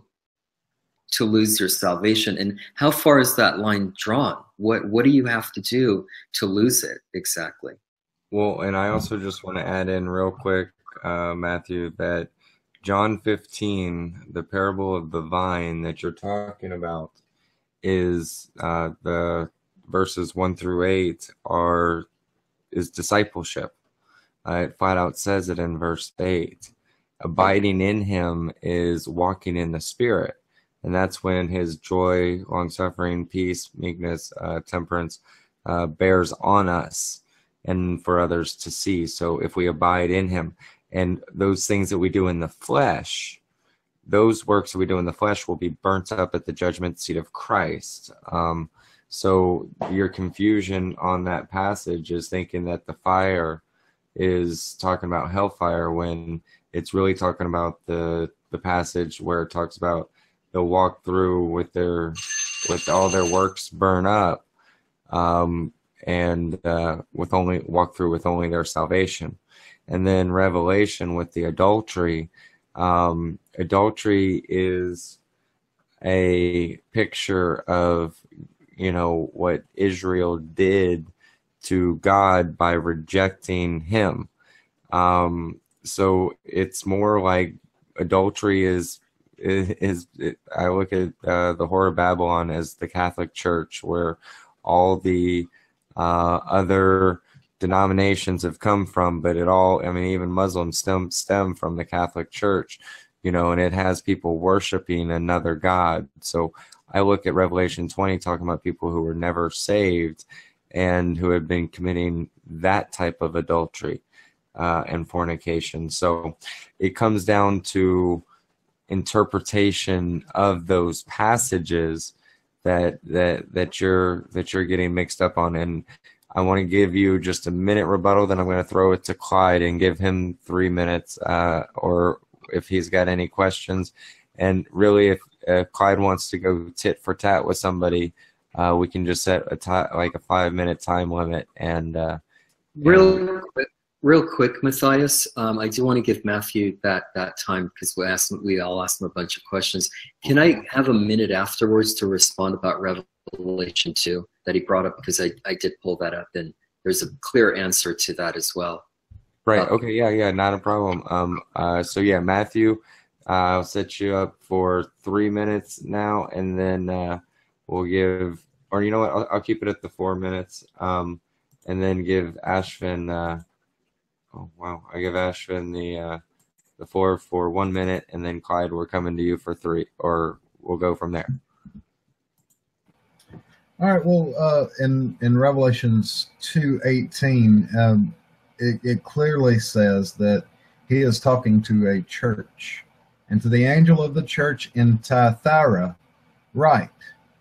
to lose your salvation? And how far is that line drawn? What, what do you have to do to lose it exactly? Well, and I also just want to add in real quick, uh, Matthew, that John fifteen, the parable of the vine that you're talking about, is uh, the verses one through eight are is discipleship. Uh, it flat out says it in verse eight. Abiding in him is walking in the Spirit. And that's when his joy, long-suffering, peace, meekness, uh, temperance uh, bears on us and for others to see. So if we abide in him, and those things that we do in the flesh, those works that we do in the flesh will be burnt up at the judgment seat of Christ. Um, so your confusion on that passage is thinking that the fire is talking about hellfire, when it's really talking about the the passage where it talks about they'll walk through with their with all their works burn up, um, and uh, with only walk through with only their salvation. And then Revelation with the adultery. Um, adultery is a picture of, you know, what Israel did to God by rejecting him. Um, so it's more like adultery is, is, is I look at uh, the Whore of Babylon as the Catholic Church, where all the uh, other denominations have come from, but it all, I mean, even Muslims stem, stem from the Catholic Church, you know, and it has people worshiping another God. So I look at Revelation twenty talking about people who were never saved and who had been committing that type of adultery uh, and fornication. So it comes down to interpretation of those passages that that that you're that you're getting mixed up on. And I want to give you just a minute rebuttal, then I'm going to throw it to Clyde and give him three minutes, uh, or if he's got any questions. And really, if uh, Clyde wants to go tit for tat with somebody, uh, we can just set a ti- like a five minute time limit. And uh, real quick, real quick, Matthias, um, I do want to give Matthew that that time, because we asked him, we all asked him a bunch of questions. Can I have a minute afterwards to respond about Revelation two that he brought up, because I, I did pull that up, and there's a clear answer to that as well. Right. Uh, Okay. Yeah. Yeah. Not a problem. Um. Uh. So yeah, Matthew, uh, I'll set you up for three minutes now, and then uh, we'll give, or you know what, I'll, I'll keep it at the four minutes. Um, and then give Ashvin. Uh, oh wow, I give Ashvin the uh, the four for one minute, and then Clyde, we're coming to you for three, or we'll go from there. All right. Well, uh, in in Revelations two eighteen, um, it, it clearly says that he is talking to a church, and to the angel of the church in Thyatira, write.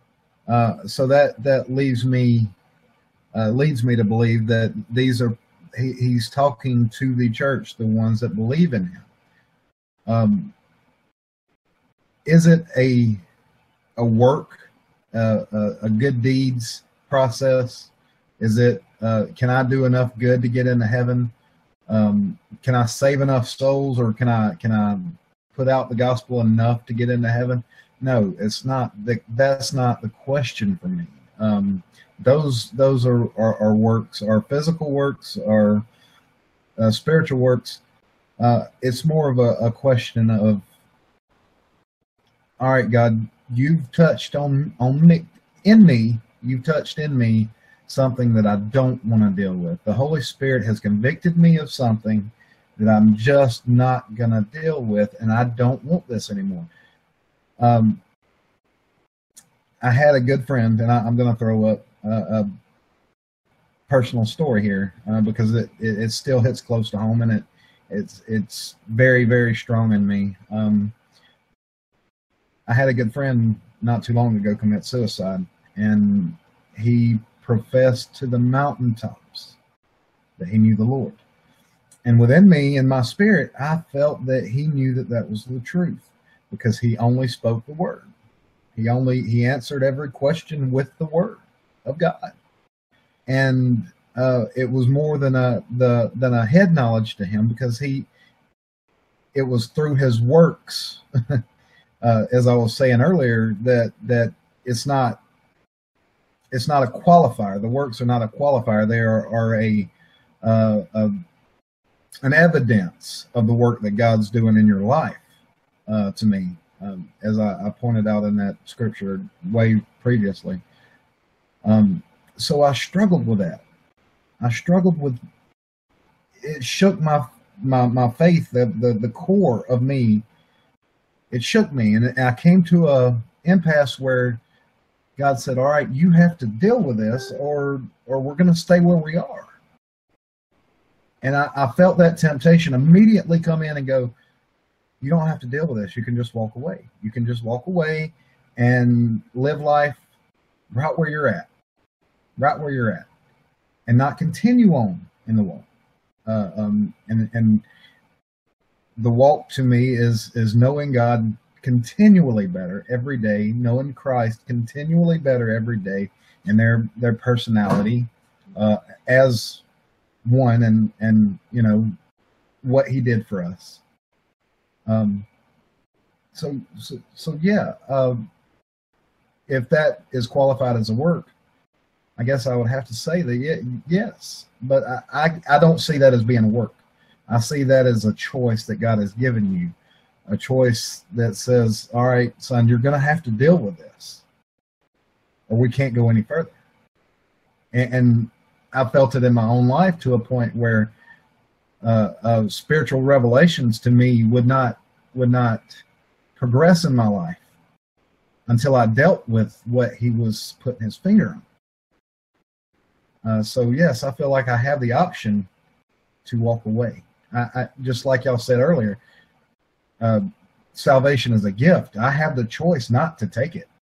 Uh, so that that leaves me uh, leads me to believe that these are he, he's talking to the church, the ones that believe in him. Um, is it a a work, uh, a, a good deeds process? Is it, uh, can I do enough good to get into heaven? Um, can I save enough souls, or can I can I put out the gospel enough to get into heaven? No, it's not. The, that's not the question for me. Um, those those are, are, are works, are physical works, are uh, spiritual works. Uh, it's more of a, a question of, all right, God, you've touched on on me, in me. You've touched in me something that I don't want to deal with. The Holy Spirit has convicted me of something that I'm just not going to deal with, and I don't want this anymore. Um, I had a good friend, and I, I'm going to throw up a, a personal story here uh, because it, it, it still hits close to home, and it it's it's very, very strong in me. Um, I had a good friend not too long ago commit suicide, and he professed to the mountaintops that he knew the Lord. And within me, in my spirit, I felt that he knew that that was the truth, because he only spoke the word. He only, he answered every question with the word of God. And uh, it was more than a, the, than a head knowledge to him, because he, it was through his works, uh, as I was saying earlier, that, that it's not, it's not a qualifier. The works are not a qualifier. They are, are a, uh, a an evidence of the work that God's doing in your life. Uh, to me, um, as I, I pointed out in that scripture way previously. Um, so I struggled with that. I struggled with. It shook my my my faith. The the the core of me. It shook me, and I came to a impasse where God said, all right, you have to deal with this, or or we're going to stay where we are. And I, I felt that temptation immediately come in and go, you don't have to deal with this. You can just walk away. You can just walk away and live life right where you're at, right where you're at, and not continue on in the walk. Uh, um, and and the walk to me is is knowing God continually better every day, knowing Christ continually better every day, and their their personality uh, as one, and and you know what He did for us. Um. So so so yeah. Um, if that is qualified as a work, I guess I would have to say that yes, but I, I I don't see that as being a work. I see that as a choice that God has given you. A choice that says, all right, son, you're going to have to deal with this, or we can't go any further. And, and I felt it in my own life to a point where uh, uh, spiritual revelations to me would not would not progress in my life until I dealt with what he was putting his finger on. Uh, so, yes, I feel like I have the option to walk away. I, I just like y'all said earlier, Uh, salvation is a gift. I have the choice not to take it.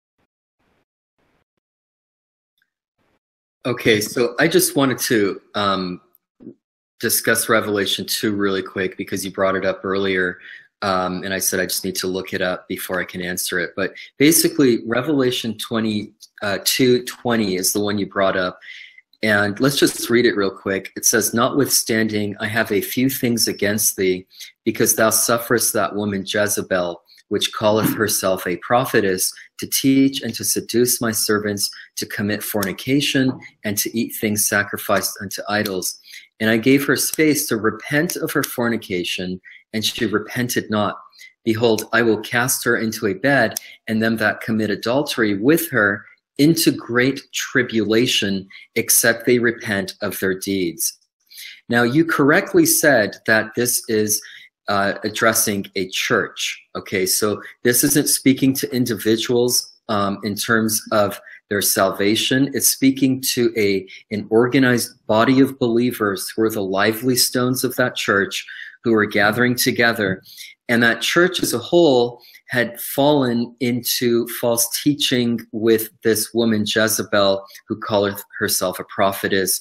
Okay, so I just wanted to um, discuss Revelation two really quick because you brought it up earlier, um, and I said I just need to look it up before I can answer it. But basically, Revelation twenty-two twenty is the one you brought up. And let's just read it real quick. It says, notwithstanding, I have a few things against thee, because thou sufferest that woman Jezebel, which calleth herself a prophetess, to teach and to seduce my servants to commit fornication and to eat things sacrificed unto idols. And I gave her space to repent of her fornication, and she repented not. Behold, I will cast her into a bed, and them that commit adultery with her into great tribulation, except they repent of their deeds. Now, you correctly said that this is uh, addressing a church. Okay, so this isn't speaking to individuals um, in terms of their salvation. It's speaking to a an organized body of believers who are the lively stones of that church, who are gathering together. And that church as a whole had fallen into false teaching with this woman Jezebel, who calleth herself a prophetess.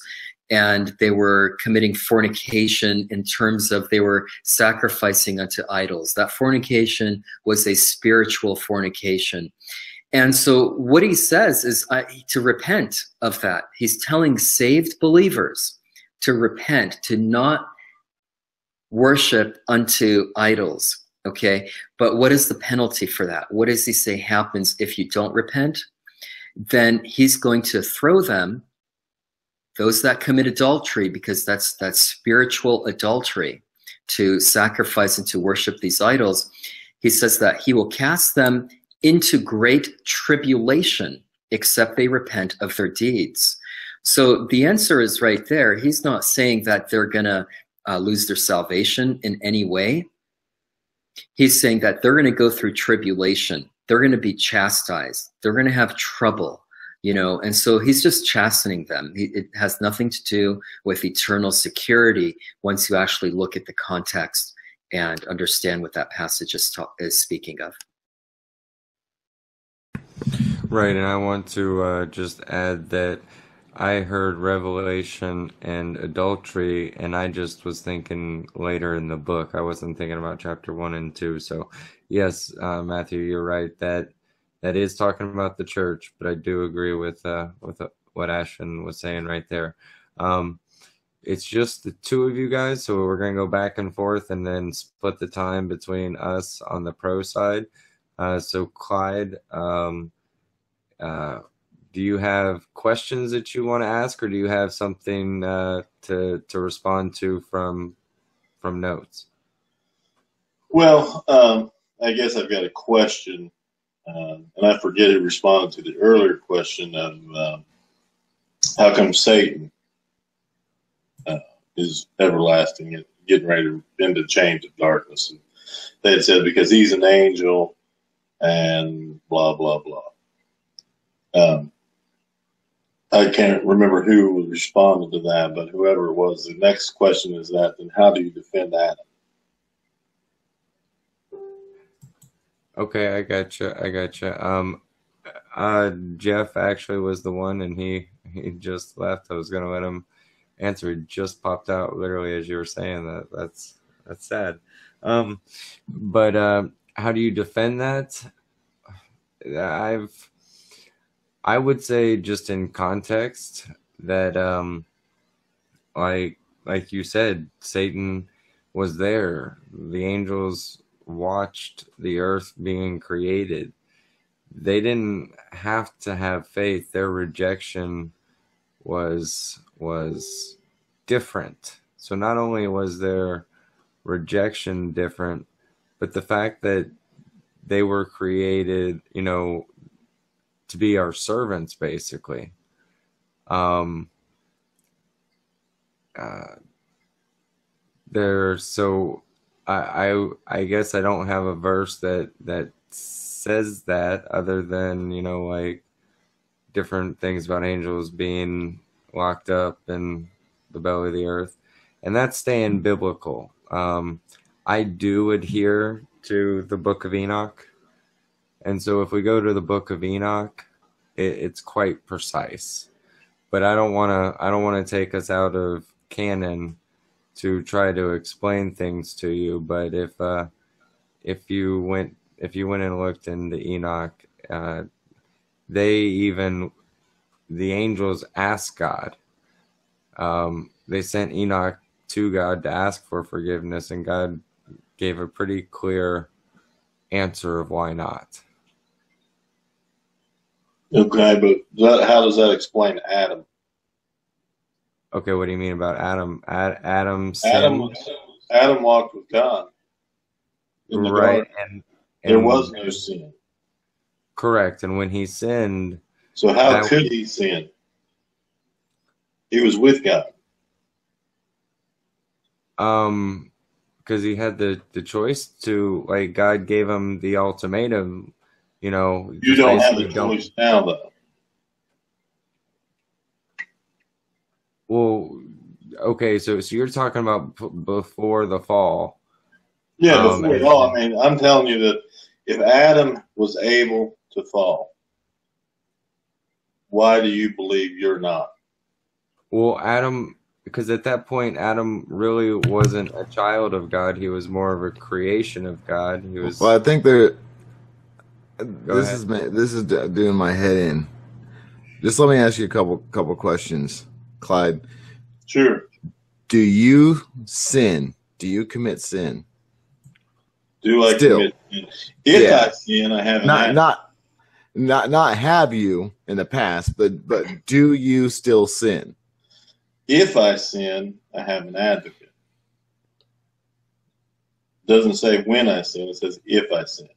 and they were committing fornication in terms of they were sacrificing unto idols. That fornication was a spiritual fornication. And so what he says is uh, to repent of that. He's telling saved believers to repent, to not worship unto idols, okay? But what is the penalty for that? What does he say happens if you don't repent? Then he's going to throw them, those that commit adultery, because that's that's spiritual adultery, to sacrifice and to worship these idols. He says that he will cast them into great tribulation, except they repent of their deeds. So the answer is right there. He's not saying that they're going to uh, lose their salvation in any way. He's saying that they're going to go through tribulation. They're going to be chastised. They're going to have trouble, you know, and so he's just chastening them. It has nothing to do with eternal security once you actually look at the context and understand what that passage is, ta- is speaking of. Right, and I want to uh, just add that I heard revelation and adultery, and I just was thinking later in the book. I wasn't thinking about chapter one and two. So, yes, uh, Matthew, you're right. That that is talking about the church, but I do agree with uh, with uh, what Afshin was saying right there. Um, it's just the two of you guys, so we're going to go back and forth and then split the time between us on the pro side. Uh, so, Clyde, um, uh, do you have questions that you want to ask, or do you have something uh, to to respond to from from notes? Well, um, I guess I've got a question, uh, and I forget who responded to the earlier question of uh, how come Satan uh, is everlasting and getting ready to end the chains of darkness. And they had said because he's an angel and blah, blah, blah. Um, I can't remember who responded to that, but whoever it was, the next question is that, then how do you defend Adam? Okay, I gotcha. I gotcha. Um, uh, Jeff actually was the one, and he he just left. I was gonna let him answer. It just popped out literally as you were saying that. That's that's sad. Um, but uh, how do you defend that? I've I would say just in context that um, like like you said, Satan was there. The angels watched the earth being created. They didn't have to have faith. Their rejection was was different. So not only was their rejection different, but the fact that they were created, you know, to be our servants, basically. Um, uh, they're so. I, I I guess I don't have a verse that that says that, other than, you know, like different things about angels being locked up in the belly of the earth, and that's staying biblical. Um, I do adhere to the Book of Enoch, and so if we go to the Book of Enoch, it, it's quite precise. But I don't want to. I don't want to take us out of canon to try to explain things to you. But if uh, if you went if you went and looked into Enoch, uh, they even the angels asked God. Um, they sent Enoch to God to ask for forgiveness, and God gave a pretty clear answer of why not. Okay, but that, how does that explain Adam? Okay, what do you mean about Adam? Ad, Adam sinned? Adam, Adam walked with God. In the right, garden. and, and there was no sin. Correct, and when he sinned, so how could he sin? He was with God. Um, because he had the the choice to, like, God gave him the ultimatum. You know, you don't have the choice now, though. Well, okay, so so you're talking about p- before the fall. Yeah, um, before the fall. I mean, I'm telling you that if Adam was able to fall, why do you believe you're not? Well, Adam because at that point Adam really wasn't a child of God. He was more of a creation of God. He was. Well, I think there. This ahead. is ma- this is d- doing my head in. Just let me ask you a couple couple questions, Clyde. Sure. Do you sin? Do you commit sin? Do I Still. commit sin? If Yeah. I sin, I haven't. Not had- not not not have you in the past, but but do you still sin? If I sin, I have an advocate. Doesn't say when I sin, it says if I sin.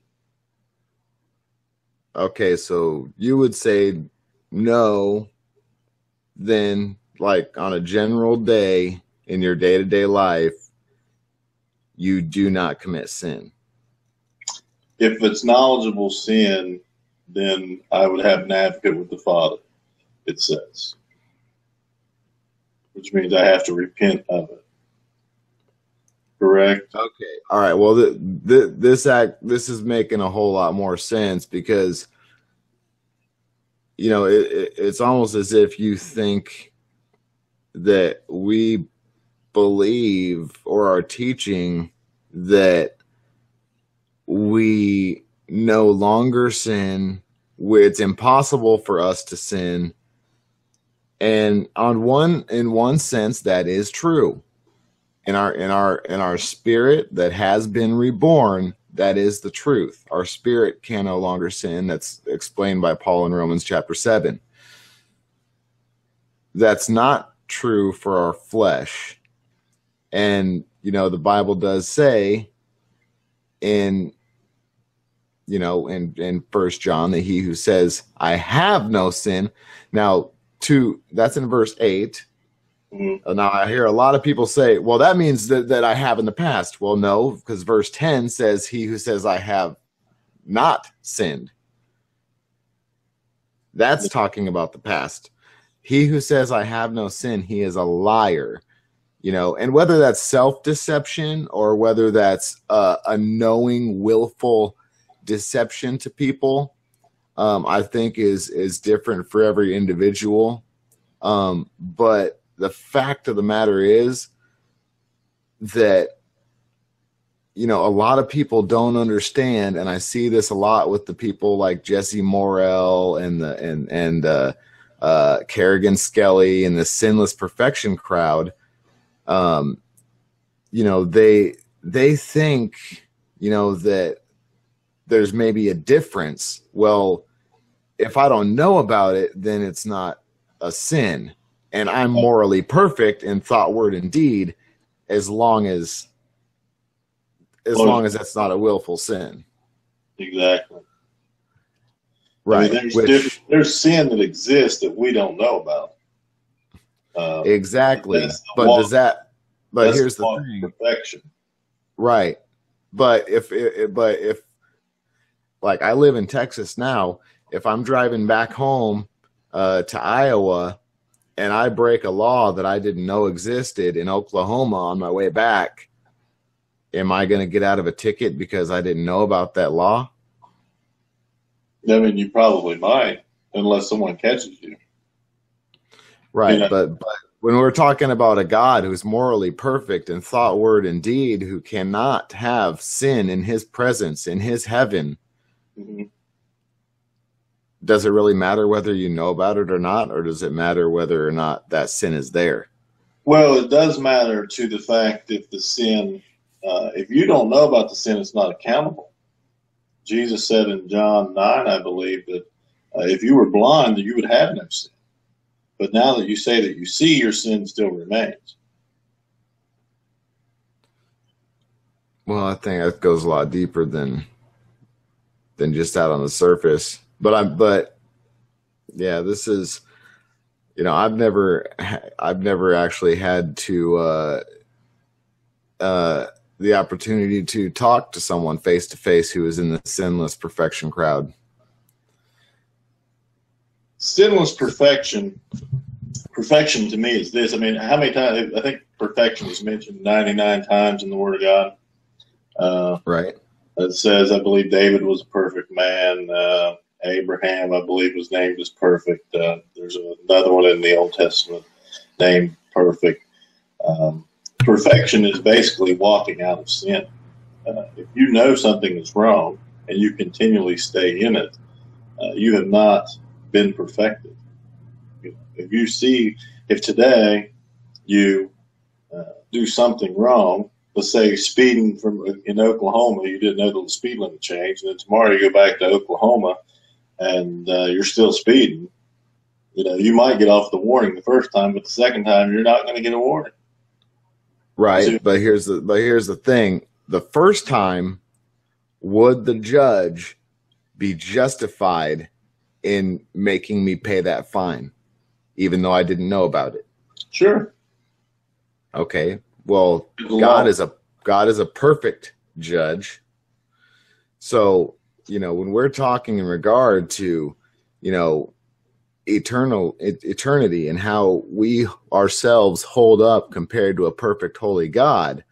Okay, so you would say no, then like on a general day in your day-to-day life, you do not commit sin. If it's knowledgeable sin, then I would have an advocate with the Father, it says. Which means I have to repent of it. Correct? Okay. All right. Well, th- th- this act, this is making a whole lot more sense because, you know, it, it, it's almost as if you think that we believe or are teaching that we no longer sin, where it's impossible for us to sin. And on one, in one sense, that is true. In our in our in our spirit that has been reborn, that is the truth. Our spirit can no longer sin. That's explained by Paul in Romans chapter seven. That's not true for our flesh. And you know, the Bible does say in you know in in First John that he who says, I have no sin. Now, to that's in verse eight. Mm-hmm. Now, I hear a lot of people say, well, that means that, that I have in the past. Well, no, because verse ten says, he who says I have not sinned. That's talking about the past. He who says I have no sin, he is a liar. You know, and whether that's self-deception or whether that's uh, a knowing, willful deception to people, um, I think is is different for every individual. Um, but the fact of the matter is that, you know, a lot of people don't understand, and I see this a lot with the people like Jesse Morrell and the and and uh, uh, Kerrigan Skelly and the Sinless Perfection crowd. Um, you know, they they think, you know, that there's maybe a difference. Well, if I don't know about it, then it's not a sin. And I'm morally perfect in thought, word, and deed, as long as as Well, long as that's not a willful sin. Exactly. Right. I mean, there's, Which, diff- there's sin that exists that we don't know about. Uh, exactly. that's the But walk- does that but that's here's the walk of thing. perfection. Right. But if it but if like I live in Texas now, if I'm driving back home uh, to Iowa and I break a law that I didn't know existed in Oklahoma on my way back, am I going to get out of a ticket because I didn't know about that law? I mean, you probably might, unless someone catches you. Right. Yeah. But, but when we're talking about a God who's morally perfect in thought, word, and deed, who cannot have sin in his presence, in his heaven, Mm-hmm. does it really matter whether you know about it or not, or does it matter whether or not that sin is there? Well, it does matter to the fact if the sin, uh, if you don't know about the sin, it's not accountable. Jesus said in John nine, I believe, that uh, if you were blind, you would have no sin. But now that you say that you see, your sin still remains. Well, I think that goes a lot deeper than than just out on the surface. But I'm, but yeah, this is, you know, I've never, I've never actually had to, uh, uh, the opportunity to talk to someone face to face who is in the Sinless Perfection crowd. Sinless perfection, perfection to me is this. I mean, how many times, I think perfection is mentioned ninety-nine times in the Word of God. Uh, Right. It says, I believe David was a perfect man. Uh, Abraham, I believe, was named as perfect. Uh, there's another one in the Old Testament named perfect. Um, perfection is basically walking out of sin. Uh, if you know something is wrong and you continually stay in it, uh, you have not been perfected. If you see, if today you uh, do something wrong, let's say speeding from in Oklahoma, you didn't know the speed limit changed, and then tomorrow you go back to Oklahoma and uh, you're still speeding, you know, you might get off the warning the first time, but the second time you're not going to get a warning. Right, So, but here's the but here's the thing: the first time, would the judge be justified in making me pay that fine, even though I didn't know about it? sure. Okay, well, The God law. is a God is a perfect judge. So, you know, when we're talking in regard to, you know, eternal et- eternity and how we ourselves hold up compared to a perfect holy God,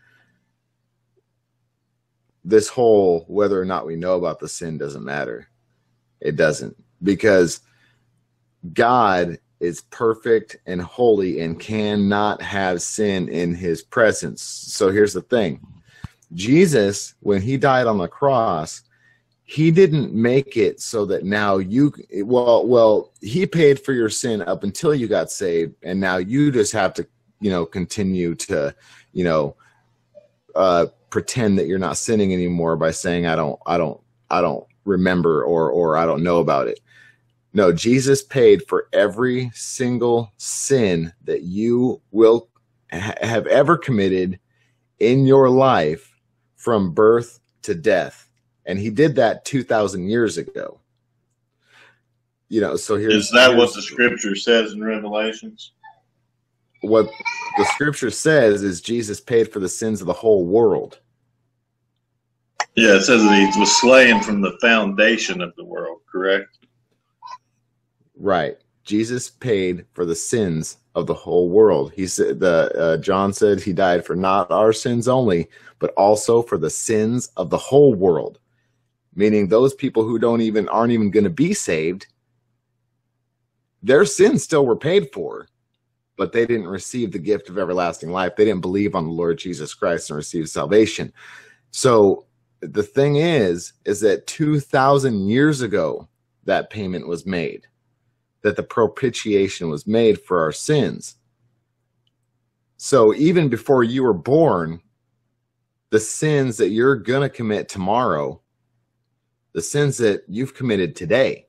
this whole whether or not we know about the sin doesn't matter. It doesn't, because God is perfect and holy and cannot have sin in his presence. So here's the thing. Jesus, when he died on the cross, he didn't make it so that now you, well, well, he paid for your sin up until you got saved, and now you just have to, you know, continue to, you know, uh, pretend that you're not sinning anymore by saying, I don't, I don't, I don't remember, or, or I don't know about it. No, Jesus paid for every single sin that you will ha- have ever committed in your life from birth to death. And he did that two thousand years ago. You know, so here's Is that here's what the scripture says in Revelations? what the scripture says is Jesus paid for the sins of the whole world. Yeah, it says that he was slain from the foundation of the world, correct? Right. Jesus paid for the sins of the whole world. He said, the uh, John said he died for not our sins only, but also for the sins of the whole world. Meaning those people who don't even aren't even going to be saved, their sins still were paid for, but they didn't receive the gift of everlasting life. They didn't believe on the Lord Jesus Christ and receive salvation. So the thing is, is that two thousand years ago, that payment was made, that the propitiation was made for our sins. So even before you were born, the sins that you're going to commit tomorrow, the sins that you've committed today,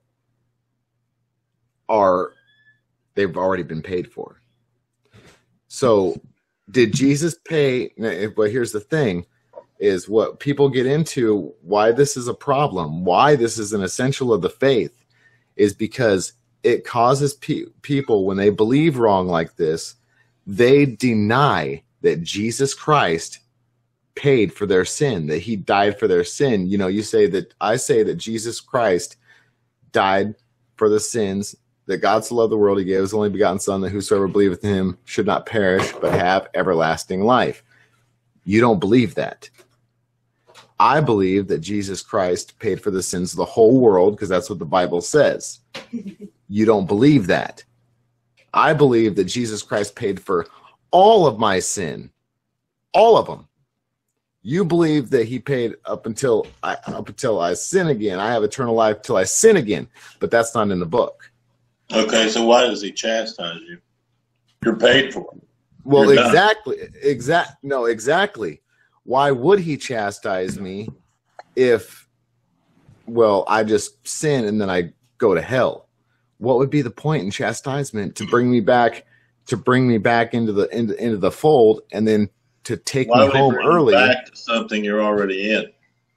are, they've already been paid for. So did Jesus pay? But here's the thing, is what people get into, why this is a problem, why this is an essential of the faith, is because it causes pe- people, when they believe wrong like this, they deny that Jesus Christ paid for their sin, that he died for their sin. You know, you say that, I say that Jesus Christ died for the sins, that God so loved the world, he gave his only begotten son, that whosoever believeth in him should not perish, but have everlasting life. You don't believe that. I believe that Jesus Christ paid for the sins of the whole world, because that's what the Bible says. You don't believe that. I believe that Jesus Christ paid for all of my sin, all of them. You believe that he paid up until I, up until I sin again. I have eternal life till I sin again, but that's not in the book. Okay, so why does he chastise you? You're paid for it. Well, You're done. exactly, exact, no, exactly. Why would he chastise me if, well, I just sin and then I go to hell? What would be the point in chastisement? To bring me back, to bring me back into the into, into the fold, and then to take Why me would he home bring you early? back to something you're already in?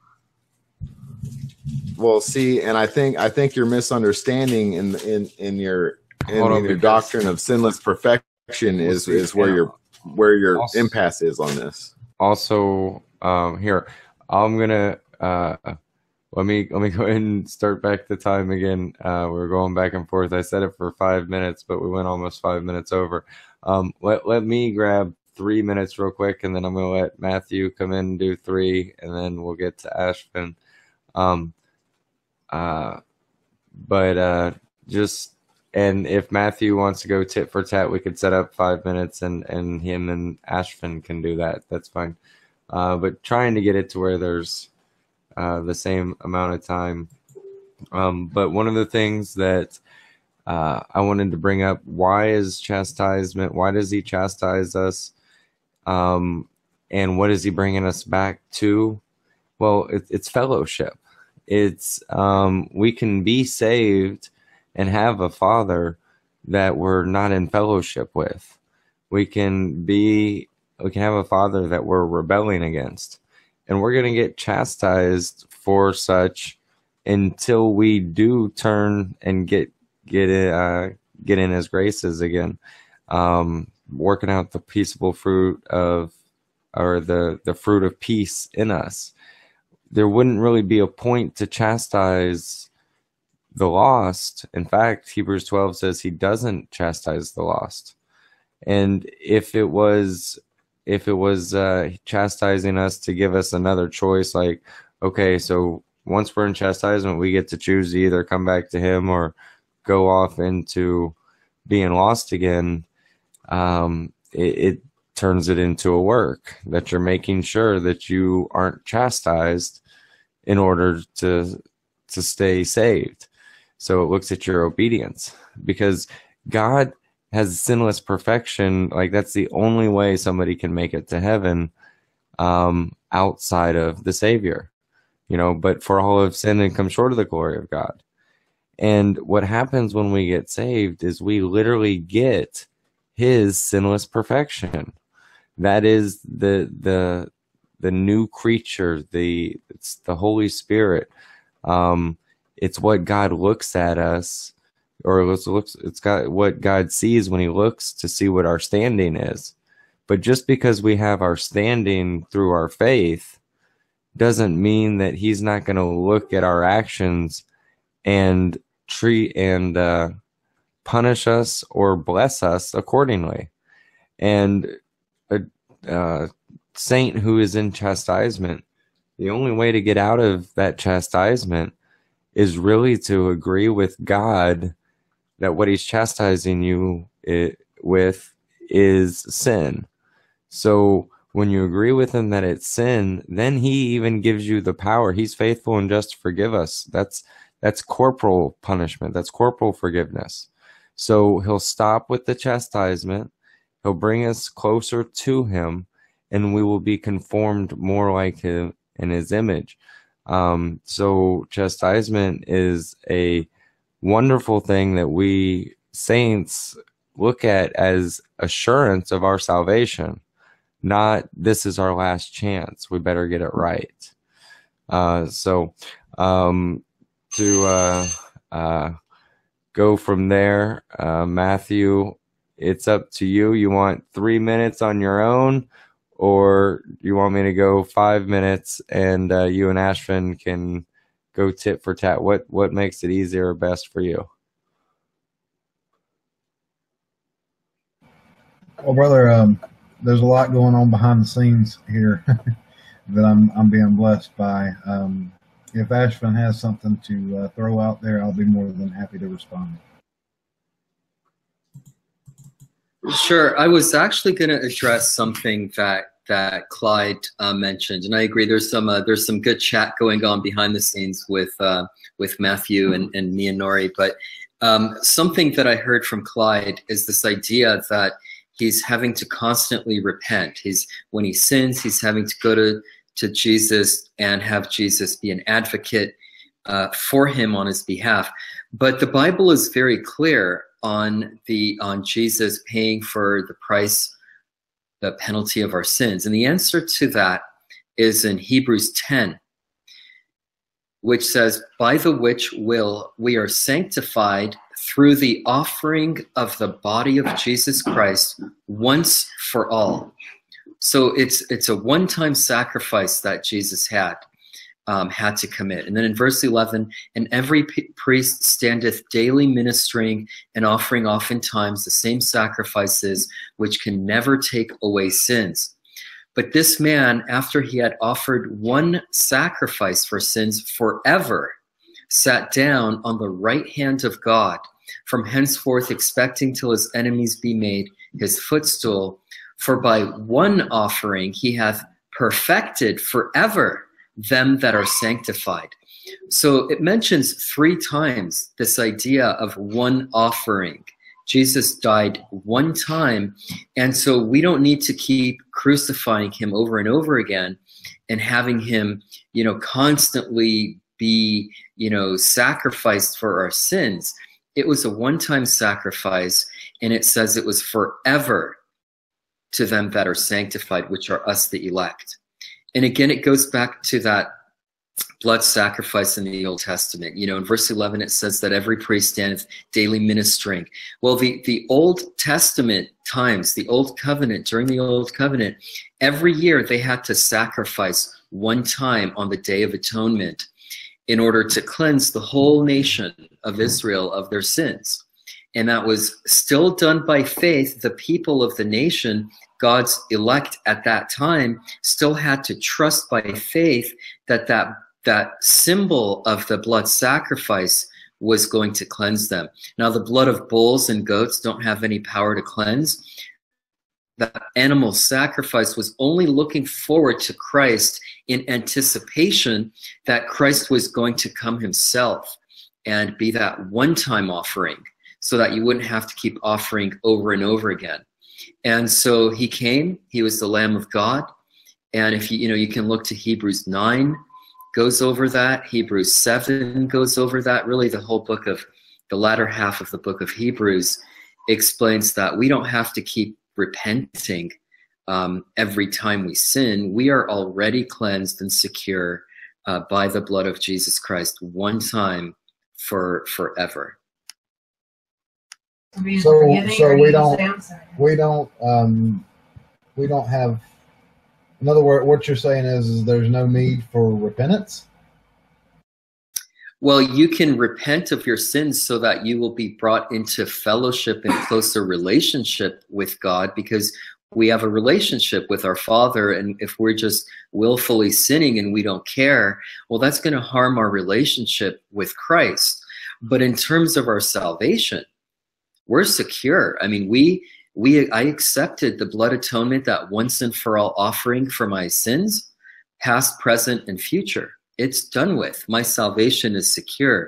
Well, see, and I think I think you're misunderstanding in in in your in, Hold on, in your because- doctrine of sinless perfection is see, is where yeah. your where your Also- impasse is on this. Also, um, here, I'm gonna uh, let me let me go ahead and start back the time again. Uh, we're going back and forth. I said it for five minutes, but we went almost five minutes over. Um, let let me grab three minutes real quick, and then I'm gonna let Matthew come in and do three, and then we'll get to Ashvin. Um, uh, but uh, just and if Matthew wants to go tit for tat, we could set up five minutes, and and him and Ashvin can do that. That's fine. Uh, but trying to get it to where there's uh, the same amount of time. Um, but one of the things that uh, I wanted to bring up: why is chastisement? Why does he chastise us? Um, and what is he bringing us back to? Well, it, it's fellowship. It's um, we can be saved and have a father that we're not in fellowship with. We can be, we can have a father that we're rebelling against, and we're going to get chastised for such until we do turn and get get it, uh, get in his graces again, um, working out the peaceable fruit of, or the the fruit of peace in us. There wouldn't really be a point to chastise the lost. In fact, Hebrews twelve says he doesn't chastise the lost. And if it was, if it was uh, chastising us to give us another choice, like, okay, so once we're in chastisement, we get to choose to either come back to him or go off into being lost again. Um, it, it turns it into a work that you're making sure that you aren't chastised in order to to stay saved. So it looks at your obedience, because God has sinless perfection. Like, that's the only way somebody can make it to heaven, um, outside of the Savior, you know, but for all have sinned and come short of the glory of God. And what happens when we get saved is we literally get his sinless perfection. That is the, the, the new creature, the, it's the Holy Spirit. Um, it's what God looks at us, or looks, looks, it's got what God sees when he looks to see what our standing is. But just because we have our standing through our faith doesn't mean that he's not going to look at our actions and treat and uh, punish us or bless us accordingly. And a uh, saint who is in chastisement, the only way to get out of that chastisement is really to agree with God that what he's chastising you it, with is sin. So when you agree with him that it's sin, then he even gives you the power. He's faithful and just to forgive us. That's that's corporal punishment. That's corporal forgiveness. So he'll stop with the chastisement. He'll bring us closer to him, and we will be conformed more like him in his image. Um, so chastisement is a wonderful thing that we saints look at as assurance of our salvation. Not, this is our last chance, we better get it right. Uh, so um, to uh, uh, go from there, uh, Matthew, it's up to you. You want three minutes on your own, or you want me to go five minutes and uh, you and Ashvin can go tit for tat? What what makes it easier or best for you? Well, brother, um, there's a lot going on behind the scenes here that I'm I'm being blessed by. Um, if Ashvin has something to uh, throw out there, I'll be more than happy to respond. Sure. I was actually going to address something that that Clyde uh, mentioned, and I agree. There's some uh, there's some good chat going on behind the scenes with uh, with Matthew and, and me and Nori. But um, something that I heard from Clyde is this idea that he's having to constantly repent. He's when he sins, he's having to go to to Jesus and have Jesus be an advocate uh, for him on his behalf. But the Bible is very clear on the on Jesus paying for the price, the penalty of our sins. And the answer to that is in Hebrews ten, which says, by the which will we are sanctified through the offering of the body of Jesus Christ once for all. So it's it's a one-time sacrifice that Jesus had. Um, had to commit. And then in verse eleven, and every priest standeth daily ministering and offering oftentimes the same sacrifices which can never take away sins. But this man, after he had offered one sacrifice for sins forever, sat down on the right hand of God, from henceforth expecting till his enemies be made his footstool. For by one offering he hath perfected forever them that are sanctified. So it mentions three times this idea of one offering. Jesus died one time, and so we don't need to keep crucifying him over and over again and having him, you know, constantly be, you know, sacrificed for our sins. It was a one-time sacrifice, and it says it was forever to them that are sanctified, which are us, the elect. And again, it goes back to that blood sacrifice in the Old Testament. You know, in verse eleven, it says that every priest standeth daily ministering. Well, the, the Old Testament times, the Old Covenant, during the Old Covenant, every year they had to sacrifice one time on the Day of Atonement in order to cleanse the whole nation of Israel of their sins. And that was still done by faith. The people of the nation, God's elect at that time, still had to trust by faith that that that symbol of the blood sacrifice was going to cleanse them. Now, the blood of bulls and goats don't have any power to cleanse. The animal sacrifice was only looking forward to Christ in anticipation that Christ was going to come himself and be that one-time offering so that you wouldn't have to keep offering over and over again. And so he came, he was the Lamb of God. And if you, you know, you can look to Hebrews nine, goes over that. Hebrews seven goes over that. Really, the whole book of, the latter half of the book of Hebrews explains that we don't have to keep repenting um, every time we sin. We are already cleansed and secure uh, by the blood of Jesus Christ one time for forever. So, so we don't, we don't, um, we don't have. In other words, what you're saying is, is there's no need for repentance? Well, you can repent of your sins so that you will be brought into fellowship and closer relationship with God, because we have a relationship with our Father. And if we're just willfully sinning and we don't care, well, that's going to harm our relationship with Christ. But in terms of our salvation, we're secure. I mean, we... We, I accepted the blood atonement, that once and for all offering for my sins, past, present, and future. It's done with. My salvation is secure.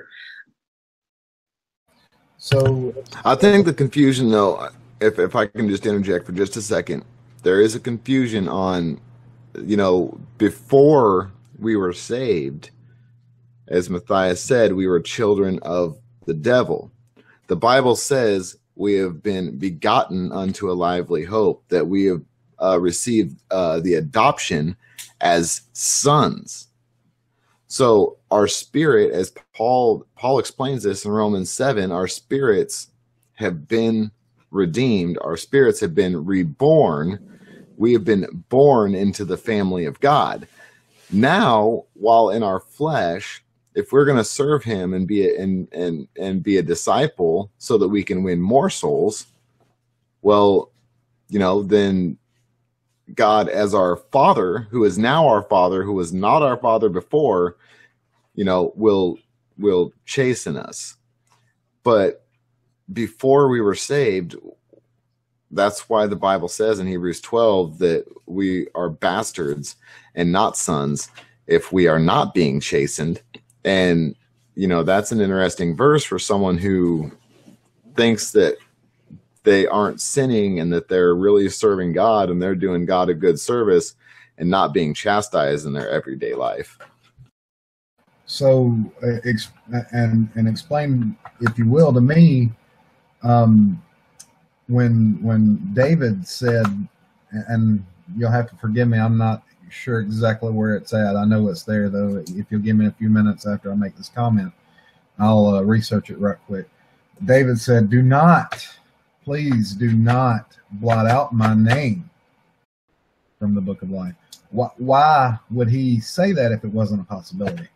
So I think the confusion, though, if, if I can just interject for just a second, there is a confusion on, you know, before we were saved, as Matthias said, we were children of the devil. The Bible says we have been begotten unto a lively hope, that we have uh, received uh, the adoption as sons. So our spirit, as Paul Paul explains this in Romans seven, our spirits have been redeemed. Our spirits have been reborn. We have been born into the family of God. Now, while in our flesh, if we're going to serve him and be a, and, and, and be a disciple so that we can win more souls, well, you know, then God, as our Father, who is now our Father, who was not our Father before, you know, will will chasten us. But before we were saved, that's why the Bible says in Hebrews twelve that we are bastards and not sons if we are not being chastened. And, you know, that's an interesting verse for someone who thinks that they aren't sinning and that they're really serving God and they're doing God a good service and not being chastised in their everyday life. So, uh, ex- and and explain, if you will, to me, um, when when David said, and you'll have to forgive me, I'm not sure exactly where it's at. I know it's there, though. If you'll give me a few minutes after I make this comment, I'll uh, research it right quick. David said, do not, please do not blot out my name from the book of life. Why, why would he say that if it wasn't a possibility?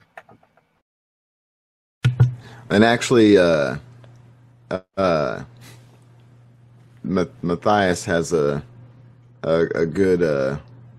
And actually, uh, uh, Matthias has a, a, a good, uh,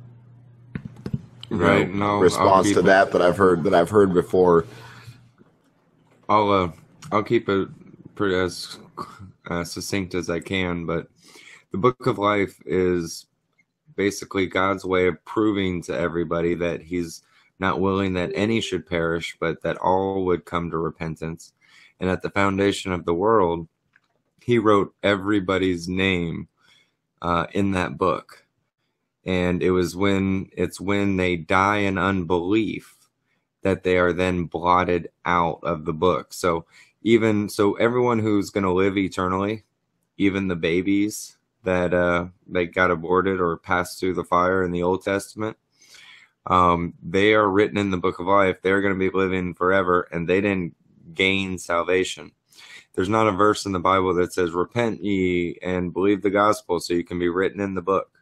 right know, no response to it, that that I've heard that I've heard before. I'll uh, I'll keep it pretty as uh, succinct as I can, but the book of life is basically God's way of proving to everybody that he's not willing that any should perish, but that all would come to repentance. And at the foundation of the world, he wrote everybody's name uh, in that book. And it was when it's when they die in unbelief that they are then blotted out of the book. So even so, everyone who's going to live eternally, even the babies that uh, they got aborted or passed through the fire in the Old Testament, um, they are written in the book of life. They're going to be living forever, and they didn't gain salvation. There's not a verse in the Bible that says, repent ye and believe the gospel so you can be written in the book.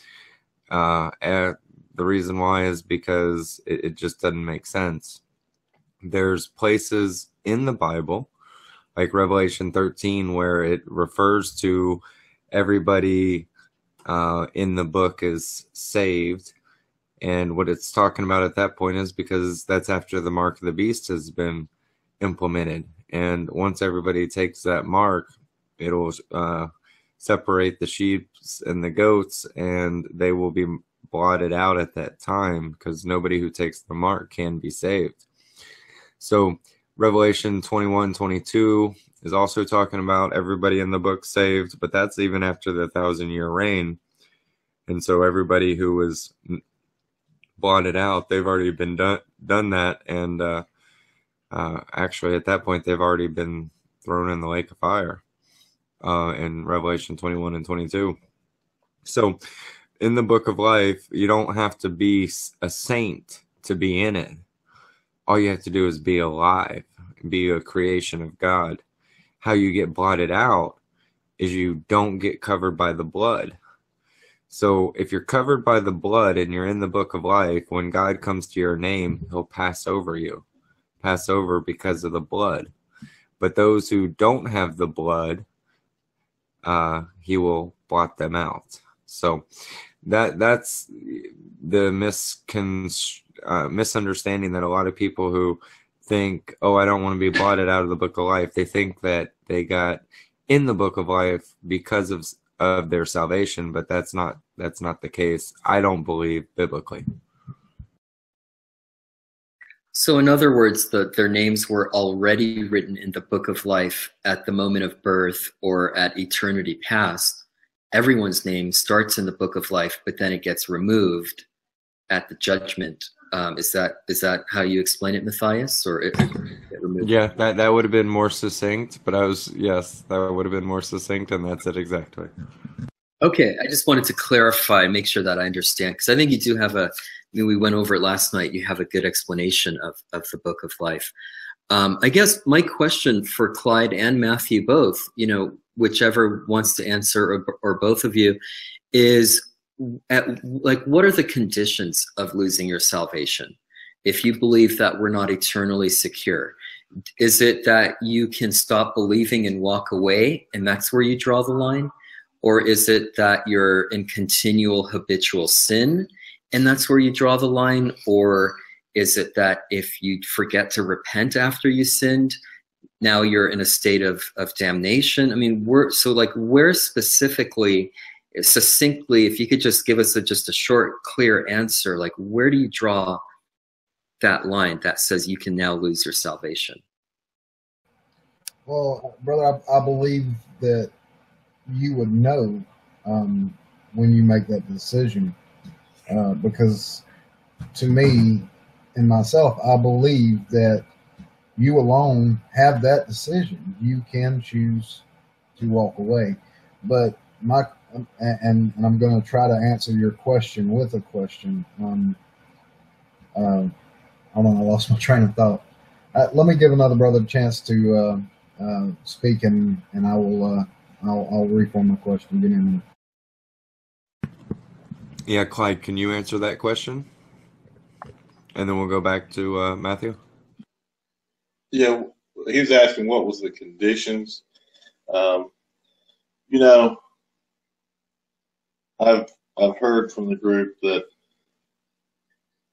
Uh, and the reason why is because it, it just doesn't make sense. There's places in the Bible, like Revelation thirteen, where it refers to everybody uh, in the book is saved. And what it's talking about at that point is because that's after the mark of the beast has been implemented. And once everybody takes that mark, it'll uh, separate the sheep and the goats, and they will be blotted out at that time because nobody who takes the mark can be saved. So Revelation twenty-one, twenty-two is also talking about everybody in the book saved, but that's even after the thousand year reign. And so everybody who was blotted out, they've already been done, done that. And uh, uh, actually at that point, they've already been thrown in the lake of fire uh, in Revelation twenty-one and twenty-two. So in the book of life, you don't have to be a saint to be in it. All you have to do is be alive, be a creation of God. How you get blotted out is you don't get covered by the blood. So if you're covered by the blood and you're in the book of life, when God comes to your name, he'll pass over you, pass over because of the blood. But those who don't have the blood, uh, he will blot them out. So that that's the miscon- uh, misunderstanding that a lot of people who think, oh, I don't want to be blotted out of the book of life, they think that they got in the book of life because of of their salvation, but that's not that's not the case. I don't believe biblically. So in other words, the, their names were already written in the book of life at the moment of birth or at eternity past. Everyone's name starts in the book of life, but then it gets removed at the judgment. Um, is that is that how you explain it, Matthias? Or it, it removed? Yeah, that, that would have been more succinct, but I was, yes, that would have been more succinct, and that's it exactly. Okay, I just wanted to clarify, make sure that I understand, because I think you do have a, I mean, we went over it last night, you have a good explanation of, of the book of life. Um, I guess my question for Clyde and Matthew both, you know, whichever wants to answer, or, or both of you, is at, like, what are the conditions of losing your salvation? If you believe that we're not eternally secure, is it that you can stop believing and walk away, and that's where you draw the line? Or is it that you're in continual habitual sin, and that's where you draw the line? Or is it that if you forget to repent after you sinned, now you're in a state of, of damnation? I mean, we're, so like where specifically, succinctly, if you could just give us a, just a short, clear answer, like where do you draw that line that says you can now lose your salvation? Well, brother, I, I believe that you would know um, when you make that decision, uh, because to me and myself, I believe that you alone have that decision. You can choose to walk away, but my and, and I'm going to try to answer your question with a question. Um, uh, hold on, I lost my train of thought. Uh, let me give another brother a chance to uh, uh, speak, and and I will uh, I'll, I'll reform my question. Give me a minute. Yeah, Clyde, can you answer that question? And then we'll go back to uh, Matthew. Yeah, he was asking what was the conditions. Um, you know, I've I've heard from the group that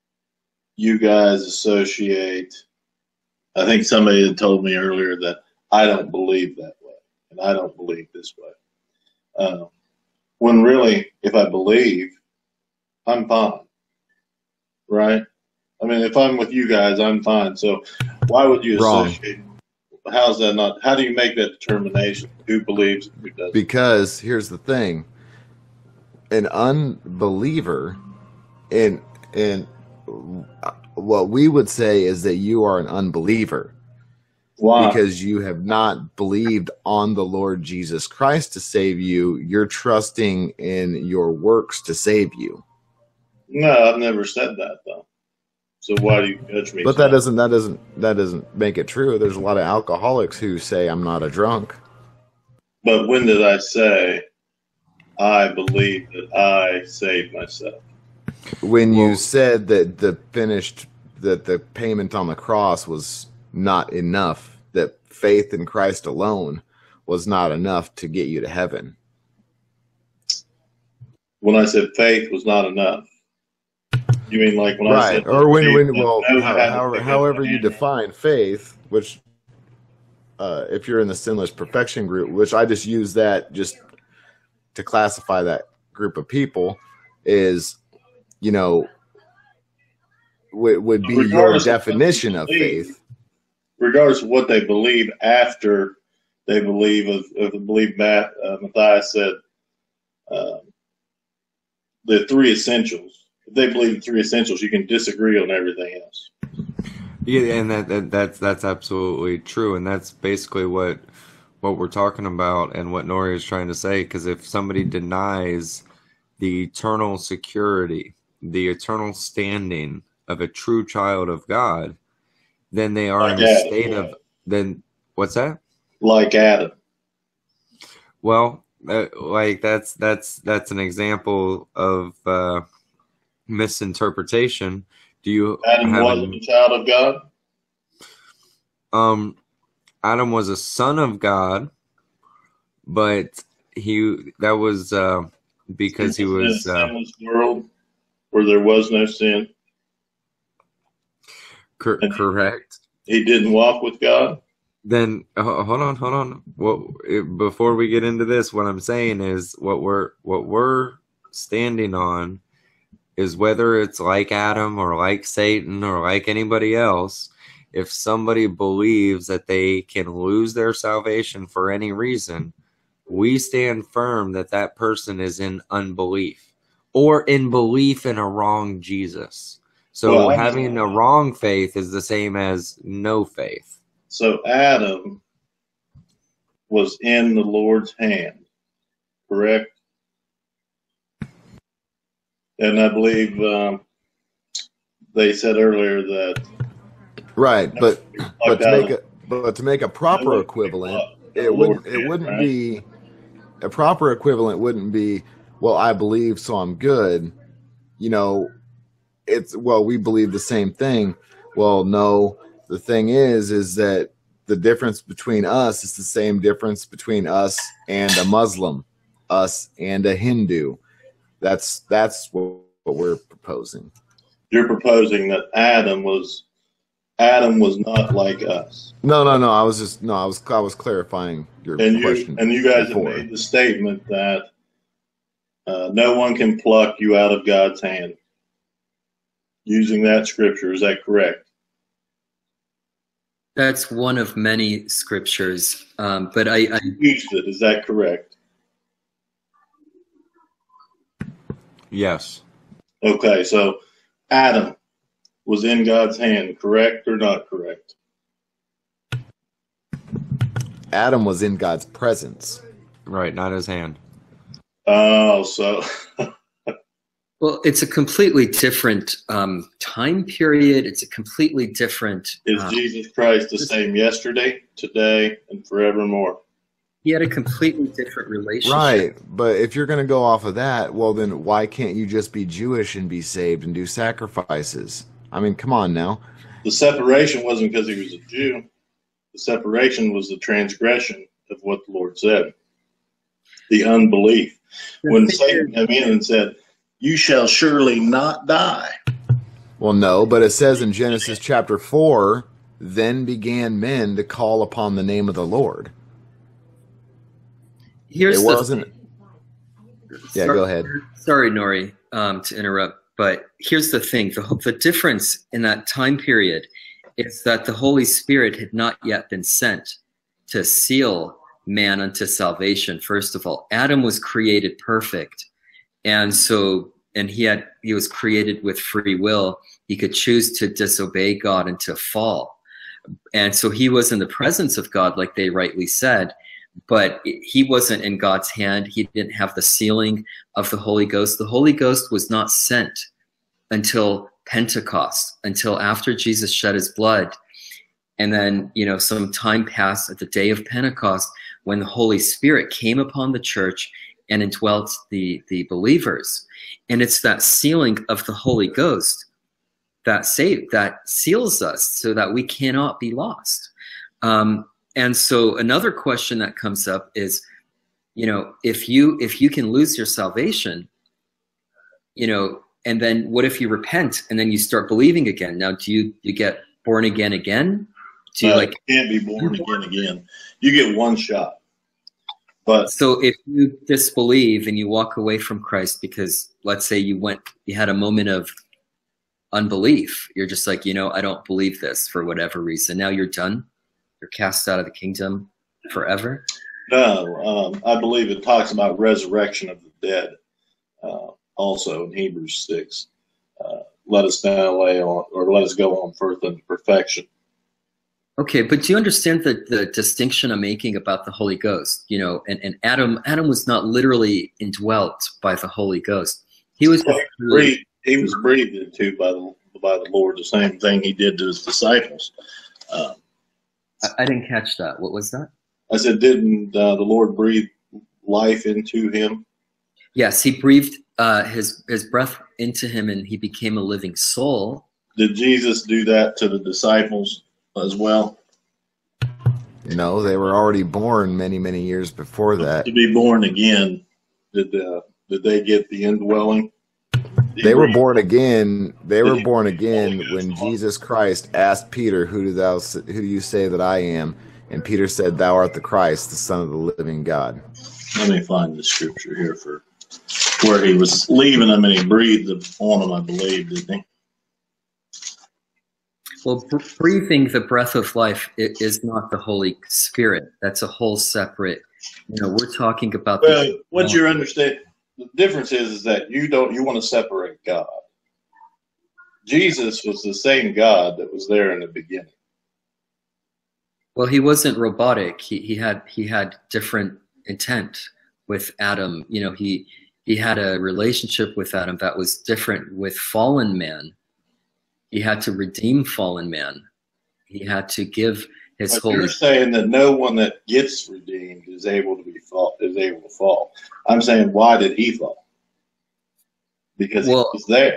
you guys associate. I think somebody had told me earlier that I don't believe that way, and I don't believe this way. Uh, when really, if I believe, I'm fine, right? I mean, if I'm with you guys, I'm fine. So why would you Wrong. associate? How's that not? How do you make that determination? Who believes and who doesn't? Because here's the thing: an unbeliever, in in what we would say is that you are an unbeliever. Why? Because you have not believed on the Lord Jesus Christ to save you. You're trusting in your works to save you. No, I've never said that though. So why do you judge me? But that doesn't that doesn't that doesn't make it true. There's a lot of alcoholics who say I'm not a drunk. But when did I say I believe that I saved myself? When you Well- said that the finished that the payment on the cross was not enough, that faith in Christ alone was not enough to get you to heaven. When I said faith was not enough, you mean like when I Right. said Or when, faith when that well, knows how- how to however, pick up however the you hammer? define faith, which uh, if you're in the sinless perfection group, which I just use that just to classify that group of people, is, you know, would, would be your Regardless of what definition they of believe, faith. regardless of what they believe after they believe of, of believe Matt, uh, Matthias said uh, the three essentials. If they believe the three essentials, you can disagree on everything else. Yeah, and that, that that's that's absolutely true, and that's basically what what we're talking about, and what Nori is trying to say. Because if somebody denies the eternal security, the eternal standing of a true child of God, then they are Like in a Adam, state yeah. of then what's that? Like Adam. Well, uh, like that's that's that's an example of uh, misinterpretation. Do you Adam have wasn't an- a child of God. um Adam was a son of God, but he that was uh, because he was in a uh, sinless world where there was no sin. cor- correct. He didn't walk with God. Then uh, hold on, hold on. What it, before we get into this, what I'm saying is what we're what we're standing on is whether it's like Adam or like Satan or like anybody else. If somebody believes that they can lose their salvation for any reason, we stand firm that that person is in unbelief or in belief in a wrong Jesus. So Well, I'm- having a wrong faith is the same as no faith. So Adam was in the Lord's hand, correct? And I believe um, they said earlier that Right, but but to out make of- a but to make a proper No, equivalent, the it Lord wouldn't it did, wouldn't right? be a proper equivalent wouldn't be, well, I believe so I'm good. You know, it's, well, we believe the same thing. Well, no, the thing is is that the difference between us is the same difference between us and a Muslim, us and a Hindu. That's that's what, what we're proposing. you're proposing that Adam was Adam was not like us. No, no, no. I was just no. I was I was clarifying your And you question. and you guys before. have made the statement that uh, no one can pluck you out of God's hand. Using that scripture, is that correct? That's one of many scriptures, um, but I, I You used it. Is that correct? Yes. Okay, so Adam was in God's hand, correct or not correct? Adam was in God's presence. Right, not his hand. Oh, so well, it's a completely different um, time period. It's a completely different. is uh, Jesus Christ the same yesterday, today, and forevermore? he had a completely different relationship. Right, but if you're going to go off of that, well, then why can't you just be Jewish and be saved and do sacrifices? I mean, come on now. The separation wasn't because he was a Jew. The separation was the transgression of what the Lord said. The unbelief. When Satan came in and said, "You shall surely not die." Well, no, but it says in Genesis chapter four then began men to call upon the name of the Lord. Here's it the wasn't. Yeah, sorry, go ahead. Sorry, Nori, um, to interrupt, but here's the thing: the the difference in that time period is that the Holy Spirit had not yet been sent to seal man unto salvation. First of all, Adam was created perfect, and so and he had he was created with free will. He could choose to disobey God and to fall, and so he was in the presence of God, like they rightly said. But he wasn't in God's hand. He didn't have the sealing of the Holy Ghost. The Holy Ghost was not sent until Pentecost, until after Jesus shed his blood. And then, you know, some time passed at the day of Pentecost when the Holy Spirit came upon the church and indwelt the, the believers. And it's that sealing of the Holy Ghost that save, that seals us so that we cannot be lost. Um, And so another question that comes up is, you know, if you if you can lose your salvation, you know, and then what if you repent and then you start believing again? Now, do you you get born again again? Do you Uh, like you can't be born again again. You get one shot. But so if you disbelieve and you walk away from Christ because let's say you went you had a moment of unbelief, you're just like, you know, I don't believe this for whatever reason. Now you're done. You're cast out of the kingdom forever? no, um, I believe it talks about resurrection of the dead. Uh, also in Hebrews six, uh, let us now lay on, or let us go on further into perfection. Okay, but do you understand the, the distinction I'm making about the Holy Ghost? You know, and, and Adam Adam was not literally indwelt by the Holy Ghost. He was Well, he, breathed, he was breathed into by the by the Lord, the same thing he did to his disciples. Um, I, I didn't catch that. What was that? I said, didn't uh, the Lord breathe life into him? Yes, he breathed uh, his his breath into him, and he became a living soul. Did Jesus do that to the disciples as well? No, they were already born many, many years before that. To be born again, did uh, did they get the indwelling? They were born again. They were Did born he- again Holy Ghost when on? Jesus Christ asked Peter, "Who do thou? Who do you say that I am?" And Peter said, "Thou art the Christ, the Son of the living God." Let me find the scripture here for where he was leaving them and he breathed on them, I believe, didn't he? Well, br- breathing the breath of life i- is not the Holy Spirit. That's a whole separate. You know, we're talking about. Well, the, what you're understanding, the difference is, is that you don't, you want to separate God. Jesus was the same God that was there in the beginning. Well, he wasn't robotic. He he had he had different intent with Adam. You know, he he had a relationship with Adam that was different with fallen man. He had to redeem fallen man. He had to give his But holy. you're saying that no one that gets redeemed is able to be fall, is able to fall. I'm saying, why did he fall? Because Well- he was there.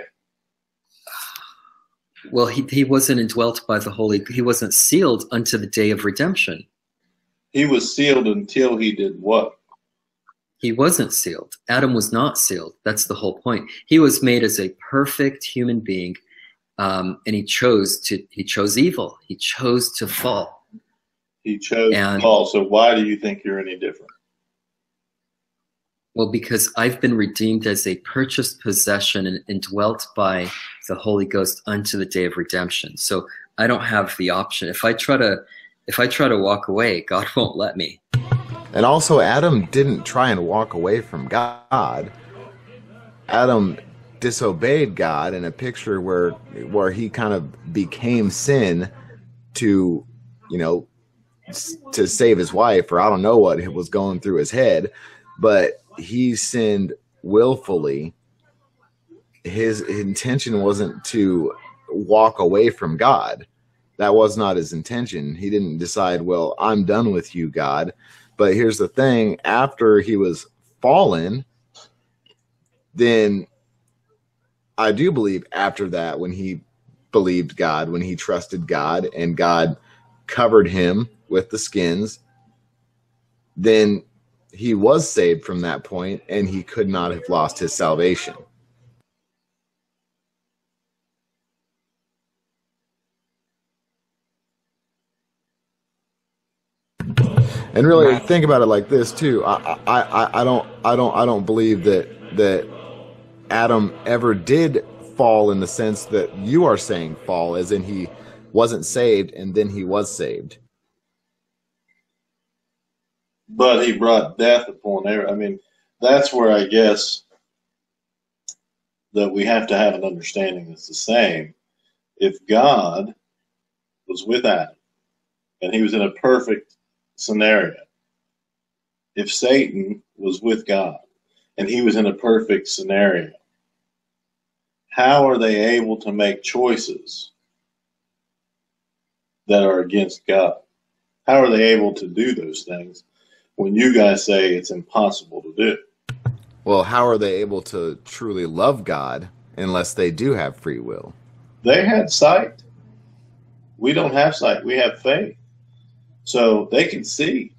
Well, he he wasn't indwelt by the Holy. He wasn't sealed unto the day of redemption. He was sealed until he did what? He wasn't sealed. Adam was not sealed. That's the whole point. He was made as a perfect human being, um, and he chose to. He chose evil. He chose to fall. He chose And- to fall. So why do you think you're any different? Well, because I've been redeemed as a purchased possession and indwelt by the Holy Ghost unto the day of redemption. So I don't have the option. If I try to, if I try to walk away, God won't let me. And also, Adam didn't try and walk away from God. Adam disobeyed God in a picture where where he kind of became sin to, you know, s- to save his wife, or I don't know what was going through his head, but he sinned willfully. His intention wasn't to walk away from God. That was not his intention. He didn't decide, well, I'm done with you, God. But here's the thing, after he was fallen, then I do believe after that, when he believed God, when he trusted God and God covered him with the skins, then he was saved from that point and he could not have lost his salvation. And really think about it like this too. I, I, I, I don't I don't I don't believe that that Adam ever did fall in the sense that you are saying fall, as in he wasn't saved and then he was saved. But he brought death upon every. I mean, that's where I guess that we have to have an understanding that's the same. If God was with Adam and he was in a perfect scenario, if Satan was with God and he was in a perfect scenario, how are they able to make choices that are against God? How are they able to do those things when you guys say it's impossible to do? Well, how are they able to truly love God unless they do have free will? They had sight. We don't have sight. We have faith. So they can see.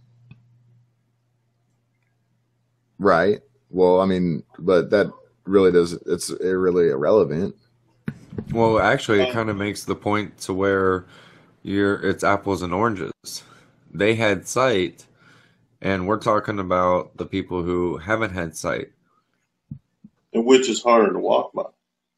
Right. Well, I mean, but that really does, it's really irrelevant. Well, actually, it kind of makes the point to where you're it's apples and oranges. They had sight, and we're talking about the people who haven't had sight. And which is harder to walk by?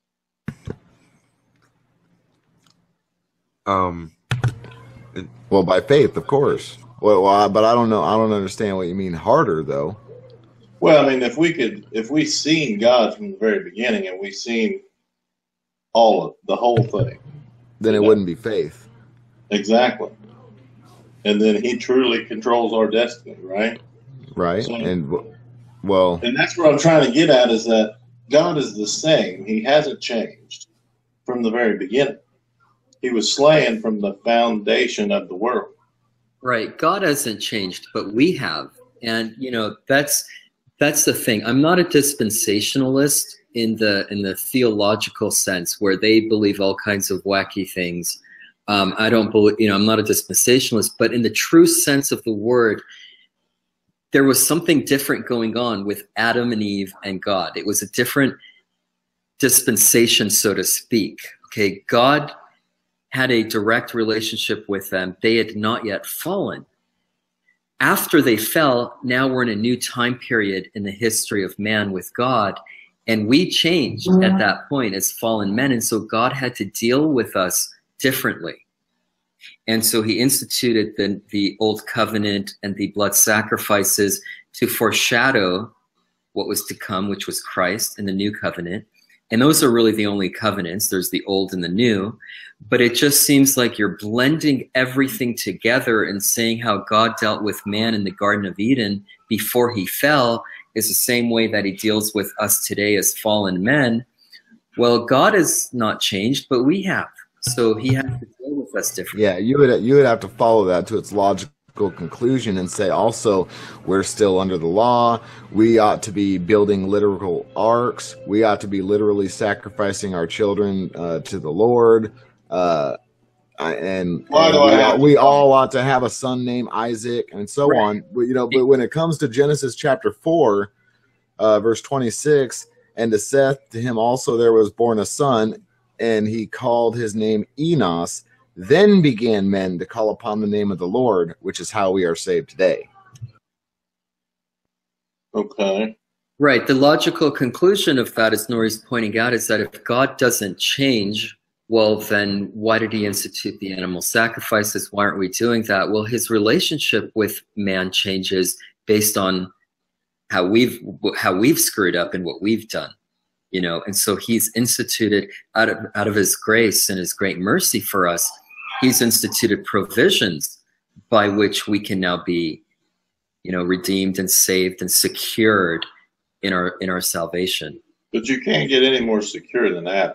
Um, it, well, by faith, of course. Well, well, but I don't know. I don't understand what you mean harder, though. Well, I mean, if we could, if we seen God from the very beginning and we seen all of the whole thing, then it know? wouldn't be faith. Exactly. And then He truly controls our destiny, right? Right. So, and well, and that's what I'm trying to get at is that God is the same. He hasn't changed from the very beginning. He was slain from the foundation of the world. Right. God hasn't changed, but we have. And, you know, that's that's the thing. I'm not a dispensationalist in the in the theological sense where they believe all kinds of wacky things. Um, I don't believe, you know, I'm not a dispensationalist, but in the true sense of the word, there was something different going on with Adam and Eve and God. It was a different dispensation, so to speak. Okay, God had a direct relationship with them. They had not yet fallen. After they fell, now we're in a new time period in the history of man with God, and we changed at that point as fallen men, and so God had to deal with us differently. And so he instituted the, the old covenant and the blood sacrifices to foreshadow what was to come, which was Christ and the new covenant. And those are really the only covenants. There's the old and the new. But it just seems like you're blending everything together and saying how God dealt with man in the Garden of Eden before he fell is the same way that he deals with us today as fallen men. Well, God has not changed, but we have. So he has to deal with us differently. Yeah, you would you would have to follow that to its logical conclusion and say also we're still under the law. We ought to be building literal arks. We ought to be literally sacrificing our children uh, to the Lord. Uh, and, and we, all, we all ought to have a son named Isaac, and so right. on. But, you know, but when it comes to Genesis chapter four, uh, verse twenty-six, and to Seth, to him also there was born a son, and he called his name Enos. Then began men to call upon the name of the Lord, which is how we are saved today. Okay. Right. The logical conclusion of that, as Nori's pointing out, is that if God doesn't change, well, then why did he institute the animal sacrifices? Why aren't we doing that? Well, his relationship with man changes based on how we've how we've screwed up and what we've done. You know, and so he's instituted out of out of his grace and his great mercy for us, he's instituted provisions by which we can now be, you know, redeemed and saved and secured in our in our salvation. But you can't get any more secure than Adam.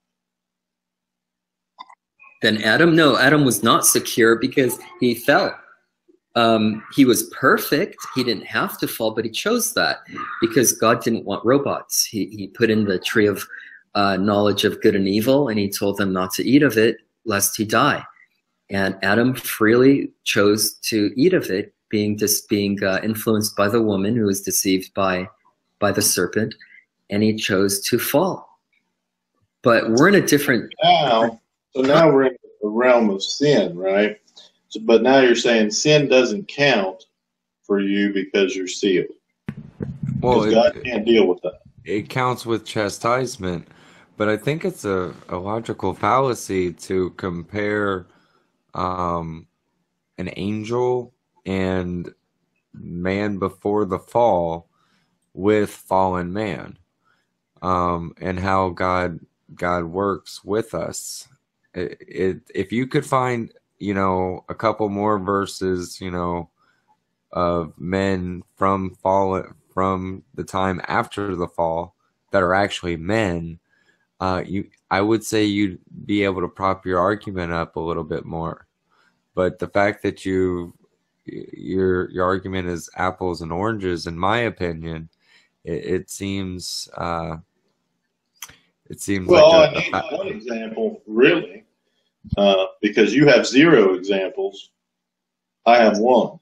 Than Adam? No, Adam was not secure because he fell. Um, he was perfect. He didn't have to fall, but he chose that because God didn't want robots. He, he put in the tree of uh, knowledge of good and evil, and he told them not to eat of it lest he die. And Adam freely chose to eat of it, being just being uh, influenced by the woman who was deceived by by the serpent, and he chose to fall. But we're in a different now. So now we're in the realm of sin, right? So, but now you're saying sin doesn't count for you because you're sealed. Well, Because God it, can't deal with that. it counts with chastisement, but I think it's a, a logical fallacy to compare um, an angel and man before the fall with fallen man, um, and how God God works with us. It, it if you could find, you know, a couple more verses, you know, of men from fall from the time after the fall that are actually men, uh, you I would say you'd be able to prop your argument up a little bit more. But the fact that you your your argument is apples and oranges, in my opinion, it, it seems uh, it seems Well, like I a, need a, one example, really, uh, because you have zero examples. I have one.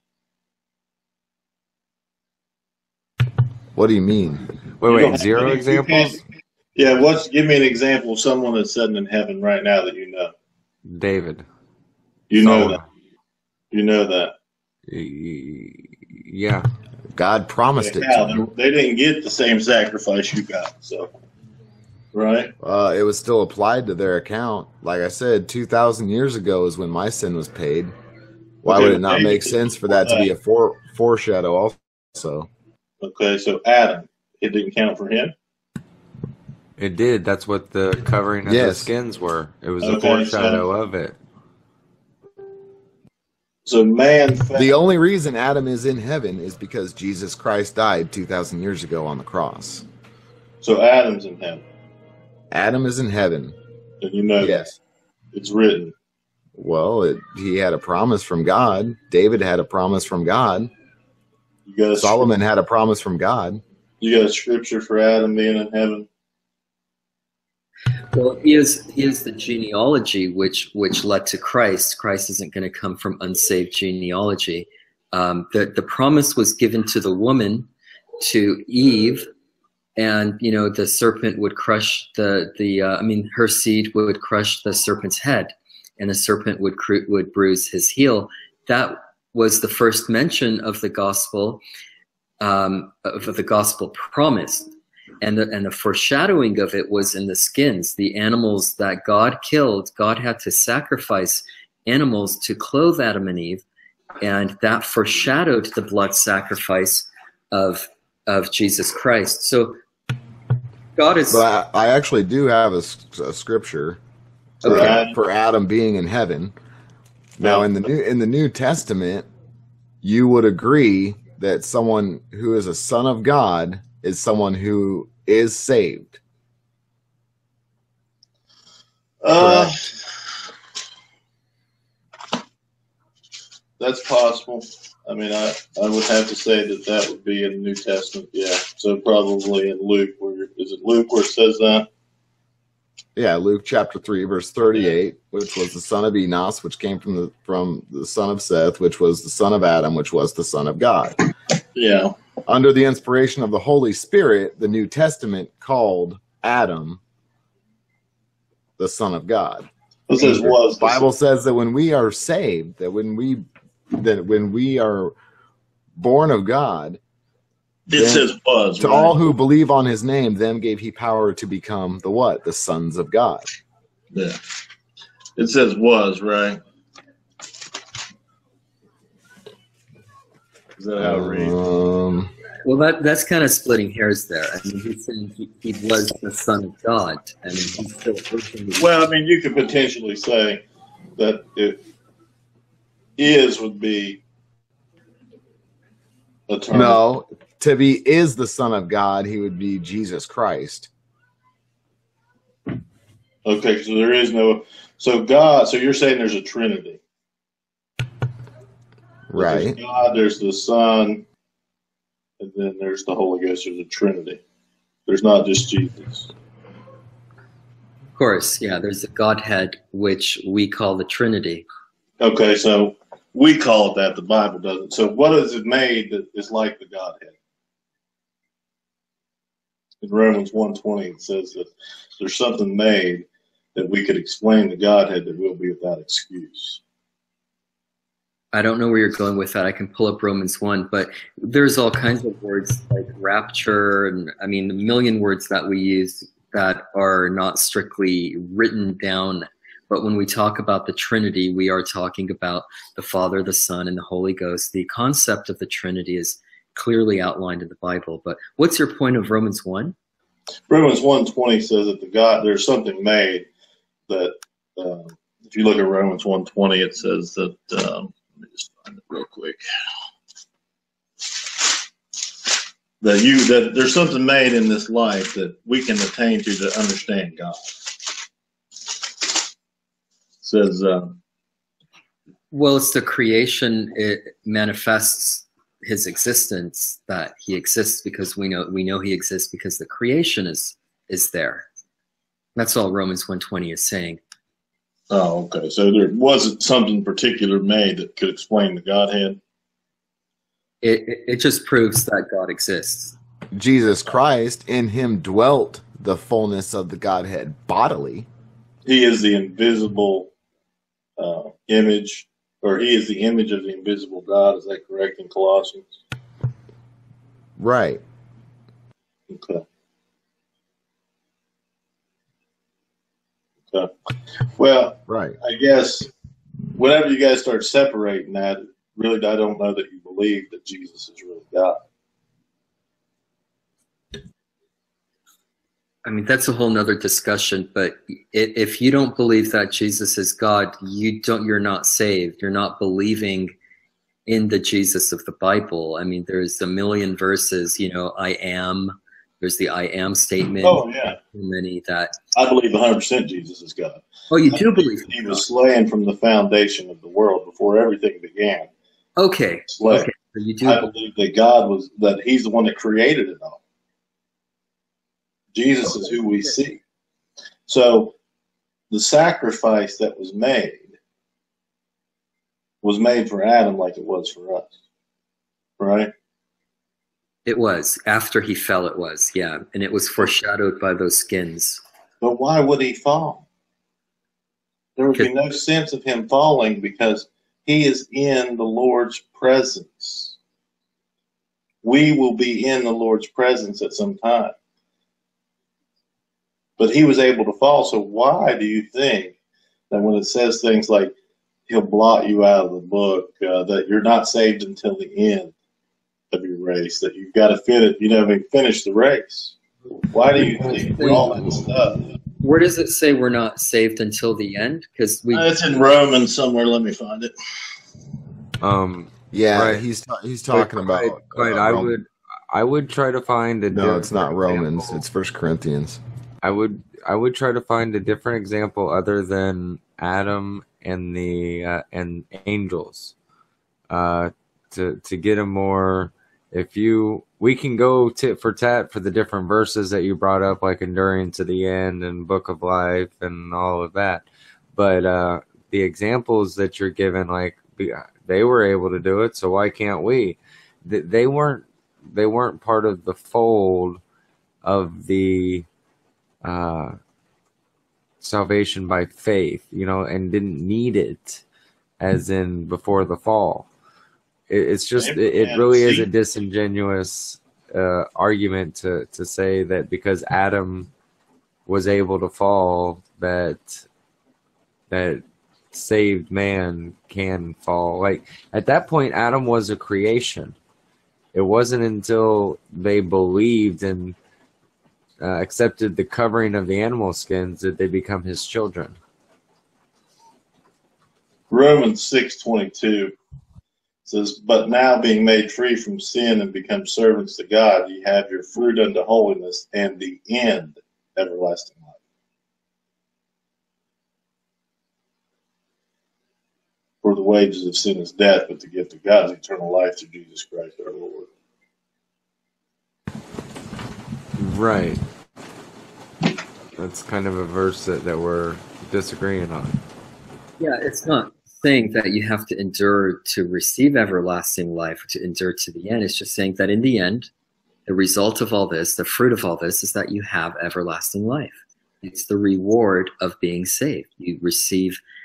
What do you mean? wait You wait don't have zero any- you examples. can't- Yeah, what's give me an example of someone that's sitting in heaven right now that you know. David, You know Solomon. that. You know that. Yeah. God promised it How? to him. They didn't get the same sacrifice you got, so right? Uh, it was still applied to their account. Like I said, two thousand years ago is when my sin was paid. Why Okay, would it but not David make did sense for before that to be a fore, foreshadow also? Okay, so Adam, it didn't count for him. It did. That's what the covering of Yes. the skins were. It was a Okay, foreshadow so- of it. So man, The only reason Adam is in heaven is because Jesus Christ died two thousand years ago on the cross. so Adam's in heaven, Adam is in heaven. and you know Yes. that. It's written. Well, it, he had a promise from God. David had a promise from God. You got a Solomon had a promise from God. You got a scripture for Adam being in heaven. Well, he is he is the genealogy which which led to Christ. Christ isn't going to come from unsaved genealogy. Um, the the promise was given to the woman, to Eve, and you know the serpent would crush the the. Uh, I mean, her seed would crush the serpent's head, and the serpent would cru- would bruise his heel. That was the first mention of the gospel, um, of the gospel promise. And the, and the foreshadowing of it was in the skins, the animals that God killed. God had to sacrifice animals to clothe Adam and Eve, and that foreshadowed the blood sacrifice of of Jesus Christ. So God is. But I, I actually do have a, s- a scripture for, Okay. Ad- for Adam being in heaven. Now, in the new in the New Testament, you would agree that someone who is a son of God is someone who is saved. Uh, that's possible. I mean, I, I would have to say that that would be in the New Testament. Yeah. So probably in Luke, where is it Luke where it says that? Yeah, Luke chapter three, verse thirty-eight, which was the son of Enos, which came from the from the son of Seth, which was the son of Adam, which was the son of God. Yeah. Under the inspiration of the Holy Spirit, the New Testament called Adam the Son of God. It says was. The Bible says that when we are saved, that when we that when we are born of God, It then says was. to right? all who believe on his name, them gave he power to become the what? The sons of God. Yeah. It says was, right? Is that how it reads? Um, Well, that that's kind of splitting hairs there. I mean, he's saying he, he was the Son of God. I mean, he's still working. Well, I mean, you could potentially say that it is would be a term. no, to be is the Son of God, he would be Jesus Christ. Okay, so there is no. So God. So you're saying there's a Trinity, Right. There's God, there's the Son, and then there's the Holy Ghost. There's a Trinity. There's not just Jesus. Of course, yeah. There's the Godhead, which we call the Trinity. Okay, so we call it that. The Bible doesn't. So what is it made that is like the Godhead? In Romans one twenty, it says that there's something made that we could explain the Godhead that will be without excuse. I don't know where you're going with that. I can pull up Romans one, but there's all kinds of words like rapture, and I mean, the million words that we use that are not strictly written down. But when we talk about the Trinity, we are talking about the Father, the Son, and the Holy Ghost. The concept of the Trinity is clearly outlined in the Bible. But what's your point of Romans one? Romans one twenty says that the God, there's something made that, uh, if you look at Romans one twenty, it says that, um, let me just find it real quick. That you that there's something made in this life that we can attain to to understand God. It says, um, well, it's the creation. It manifests his existence, that he exists because we know we know he exists because the creation is is there. That's all Romans one twenty is saying. Oh, okay. So there wasn't something particular made that could explain the Godhead? It, it, it just proves that God exists. Jesus Christ, in him dwelt the fullness of the Godhead bodily. He is the invisible uh, image, or he is the image of the invisible God. Is that correct in Colossians? Right. Okay. Okay. Well, right. I guess whenever you guys start separating that, really, I don't know that you believe that Jesus is really God. I mean, that's a whole nother discussion, but if you don't believe that Jesus is God, you don't, you're not saved. You're not believing in the Jesus of the Bible. I mean, there's a million verses, you know, I am, there's the I am statement. Oh, yeah. Many that. I believe one hundred percent Jesus is God. Oh, you I do believe he was slain from the foundation of the world before everything began. Okay. Slain. Okay. So you do I believe that God was, that he's the one that created it all. Jesus is who we see. So the sacrifice that was made was made for Adam like it was for us. Right? It was. After he fell, it was. Yeah. And it was foreshadowed by those skins. But why would he fall? There would be no sense of him falling because he is in the Lord's presence. We will be in the Lord's presence at some time. But he was able to fall. So why do you think that when it says things like he'll blot you out of the book, uh, that you're not saved until the end of your race, that you've got to fit it, you know, finish the race? Why do you think all that stuff? Where does it say we're not saved until the end? Because we. Uh, it's in Romans somewhere. Let me find it. Um. Yeah, right. he's ta- he's talking Quite, about. Quite, uh, I Rome. would, I would try to find a. No, it's not Romans. example. It's First Corinthians. I would, I would try to find a different example other than Adam and the uh, and angels, uh, to to get a more. If you, we can go tit for tat for the different verses that you brought up, like enduring to the end and Book of Life and all of that. But uh, the examples that you're given, like they were able to do it, so why can't we? They weren't, they weren't part of the fold of the uh, salvation by faith, you know, and didn't need it, as in before the fall. It's just, it really is a disingenuous uh, argument to, to say that because Adam was able to fall, that that saved man can fall. Like at that point, Adam was a creation. It wasn't until they believed and uh, accepted the covering of the animal skins that they become his children. Romans six twenty-two. Says, but now being made free from sin and become servants to God, ye have your fruit unto holiness and the end everlasting life. For the wages of sin is death, but the gift of God is eternal life through Jesus Christ our Lord. Right. That's kind of a verse that, that we're disagreeing on. Yeah, it's not saying that you have to endure to receive everlasting life, to endure to the end. It's just saying that in the end, the result of all this, the fruit of all this, is that you have everlasting life. It's the reward of being saved. You receive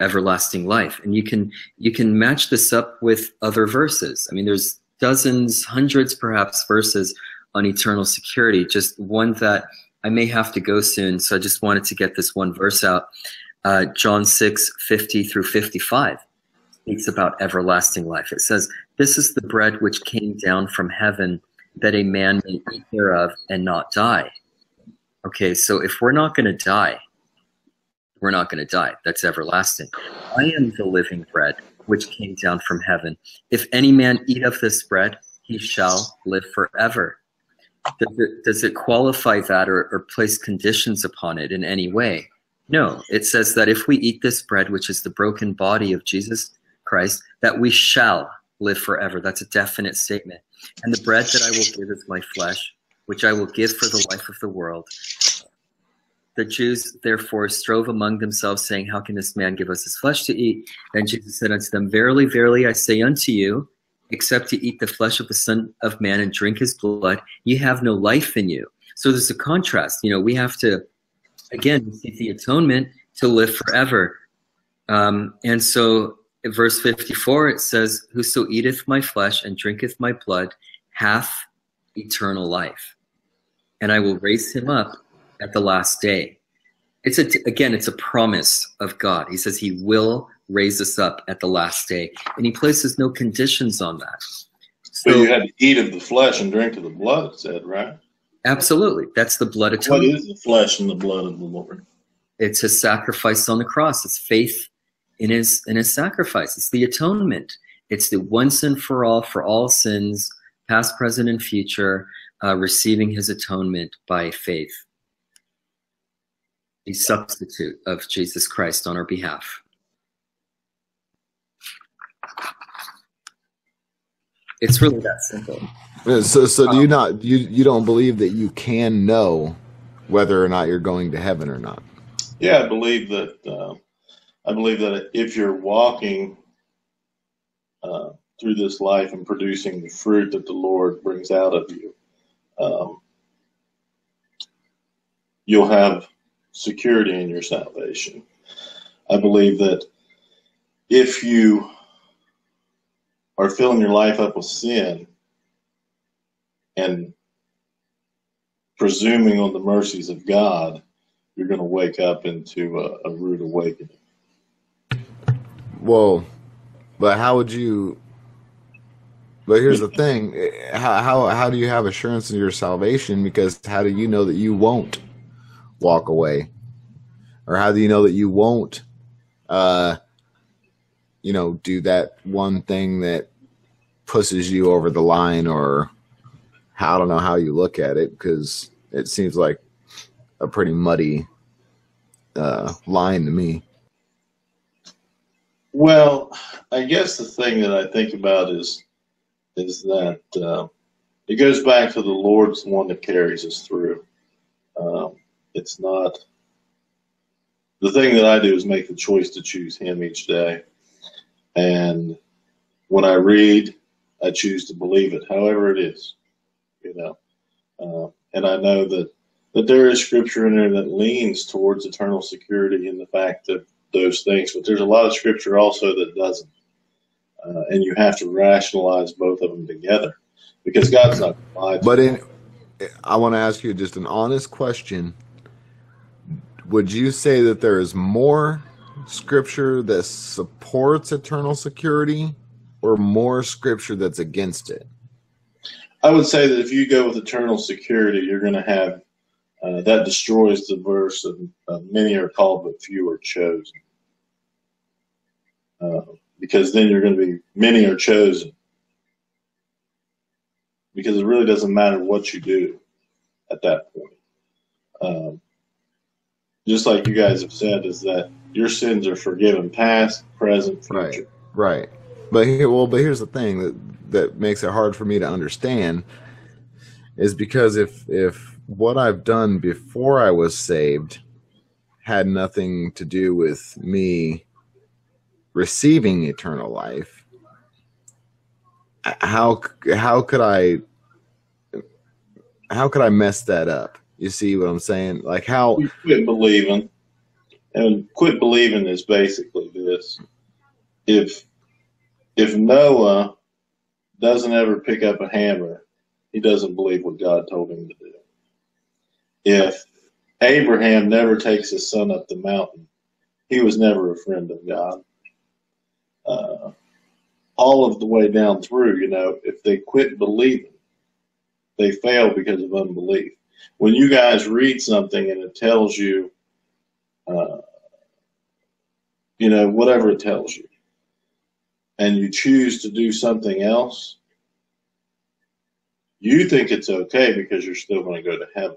everlasting life. And you can you can match this up with other verses. I mean, there's dozens, hundreds perhaps verses on eternal security. Just one that I may have to go soon, so I just wanted to get this one verse out. Uh, John six, fifty through fifty-five speaks about everlasting life. It says, "This is the bread which came down from heaven, that a man may eat thereof and not die." Okay, so if we're not going to die, we're not going to die. That's everlasting. "I am the living bread which came down from heaven. If any man eat of this bread, he shall live forever." Does it, does it qualify that or, or place conditions upon it in any way? No. It says that if we eat this bread, which is the broken body of Jesus Christ, that we shall live forever. That's a definite statement. "And the bread that I will give is my flesh, which I will give for the life of the world." The Jews therefore strove among themselves, saying, "How can this man give us his flesh to eat?" Then Jesus said unto them, "Verily, verily, I say unto you, except you eat the flesh of the Son of Man and drink his blood, ye have no life in you." So there's a contrast. You know, we have to, again, receive the atonement to live forever. Um, and so in verse fifty-four, it says, "Whoso eateth my flesh and drinketh my blood hath eternal life, and I will raise him up at the last day." It's a, again, it's a promise of God. He says he will raise us up at the last day, and he places no conditions on that. So, but you had to eat of the flesh and drink of the blood, it said, right? Absolutely. That's the blood atonement. What is the flesh and the blood of the Lord? It's his sacrifice on the cross. It's faith in his in his sacrifice. It's the atonement. It's the once and for all, for all sins, past, present, and future, uh, receiving his atonement by faith. The substitute of Jesus Christ on our behalf. It's really that simple. So, so do you not you you don't believe that you can know whether or not you're going to heaven or not? Yeah, I believe that. Uh, I believe that if you're walking uh, through this life and producing the fruit that the Lord brings out of you, um, you'll have security in your salvation. I believe that if you are filling your life up with sin and presuming on the mercies of God, you're going to wake up into a, a rude awakening. Well, but how would you? But here's the thing: how how how do you have assurance in your salvation? Because how do you know that you won't walk away, or how do you know that you won't, uh, you know, do that one thing that pushes you over the line? Or I don't know how you look at it, because it seems like a pretty muddy uh, line to me. Well, I guess the thing that I think about is is that uh, it goes back to the Lord's the one that carries us through. Um, it's not the thing that I do is make the choice to choose Him each day, and when I read, I choose to believe it, however it is, you know. Uh, and I know that that there is scripture in there that leans towards eternal security in the fact of those things, but there's a lot of scripture also that doesn't. Uh, and you have to rationalize both of them together, because God's not lied to. But in, I want to ask you just an honest question. Would you say that there is more scripture that supports eternal security or more scripture that's against it? I would say that if you go with eternal security, you're going to have Uh, that destroys the verse of uh, many are called but few are chosen. Uh, because then you're going to be, many are chosen. Because it really doesn't matter what you do at that point. Um, just like you guys have said, is that your sins are forgiven, past, present, future. Right, right. But here, well, but here's the thing that, that makes it hard for me to understand is because if if what I've done before I was saved had nothing to do with me receiving eternal life, how how could I how could I mess that up? You see what I'm saying? Like how you quit believing, and quit believing is basically this. this. If if Noah doesn't ever pick up a hammer, he doesn't believe what God told him to do. If Abraham never takes his son up the mountain, he was never a friend of God. Uh, all of the way down through, you know, if they quit believing, they fail because of unbelief. When you guys read something and it tells you, uh, you know, whatever it tells you, and you choose to do something else, you think it's okay because you're still going to go to heaven.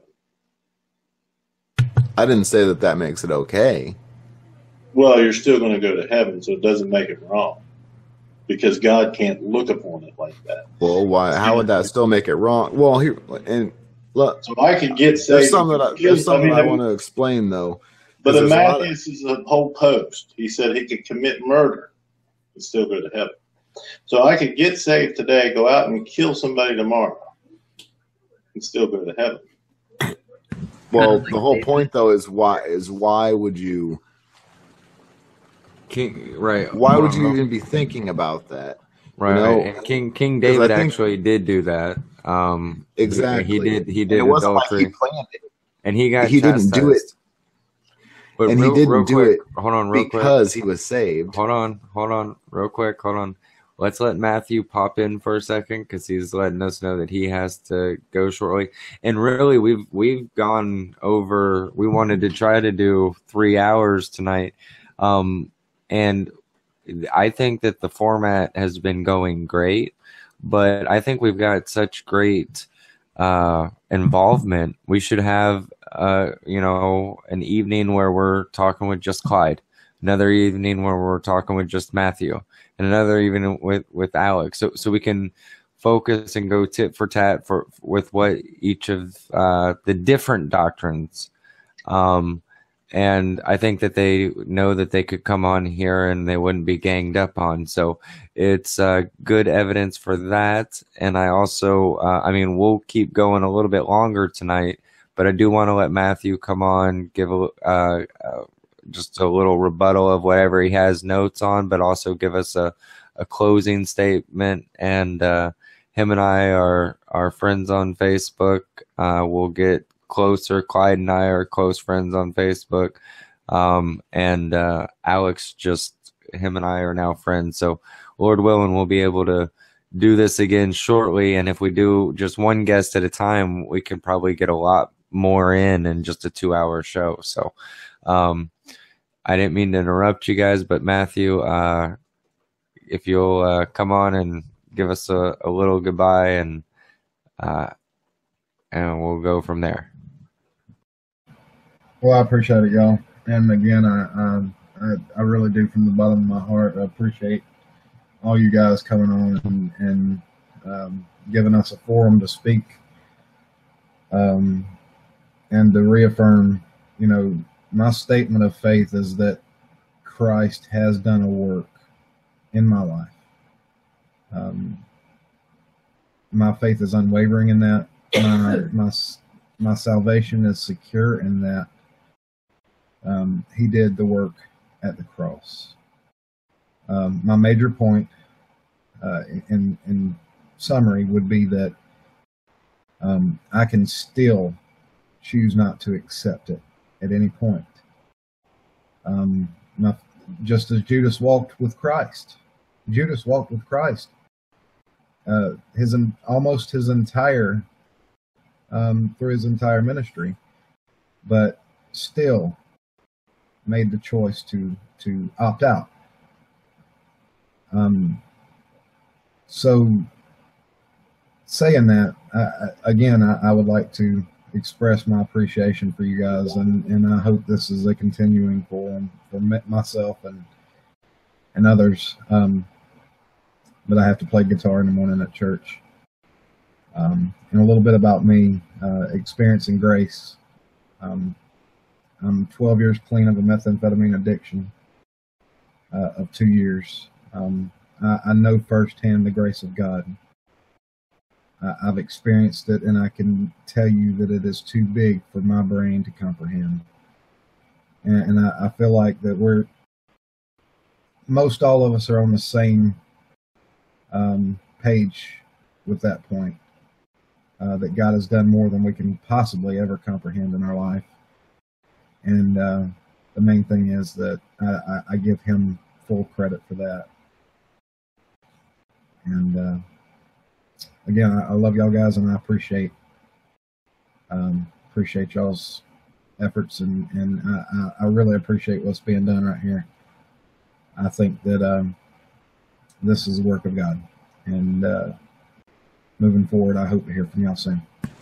I didn't say that that makes it okay. Well, you're still going to go to heaven, so it doesn't make it wrong. Because God can't look upon it like that. Well, why? How would that still make it wrong? Well, here and look. So I could get saved. There's something that I, there's something I, mean, I want to explain though. But in Matthews Mathias is a whole post. He said he could commit murder and still go to heaven. So I could get saved today, go out and kill somebody tomorrow, and still go to heaven. Well, the whole point though is why is why would you? King, right? Why would you even be thinking about that? Right. You know? And King King David think, actually did do that. Um, exactly. He, he did. He did and it wasn't adultery, like he planned it. and he got. He chastised. didn't do it. But and real, he didn't real do quick, it. Hold on, real because quick. he was saved. Hold on, hold on, real quick. Hold on. Let's let Matthew pop in for a second because he's letting us know that he has to go shortly. And really, we've we've gone over. We wanted to try to do three hours tonight, um, and I think that the format has been going great. But I think we've got such great uh, involvement. We should have, uh, you know, an evening where we're talking with just Clyde, another evening where we're talking with just Matthew, and another evening with, with Alex. So so we can focus and go tit for tat for with what each of uh, the different doctrines. Um, and I think that they know that they could come on here and they wouldn't be ganged up on. So it's uh, good evidence for that. And I also, uh, I mean, we'll keep going a little bit longer tonight, but I do want to let Matthew come on, give a, uh, uh, just a little rebuttal of whatever he has notes on, but also give us a, a closing statement. And uh, him and I are, are friends on Facebook. Uh, we'll get closer. Clyde and I are close friends on Facebook. Um, and uh, Alex, just him and I are now friends. So Lord willing, we'll be able to do this again shortly. And if we do just one guest at a time, we can probably get a lot more in in just a two hour show. So um, I didn't mean to interrupt you guys, but Matthew, uh, if you'll uh, come on and give us a, a little goodbye, and uh, and we'll go from there. Well, I appreciate it, y'all. And again, I, I I really do from the bottom of my heart. I appreciate all you guys coming on and, and um, giving us a forum to speak um, and to reaffirm, you know, my statement of faith is that Christ has done a work in my life. Um, my faith is unwavering in that. My, my, my salvation is secure in that. Um, he did the work at the cross. Um, my major point, uh, in, in summary, would be that um, I can still choose not to accept it at any point. Um, my, just as Judas walked with Christ. Judas walked with Christ. Uh, his almost his entire um, through his entire ministry, but still made the choice to to opt out. Um, so, saying that, I, again, I, I would like to express my appreciation for you guys, and, and I hope this is a continuing forum for me, myself and and others. Um, but I have to play guitar in the morning at church. Um, and a little bit about me, uh, experiencing grace. Um, I'm twelve years clean of a methamphetamine addiction uh, of two years. Um, I, I know firsthand the grace of God. I, I've experienced it, and I can tell you that it is too big for my brain to comprehend. And, and I, I feel like that we're most all of us are on the same um, page with that point, uh, that God has done more than we can possibly ever comprehend in our life. And uh, the main thing is that I, I give him full credit for that. And uh, again, I, I love y'all guys, and I appreciate um, appreciate y'all's efforts, and, and I, I really appreciate what's being done right here. I think that um, this is the work of God, and uh, moving forward, I hope to hear from y'all soon.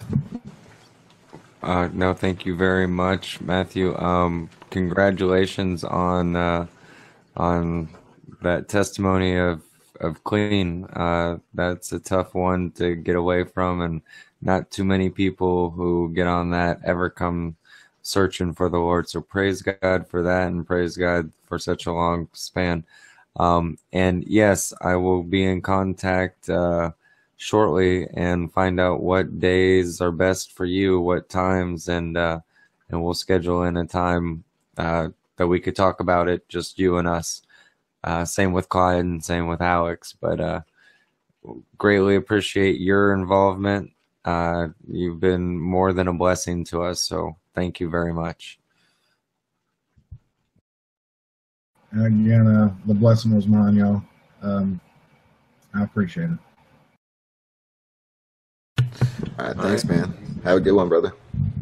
Uh, no, thank you very much, Matthew. Um, congratulations on uh, on that testimony of of clean. Uh, that's a tough one to get away from, and not too many people who get on that ever come searching for the Lord. So praise God for that, and praise God for such a long span. Um, and yes, I will be in contact uh, shortly and find out what days are best for you, what times, and uh, and we'll schedule in a time uh, that we could talk about it, just you and us. Uh, same with Clyde and same with Alex. But uh, greatly appreciate your involvement. Uh, you've been more than a blessing to us, so thank you very much. And again, uh, the blessing was mine, y'all. Um, I appreciate it. All right, thanks, man. Have a good one, brother.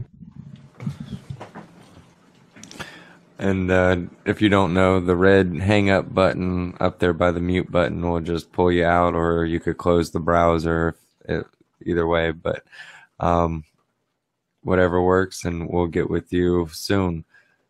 And uh, if you don't know, the red hang up button up there by the mute button will just pull you out, or you could close the browser, if, either way. But um, whatever works, and we'll get with you soon.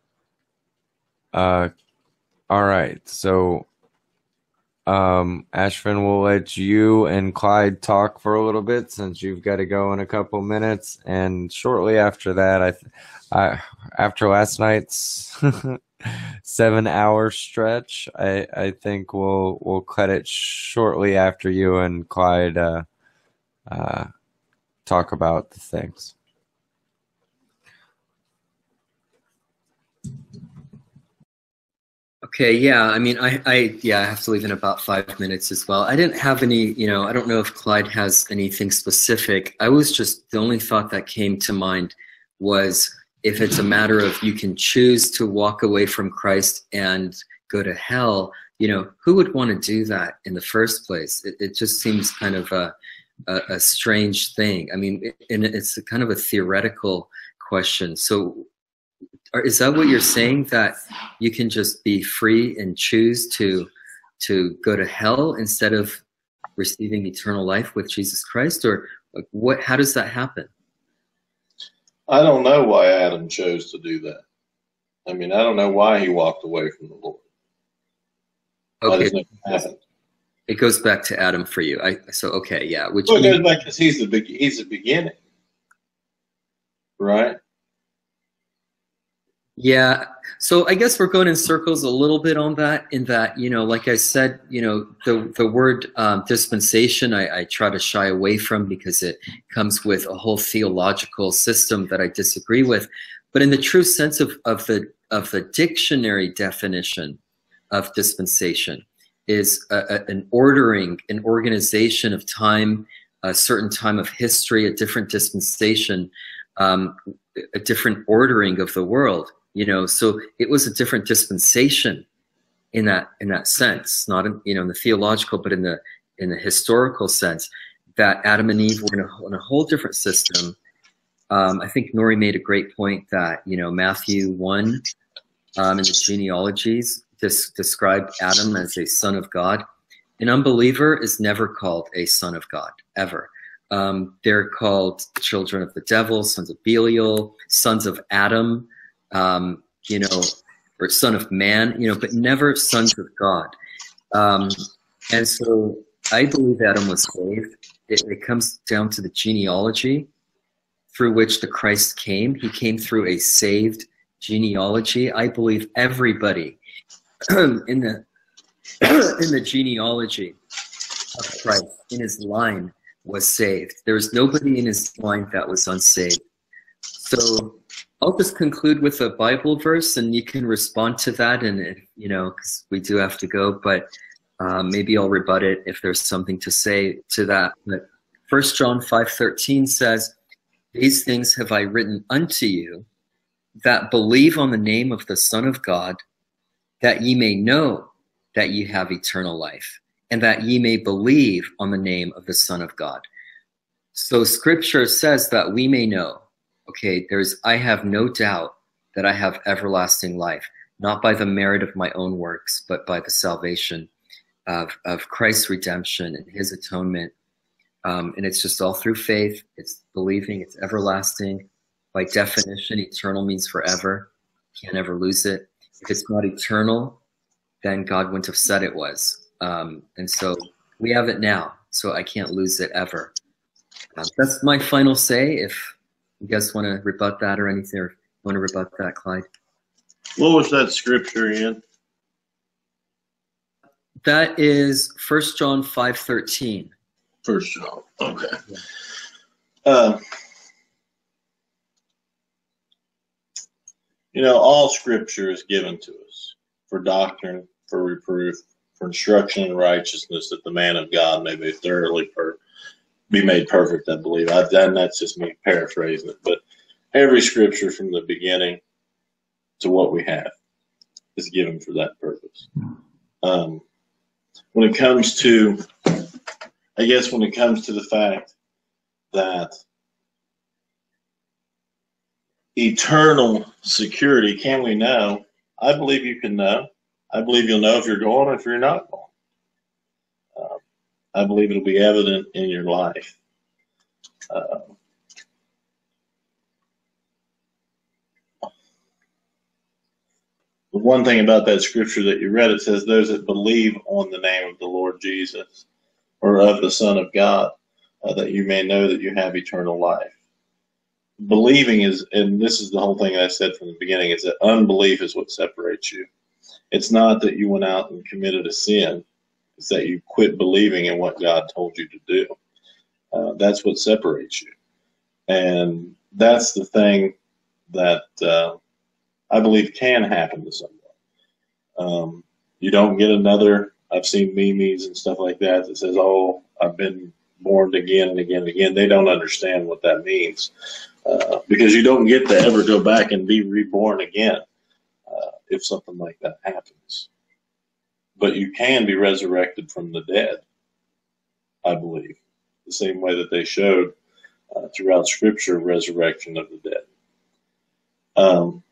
Uh, all right. So, um, Ashvin, we'll let you and Clyde talk for a little bit since you've got to go in a couple minutes. And shortly after that, I, th- I after last night's seven-hour stretch, I, I think we'll we'll cut it shortly after you and Clyde uh, uh, talk about the things. Okay, yeah, I mean, I, I, yeah, I have to leave in about five minutes as well. I didn't have any, you know, I don't know if Clyde has anything specific. I was just, the only thought that came to mind was if it's a matter of you can choose to walk away from Christ and go to hell, you know, who would want to do that in the first place? It, it just seems kind of a, a, a strange thing. I mean, it, and it's a kind of a theoretical question. So, is that what you're saying, that you can just be free and choose to to go to hell instead of receiving eternal life with Jesus Christ? Or what? How does that happen? I don't know why Adam chose to do that. I mean, I don't know why he walked away from the Lord. Okay, Why does it, it goes back to Adam for you. I so okay, yeah. Which well, it means, goes back because he's the big, he's the beginning, right? yeah, so I guess we're going in circles a little bit on that, in that, you know, like I said, you know, the, the word um, dispensation, I, I try to shy away from because it comes with a whole theological system that I disagree with. But in the true sense of, of, the, of the dictionary definition of dispensation is a, a, an ordering, an organization of time, a certain time of history, a different dispensation, um, a different ordering of the world. You know, so it was a different dispensation in that in that sense, not in, you know, in the theological, but in the in the historical sense, that Adam and Eve were in a, in a whole different system. Um, I think Nori made a great point that, you know, Matthew one um, in the genealogies dis- described Adam as a son of God. An unbeliever is never called a son of God, ever. Um, they're called children of the devil, sons of Belial, sons of Adam. Um, you know, or son of man, you know, but never sons of God. Um, and so I believe Adam was saved. It, it comes down to the genealogy through which the Christ came. He came through a saved genealogy. I believe everybody in the in the genealogy of Christ, in his line, was saved. There was nobody in his line that was unsaved. So I'll just conclude with a Bible verse, and you can respond to that. And you know, because we do have to go, but um, maybe I'll rebut it if there's something to say to that. But First John five thirteen says, "These things have I written unto you, that believe on the name of the Son of God, that ye may know that ye have eternal life, and that ye may believe on the name of the Son of God." So Scripture says that we may know. Okay, there's, I have no doubt that I have everlasting life, not by the merit of my own works, but by the salvation of, of Christ's redemption and his atonement. Um, and it's just all through faith. It's believing, it's everlasting. By definition, eternal means forever. Can't ever lose it. If it's not eternal, then God wouldn't have said it was. Um, and so we have it now, so I can't lose it ever. Um, that's my final say. If you guys want to rebut that or anything, or want to rebut that, Clyde? What was that scripture in? That is First John five thirteen. First John. Okay. Yeah. Uh, you know, all scripture is given to us for doctrine, for reproof, for instruction in righteousness, that the man of God may be thoroughly per be made perfect, I believe. I've done that's just me paraphrasing it, but every scripture from the beginning to what we have is given for that purpose. Um, when it comes to, I guess, when it comes to the fact that eternal security, can we know? I believe you can know. I believe you'll know if you're going or if you're not going. Uh, I believe it'll be evident in your life. Uh, the one thing about that scripture that you read, it says, those that believe on the name of the Lord Jesus, or of the Son of God, uh, that you may know that you have eternal life. Believing is, and this is the whole thing I said from the beginning, is that unbelief is what separates you. It's not that you went out and committed a sin. It's that you quit believing in what God told you to do. Uh, that's what separates you. And that's the thing that uh, I believe can happen to someone. Um, you don't get another, I've seen memes and stuff like that that says, oh, I've been born again and again and again. They don't understand what that means. Uh, because you don't get to ever go back and be reborn again uh, if something like that happens. But you can be resurrected from the dead, I believe, the same way that they showed uh, throughout Scripture, resurrection of the dead. Um,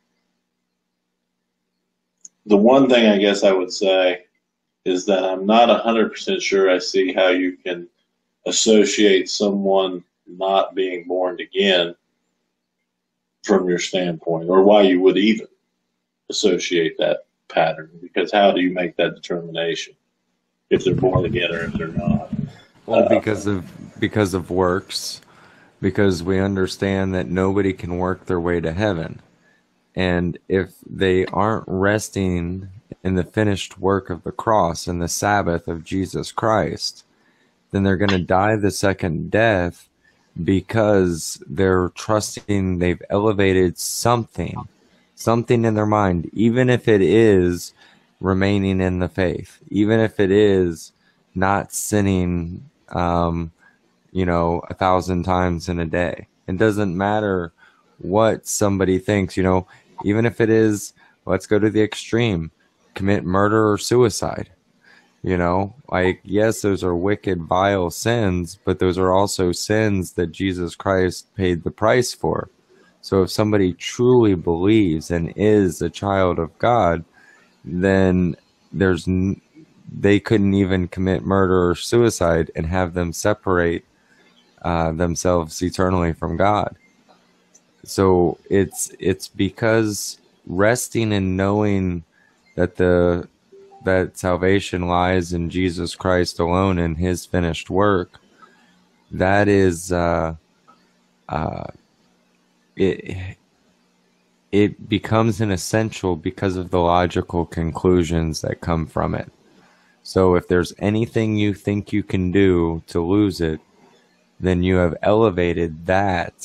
the one thing I guess I would say is that I'm not one hundred percent sure I see how you can associate someone not being born again from your standpoint, or why you would even associate that pattern, because how do you make that determination if they're born again or if they're not? Well, because of because of works, because we understand that nobody can work their way to heaven, and if they aren't resting in the finished work of the cross and the Sabbath of Jesus Christ, then they're going to die the second death, because they're trusting they've elevated something, something in their mind, even if it is remaining in the faith, even if it is not sinning, um, you know, a thousand times in a day. It doesn't matter what somebody thinks, you know, even if it is, let's go to the extreme, commit murder or suicide. You know, like, yes, those are wicked, vile sins, but those are also sins that Jesus Christ paid the price for. So if somebody truly believes and is a child of God, then there's n- they couldn't even commit murder or suicide and have them separate uh, themselves eternally from God. So it's it's because resting and knowing that the that salvation lies in Jesus Christ alone and his finished work, that is uh, uh, it it becomes an essential because of the logical conclusions that come from it. So if there's anything you think you can do to lose it, then you have elevated that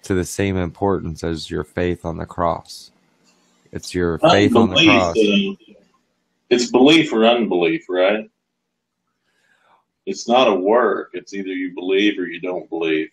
to the same importance as your faith on the cross. It's your faith on the cross. Uh, it's belief or unbelief, right? It's not a work. It's either you believe or you don't believe.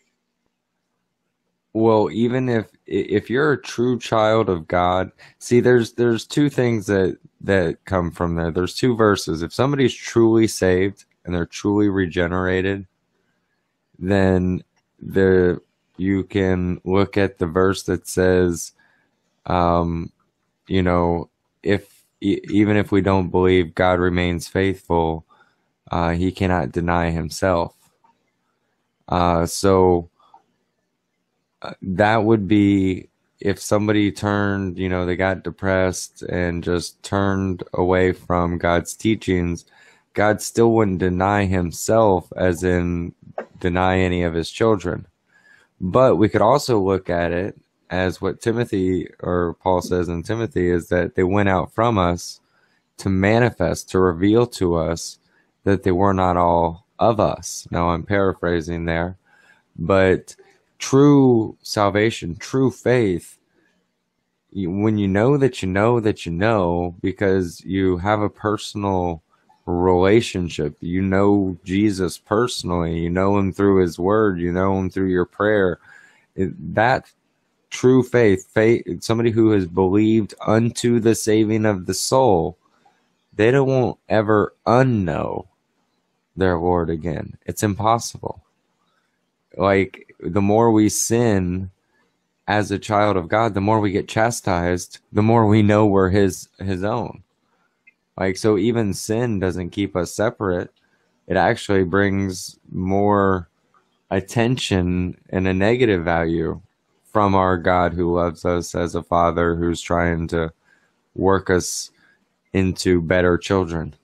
Well, even if if you're a true child of God, see, there's there's two things that that come from there. There's two verses. If somebody's truly saved and they're truly regenerated, then the you can look at the verse that says, um, you know, if even if we don't believe, God remains faithful. Uh, he cannot deny himself. Uh, so. Uh, that would be if somebody turned, you know, they got depressed and just turned away from God's teachings, God still wouldn't deny himself, as in deny any of his children. But we could also look at it as what Timothy, or Paul says in Timothy, is that they went out from us to manifest, to reveal to us that they were not all of us. Now I'm paraphrasing there, but true salvation, true faith, when you know that you know that you know, because you have a personal relationship, you know Jesus personally, you know him through his word, you know him through your prayer, it, that true faith, faith, somebody who has believed unto the saving of the soul, they don't won't ever unknow their Lord again. It's impossible. Like, the more we sin as a child of God, the more we get chastised, the more we know we're his his own. Like, so even sin doesn't keep us separate. It actually brings more attention and a negative value from our God, who loves us as a father, who's trying to work us into better children.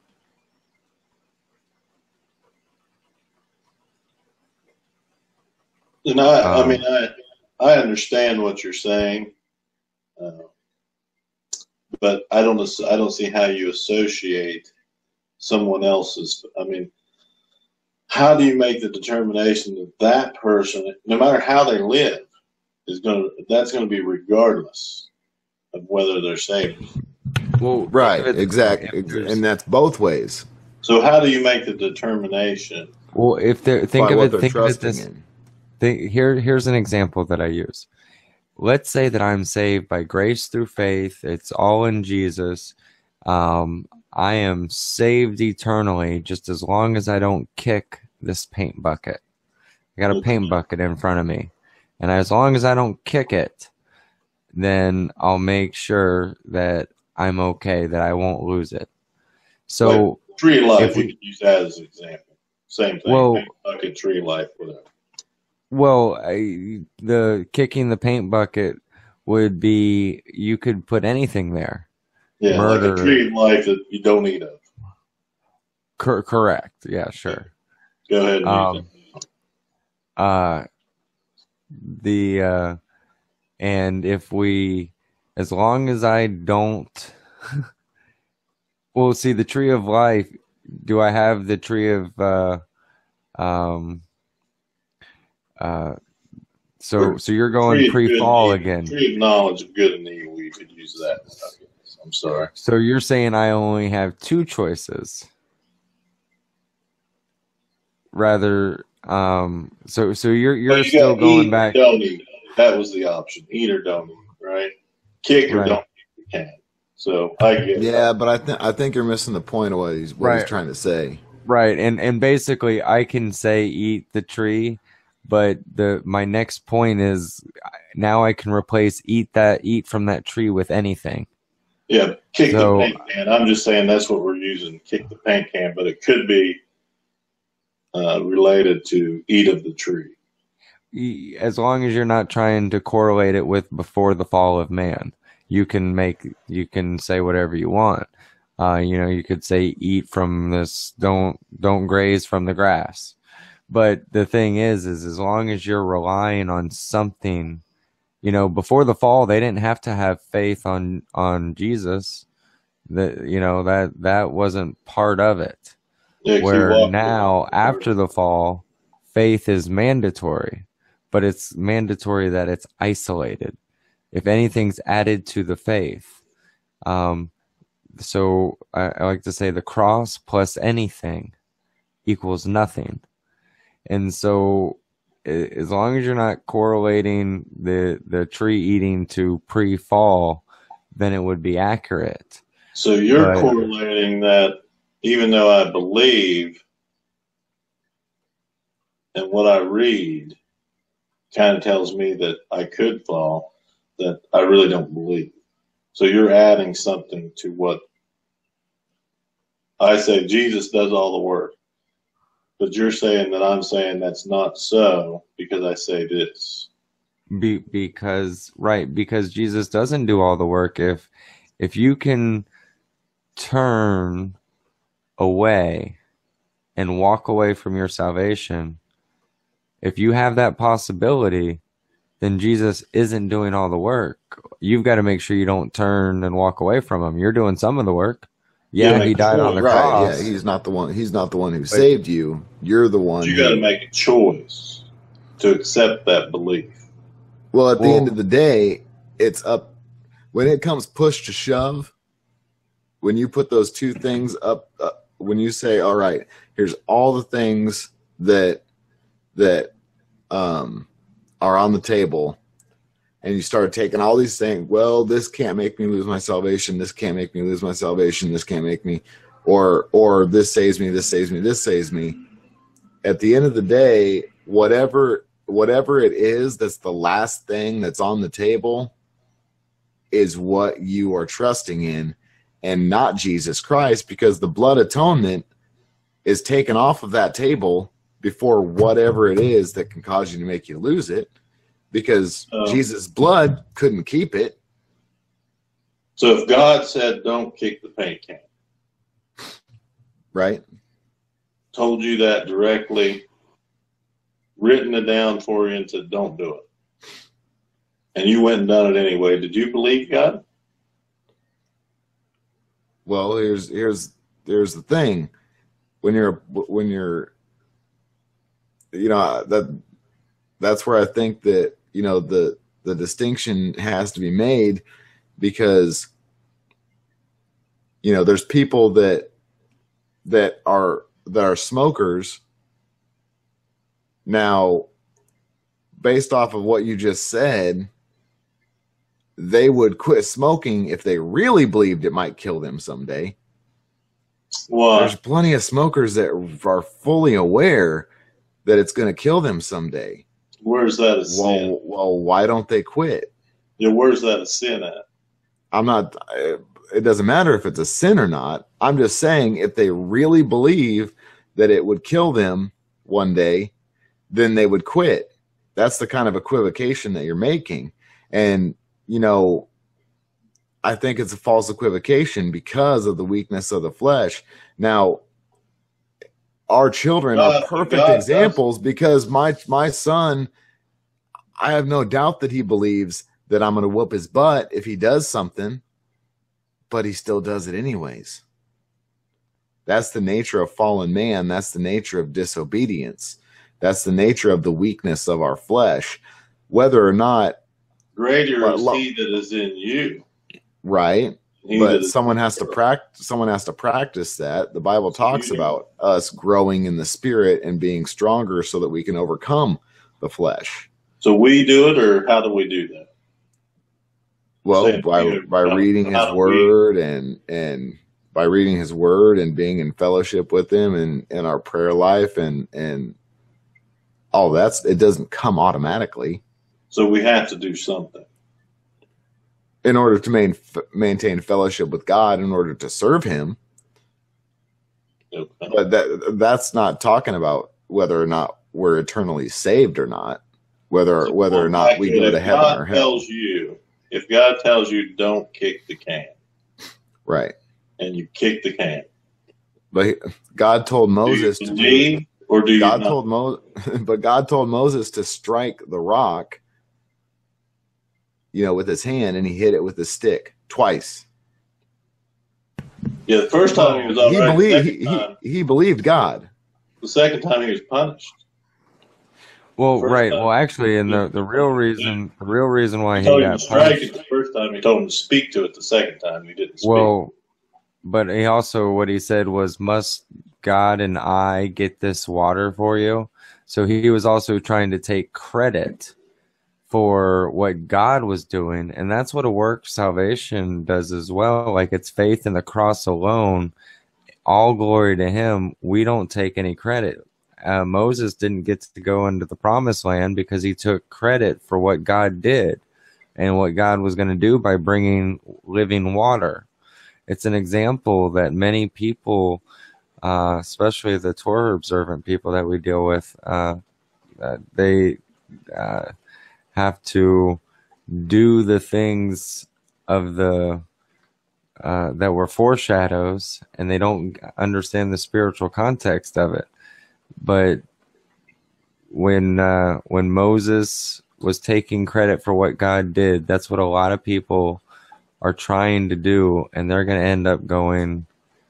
And I, Um, I mean, I, I understand what you're saying, uh, but I don't, I don't see how you associate someone else's. I mean, how do you make the determination that that person, no matter how they live, is going to, that's going to be regardless of whether they're saved? Well, Right, if it's- exactly, if there's- and that's both ways. So how do you make the determination? Well, if they're think By of what it, they're think of it trusting this. in. Think, here, here's an example that I use. Let's say that I'm saved by grace through faith. It's all in Jesus. Um, I am saved eternally, just as long as I don't kick this paint bucket. I got a paint bucket in front of me, and as long as I don't kick it, then I'll make sure that I'm okay, that I won't lose it. So, Like tree life, if we we- could use that as an example. Same thing. Well- Paint bucket, tree life, whatever. well, I, the kicking the paint bucket would be, you could put anything there. Yeah, Murder. like a tree life that you don't eat of. Cor- correct. Yeah, sure. Go ahead and use Um, it. uh, the uh, and if we, as long as I don't, well, see, the tree of life. Do I have the tree of uh, um, uh, so so you're going Tree of good pre-fall and evil. again. Tree of knowledge of good and evil. We could use that. I'm sorry. So you're saying I only have two choices, rather. Um, so so you're you're Well, you still got going eat back. Or don't eat. That was the option. Eat or don't eat. Right? Kick or Right. don't kick. You can. So I get. Yeah, but I think I think you're missing the point of what he's what Right. he's trying to say. Right, and and basically, I can say eat the tree, but the my next point is now I can replace eat that eat from that tree with anything. Yeah, kick So- the paint can. I'm just saying that's what we're using. Kick the paint can, but it could be uh, related to eat of the tree. Y- As long as you're not trying to correlate it with before the fall of man, you can make you can say whatever you want. Uh, you know, you could say eat from this, don't don't graze from the grass. But the thing is, is as long as you're relying on something, you know, before the fall, they didn't have to have faith on on Jesus. That you know that that wasn't part of it. Yeah, 'cause he Where walked now, around. after the fall, faith is mandatory. but it's mandatory that it's isolated. If anything's added to the faith, um, so I, I like to say the cross plus anything equals nothing. And so as long as you're not correlating the, the tree eating to pre-fall, then it would be accurate. So you're But, correlating that even though I believe and what I read kind of tells me that I could fall, that I really don't believe. So you're adding something to what I say. Jesus does all the work. But you're saying that I'm saying that's not so because I say this. Be, because right, because Jesus doesn't do all the work. If if you can turn away and walk away from your salvation, if you have that possibility, then Jesus isn't doing all the work. You've got to make sure you don't turn and walk away from him. You're doing some of the work. Yeah, Yeah, he died on the Right. cross. Yeah. He's not the one. He's not the one who saved you. You're the one. You who- got to make a choice to accept that belief. Well, at the Well- end of the day, it's up when it comes push to shove. When you put those two things up, uh, when you say, "All right, here's all the things that that um, are on the table," and you start taking all these things. Well, this can't make me lose my salvation. This can't make me lose my salvation. This can't make me, or or this saves me. This saves me. This saves me. At the end of the day, whatever. Whatever it is that's the last thing that's on the table is what you are trusting in and not Jesus Christ, because the blood atonement is taken off of that table before whatever it is that can cause you to make you lose it, because Oh. Jesus' blood couldn't keep it. So if God said, don't kick the paint can, Right? told you that directly, written it down for you and said, don't do it, and you went and done it anyway, did you believe God? Well, here's here's here's the thing. When you're when you're you know that that's where I think that you know the the distinction has to be made, because you know there's people that that are that are smokers. Now, based off of what you just said, they would quit smoking if they really believed it might kill them someday. Well, There's plenty of smokers that are fully aware that it's going to kill them someday. where's that a sin? Well, well, why don't they quit? Yeah, where's that a sin at? I'm not, it doesn't matter if it's a sin or not. I'm just saying if they really believe that it would kill them one day, then they would quit. That's the kind of equivocation that you're making. And, you know, I think it's a false equivocation because of the weakness of the flesh. Now, our children God- are perfect God examples, because my my son, I have no doubt that he believes that I'm going to whoop his butt if he does something, but he still does it anyways. That's the nature of fallen man. That's the nature of disobedience. That's the nature of the weakness of our flesh. Whether or not, Greater But is lo- he that is in you. right? He that But is someone in has the to world. practice. Someone has to practice that. The Bible talks you- about us growing in the spirit and being stronger so that we can overcome the flesh. So we do it, or how do we do that? Well, Say it by to you. by How- reading His how do we- Word and and by reading His Word and being in fellowship with Him and in our prayer life and and all that's, it doesn't come automatically. So we have to do something. In order to main, maintain fellowship with God, in order to serve Him. Okay. But that that's not talking about whether or not we're eternally saved or not, whether whether or not we go If to heaven God or hell. tells you, if God tells you don't kick the can, Right. and you kick the can, But he- God told Moses do to you do, believe, or do you God not? told Mo, but God told Moses to strike the rock, you know, with his hand, and he hit it with his stick twice. Yeah, the first time he was all He right. believed the, he, second time, he, he believed God. the second time he was punished. Well, First right. time. Well, actually, and the, the real reason, the real reason why He he told him to got strike punished. it the first time. He told him to speak to it the second time. He didn't speak. Well, but he also, what he said was, must God and I get this water for you? So he was also trying to take credit for what God was doing. And that's what a work salvation does as well. Like, it's faith in the cross alone. All glory to him. We don't take any credit. Uh, Moses didn't get to go into the promised land because he took credit for what God did and what God was going to do by bringing living water. It's an example that many people, uh, especially the Torah observant people that we deal with, uh, uh, they uh, have to do the things of the uh, that were foreshadows, and they don't understand the spiritual context of it. But when uh, when Moses was taking credit for what God did, that's what a lot of people are trying to do, and they're going to end up going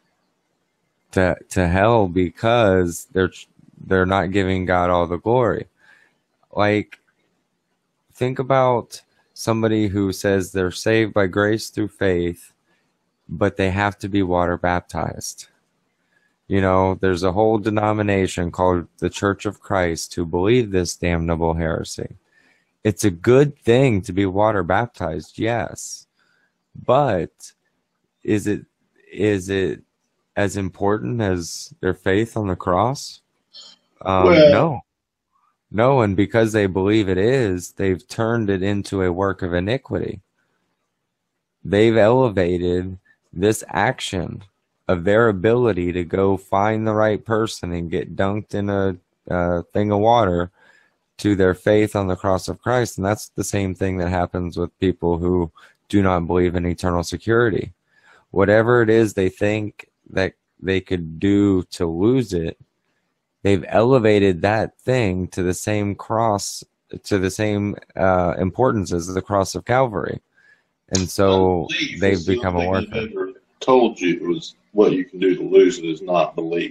to to hell because they're they're not giving God all the glory. Like, think about somebody who says they're saved by grace through faith, but they have to be water baptized. You know, there's a whole denomination called the Church of Christ who believe this damnable heresy. It's a good thing to be water baptized, yes. But is it is it as important as their faith on the cross? Um, Well- no. No, and because they believe it is, they've turned it into a work of iniquity. They've elevated this action of their ability to go find the right person and get dunked in a uh, thing of water to their faith on the cross of Christ. And that's the same thing that happens with people who do not believe in eternal security. Whatever it is they think that they could do to lose it, they've elevated that thing to the same cross, to the same uh, importance as the cross of Calvary. And so Unbelief they've is the become a only worker. thing they've ever told you was what you can do to lose it is not believe.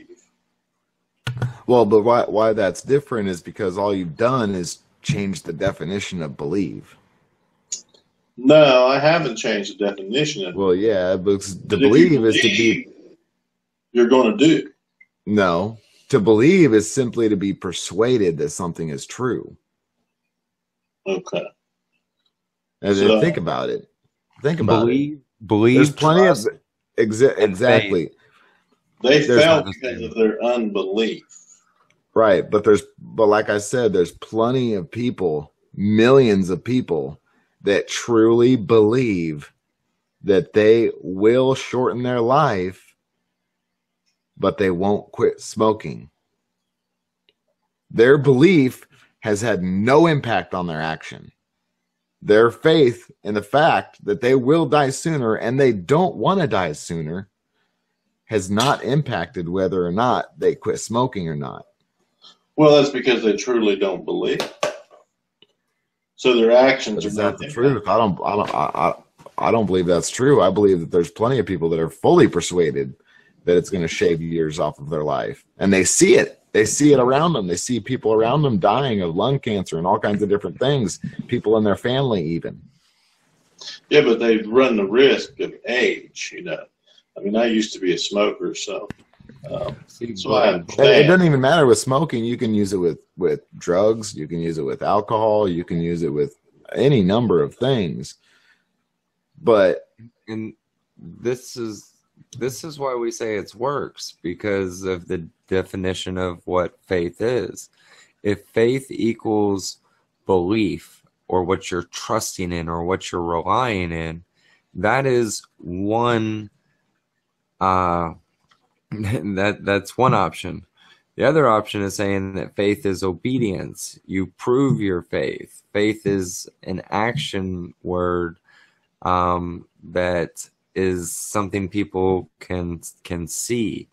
Well, but why why that's different is because all you've done is change the definition of believe. No, I haven't changed the definition of it. Well, yeah, because to But if you believe is to be believe, you're going to do. no. To believe is simply to be persuaded that something is true. Okay. And So- then think about it. Think about Believe, it. believe, There's plenty trust, of exa- and exactly. They There's fell not the because same. of their unbelief. Right, but there's but like I said, there's plenty of people, millions of people that truly believe that they will shorten their life, but they won't quit smoking. Their belief has had no impact on their action. Their faith in the fact that they will die sooner and they don't want to die sooner has not impacted whether or not they quit smoking or not. Well, that's because they truly don't believe. So their actions But are is not that the truth? I don't. I don't. I, I, I don't believe that's true. I believe that there's plenty of people that are fully persuaded that it's going to shave years off of their life, and they see it. They see it around them. They see people around them dying of lung cancer and all kinds of different things. People in their family, even. Yeah, but they run the risk of age. You know, I mean, I used to be a smoker, so um, See, so I And it understand. doesn't even matter with smoking. You can use it with with drugs. You can use it with alcohol. You can use it with any number of things. But and this is this is why we say it's works, because of the definition of what faith is. If faith equals belief, or what you're trusting in, or what you're relying in, that is one uh that that's one option. The other option is saying that faith is obedience. You prove your faith. Faith is an action word um, that is something people can can see.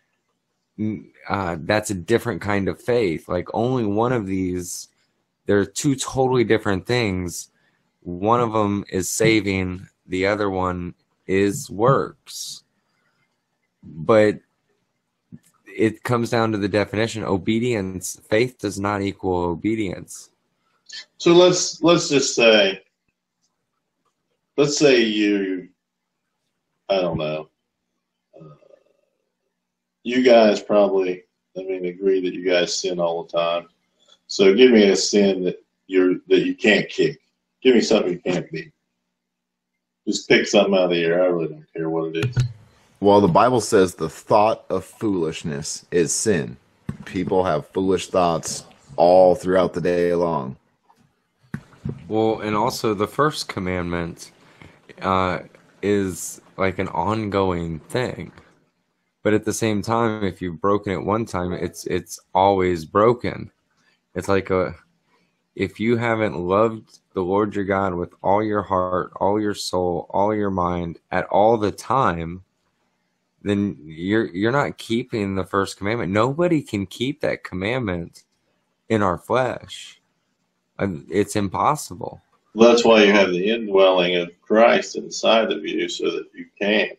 Uh, that's a different kind of faith. Like, only one of these, they're two totally different things. One of them is saving. The other one is works. But it comes down to the definition. Obedience, faith does not equal obedience. So let's let's just say, let's say you, I don't know, uh, you guys probably, I mean, agree that you guys sin all the time. So give me a sin that you're that you can't kick. Give me something you can't beat. Just pick something out of the air. I really don't care what it is. Well, the Bible says the thought of foolishness is sin. People have foolish thoughts all throughout the day long. Well, and also the first commandment uh, is like an ongoing thing. But at the same time, if you've broken it one time, it's it's always broken. It's like a, if you haven't loved the Lord your God with all your heart, all your soul, all your mind, at all the time, then you're you're not keeping the first commandment. Nobody can keep that commandment in our flesh. It's impossible. Well, that's why you have the indwelling of Christ inside of you, so that you can.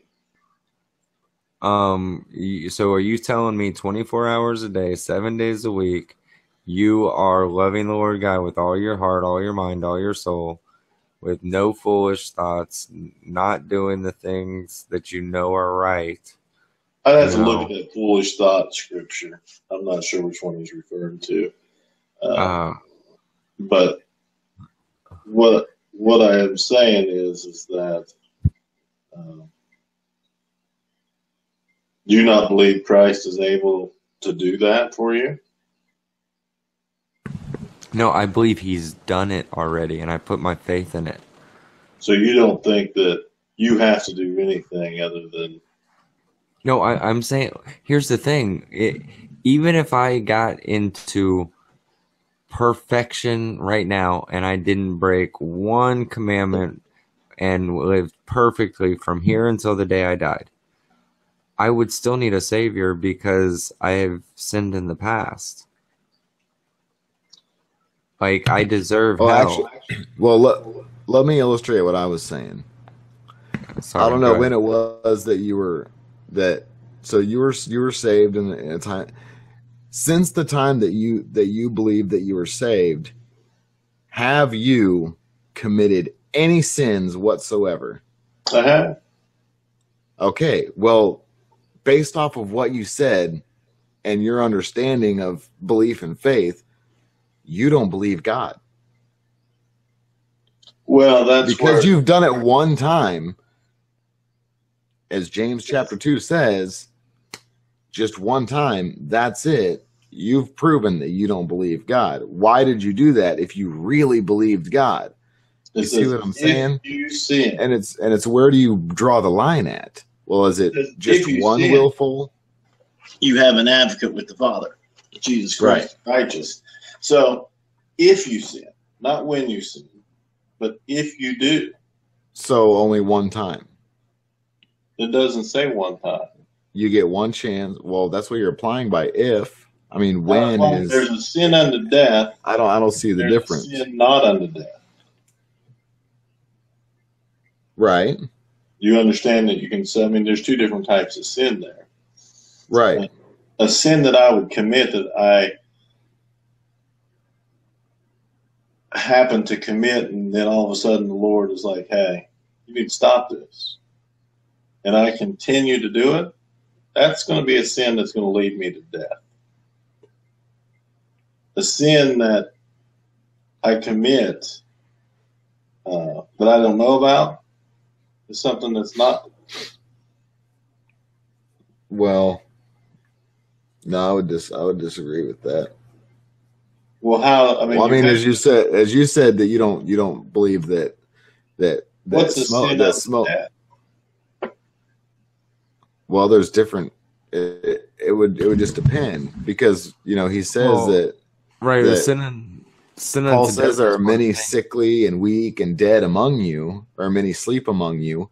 Um. So, are you telling me twenty-four hours a day, seven days a week, you are loving the Lord God with all your heart, all your mind, all your soul, with no foolish thoughts, not doing the things that you know are right? I'd have to No. look at that foolish thought scripture. I'm not sure which one he's referring to. Uh, Uh, but what what I am saying is is that um, do you not believe Christ is able to do that for you? no, I believe He's done it already, and I put my faith in it. So you don't think that you have to do anything other than No, I, I'm saying, here's the thing. It, even if I got into perfection right now and I didn't break one commandment and lived perfectly from here until the day I died, I would still need a savior because I have sinned in the past. Like, I deserve Oh, hell. actually, well, let, let me illustrate what I was saying. Sorry, I don't go know ahead. when it was that you were that. So you were you were saved in a time. Since the time that you that you believed that you were saved, have you committed any sins whatsoever? I have. Okay, well, based off of what you said and your understanding of belief and faith, you don't believe God. Well, that's Because where, you've done it one time, as James chapter two says, just one time, that's it. You've proven that you don't believe God. Why did you do that if you really believed God? You it see says, what I'm saying? if you sin, And it's and it's where do you draw the line at? Well, is it Because if just you one sin- willful? you have an advocate with the Father, Jesus Christ, righteous. So if you sin, not when you sin, but if you do, So only one time. it doesn't say one time. You get one chance. Well, that's what you're applying by if. I mean, when Well, is there's a sin unto death. I don't I don't see the There's difference. a sin not unto death. Right. You understand that you can say, I mean, there's two different types of sin there. Right. A sin that I would commit that I happen to commit, and then all of a sudden the Lord is like, hey, you need to stop this. And I continue to do it, that's going to be a sin that's going to lead me to death. A sin that I commit uh, that I don't know about is something that's not. Well, no, I would dis I would disagree with that. Well, how? I mean, Well, I you mean, have- as you said, as you said that you don't you don't believe that that that what's the smoke sin that unto smoke. death? Well, there's different. It, it would it would just depend because you know he says Well, that Right, that sin and sin Paul unto says death there is are one many thing. sickly and weak and dead among you, or many sleep among you.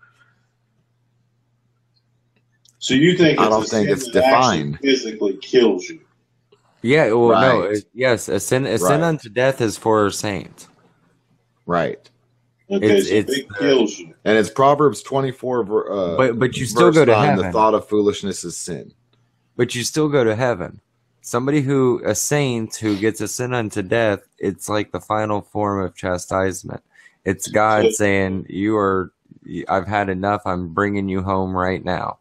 So you think I it's don't a think sin it's that actually defined. physically kills you? Yeah, well, no, Right. it, yes, a sin, a sin Right. unto death is for a saint. Right. Okay, It's- so it's it the- kills you. And it's Proverbs twenty-four, ver- uh, But but you still verse go to nine. heaven. The thought of foolishness is sin. but you still go to heaven. Somebody who, a saint who gets a sin unto death, it's like the final form of chastisement. It's God So- saying, you are, I've had enough. I'm bringing you home right now.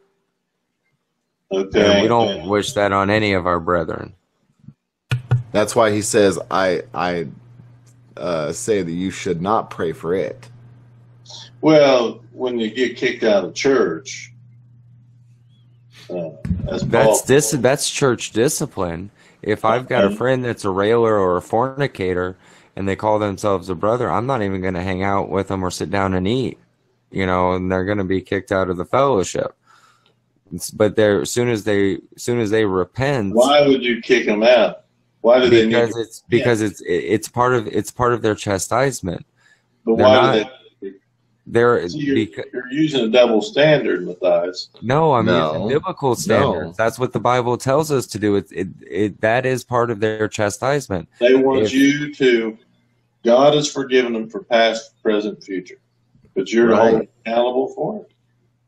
Okay. And we don't wish that on any of our brethren. That's why he says, I, I uh, say that you should not pray for it. Well, when you get kicked out of church, uh, as Paul, That's dis- that's church discipline. If I've got a friend that's a railer or a fornicator and they call themselves a brother, I'm not even going to hang out with them or sit down and eat, you know, and they're going to be kicked out of the fellowship. It's, but they're, as soon as they, as soon as they repent, why would you kick them out? Why do they need because to, it's because it's it's part of it's part of their chastisement. but they're why not- do they? They're See, you're, because, you're using a double standard, Matthias. no, I mean No. it's biblical standards. No. That's what the Bible tells us to do. It, it it that is part of their chastisement. They want If- you to. God has forgiven them for past, present, future, but you're Right. held accountable for it.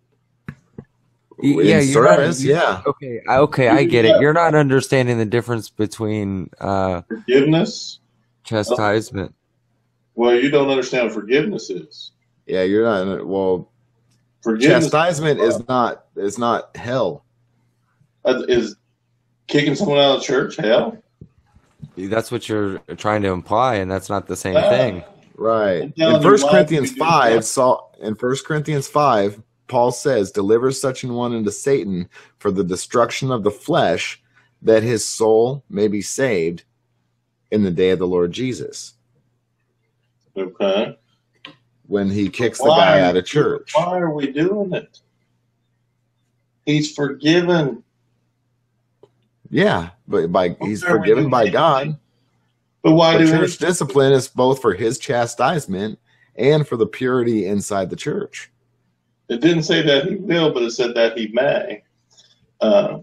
In Yeah, you're not- service, yeah. Okay, I- okay, I get it. You're not understanding the difference between uh, Forgiveness. chastisement. Well, you don't understand what forgiveness is. Yeah, you're not, well, Forgiveness chastisement is not, is not hell. is kicking someone out of church. Hell, That's what you're trying to imply, and that's not the same Ah. thing. Right. I'm telling In you First why Corinthians we do five, that. Saul, in First Corinthians five, Paul says, "Deliver such an one unto Satan for the destruction of the flesh, that his soul may be saved in the day of the Lord Jesus." Okay. When he kicks the Why guy are out of you- church. Why are we doing it? He's forgiven. Yeah, but by he's Why are we forgiven doing by it? God. But why But do church we? discipline is both for his chastisement and for the purity inside the church. It didn't say that he will, but it said that he may. Uh,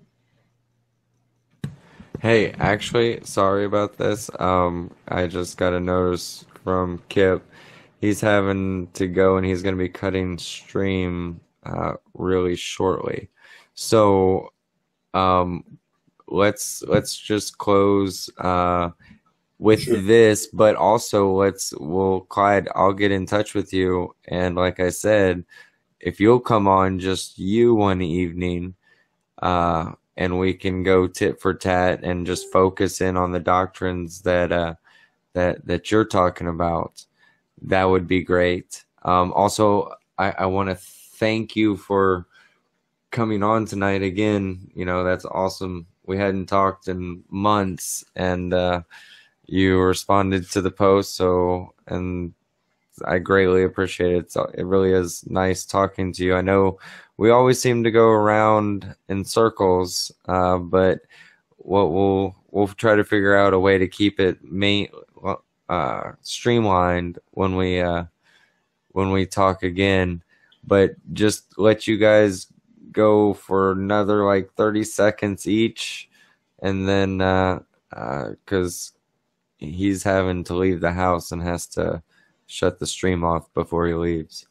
Hey, actually, sorry about this. Um, I just got a notice from Kip. He's having to go, and he's going to be cutting stream uh, really shortly. So, um, let's let's just close uh, with Sure. this, but also let's we'll Clyde. I'll get in touch with you, and like I said, if you'll come on just you one evening, uh, and we can go tit for tat and just focus in on the doctrines that uh, that that you're talking about, that would be great. Um, also, I, I want to thank you for coming on tonight again. You know, that's awesome. We hadn't talked in months, and uh, you responded to the post, so and I greatly appreciate it. So it really is nice talking to you. I know we always seem to go around in circles, uh, but what we'll we'll try to figure out a way to keep it main, uh, streamlined when we uh, when we talk again. But just let you guys go for another like thirty seconds each, and then uh, uh, 'cause he's having to leave the house and has to shut the stream off before he leaves.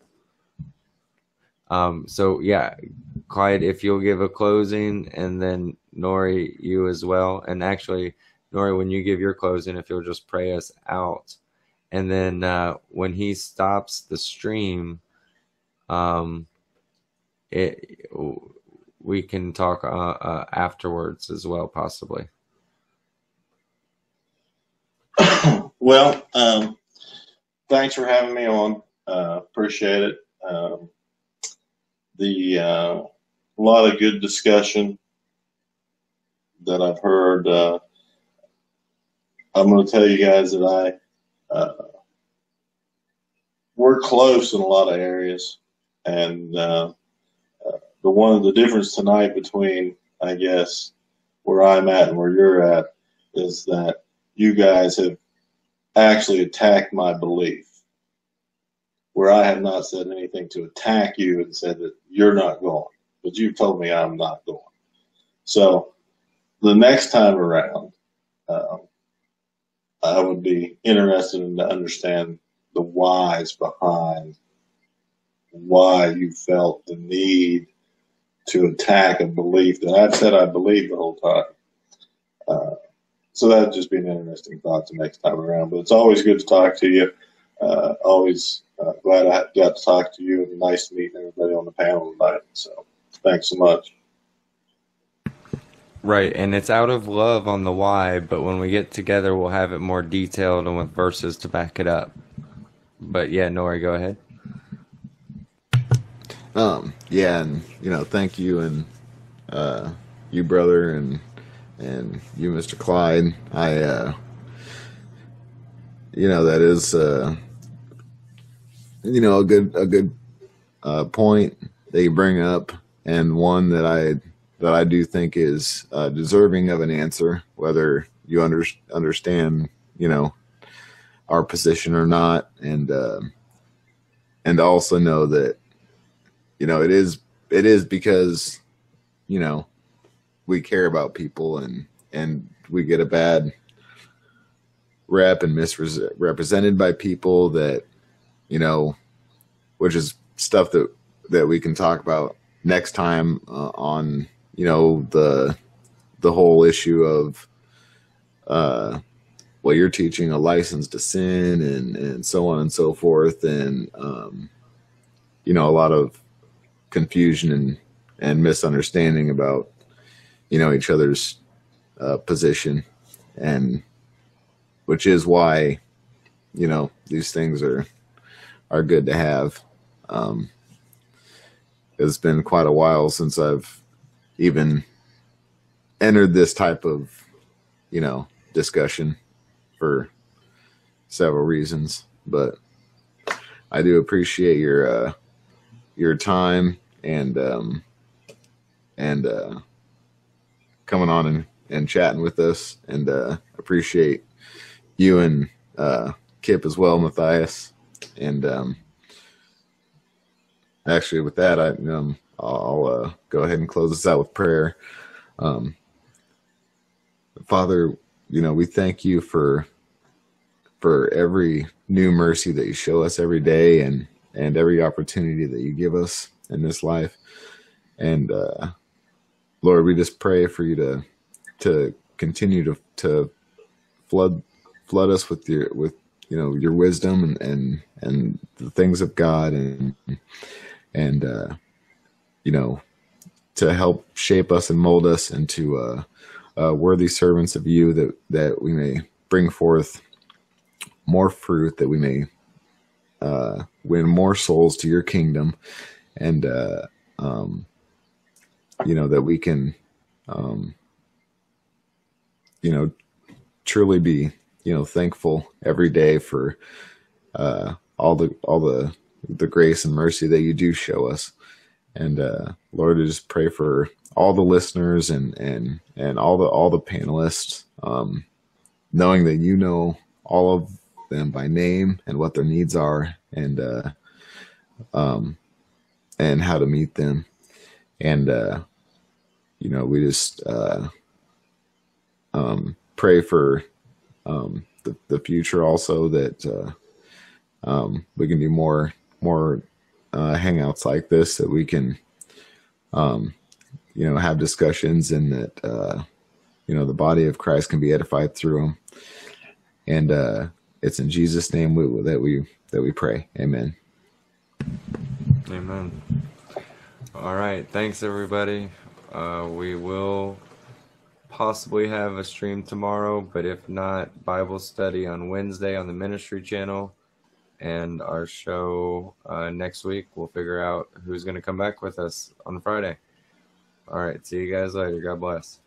Um, so yeah, Clyde, if you'll give a closing, and then Nori, you as well. And actually, Nori, when you give your closing, if you'll just pray us out. And then uh, when he stops the stream, um, it, we can talk uh, uh, afterwards as well, possibly. well, um, thanks for having me on. Uh, appreciate it. Um, the uh, a lot of good discussion that I've heard. Uh, I'm going to tell you guys that I uh, we're close in a lot of areas, and uh, uh, the one the difference tonight between, I guess, where I'm at and where you're at is that you guys have actually attacked my belief, where I have not said anything to attack you and said that you're not going, but you've told me I'm not going. So the next time around, um, I would be interested in to understand the whys behind why you felt the need to attack a belief that I've said I believe the whole time. Uh, so that'd just be an interesting thought the next time around. But it's always good to talk to you. Uh, always uh, glad I got to talk to you, and nice meeting everybody on the panel tonight. So thanks so much. Right, and it's out of love on the why, but when we get together, we'll have it more detailed and with verses to back it up. But yeah, Nori, go ahead. Um, yeah, and you know, thank you, and uh, you, brother, and and you, Mister Clyde. I, uh, you know, that is, uh, you know, a good a good uh, point that you bring up, and one that I. that I do think is uh, deserving of an answer, whether you under, understand, you know, our position or not. And, uh, and also know that, you know, it is, it is because, you know, we care about people, and, and we get a bad rep and misrepresented by people that, you know, which is stuff that, that we can talk about next time uh, on, you know, the the whole issue of uh, well, you're teaching a license to sin, and, and so on and so forth, and um, you know, a lot of confusion and, and misunderstanding about, you know, each other's uh, position, and which is why, you know, these things are are good to have. Um, it's been quite a while since I've even entered this type of, you know, discussion for several reasons, but I do appreciate your, uh, your time and, um, and, uh, coming on and, and chatting with us, and, uh, appreciate you and, uh, Kip as well, Matthias. And, um, actually with that, I, um, I'll uh, go ahead and close this out with prayer. Um, Father, you know, we thank you for for every new mercy that you show us every day, and and every opportunity that you give us in this life. And uh, Lord, we just pray for you to to continue to to flood flood us with your with you know your wisdom and and and the things of God, and and uh, you know, to help shape us and mold us into uh, uh, worthy servants of you, that, that we may bring forth more fruit, that we may uh, win more souls to your kingdom, and, uh, um, you know, that we can, um, you know, truly be, you know, thankful every day for uh, all the, all the, the grace and mercy that you do show us. And uh, Lord, I just pray for all the listeners and and and all the all the panelists, um, knowing that you know all of them by name and what their needs are, and uh, um, and how to meet them. And uh, you know, we just uh, um, pray for um, the the future also, that uh, um, we can do more more. Uh, hangouts like this, that we can, um, you know, have discussions, and that, uh, you know, the body of Christ can be edified through them. And uh, it's in Jesus' name we, that we that we pray. Amen. Amen. All right. Thanks, everybody. Uh, we will possibly have a stream tomorrow, but if not, Bible study on Wednesday on the ministry channel. And our show uh, next week, we'll figure out who's going to come back with us on Friday. All right. See you guys later. God bless.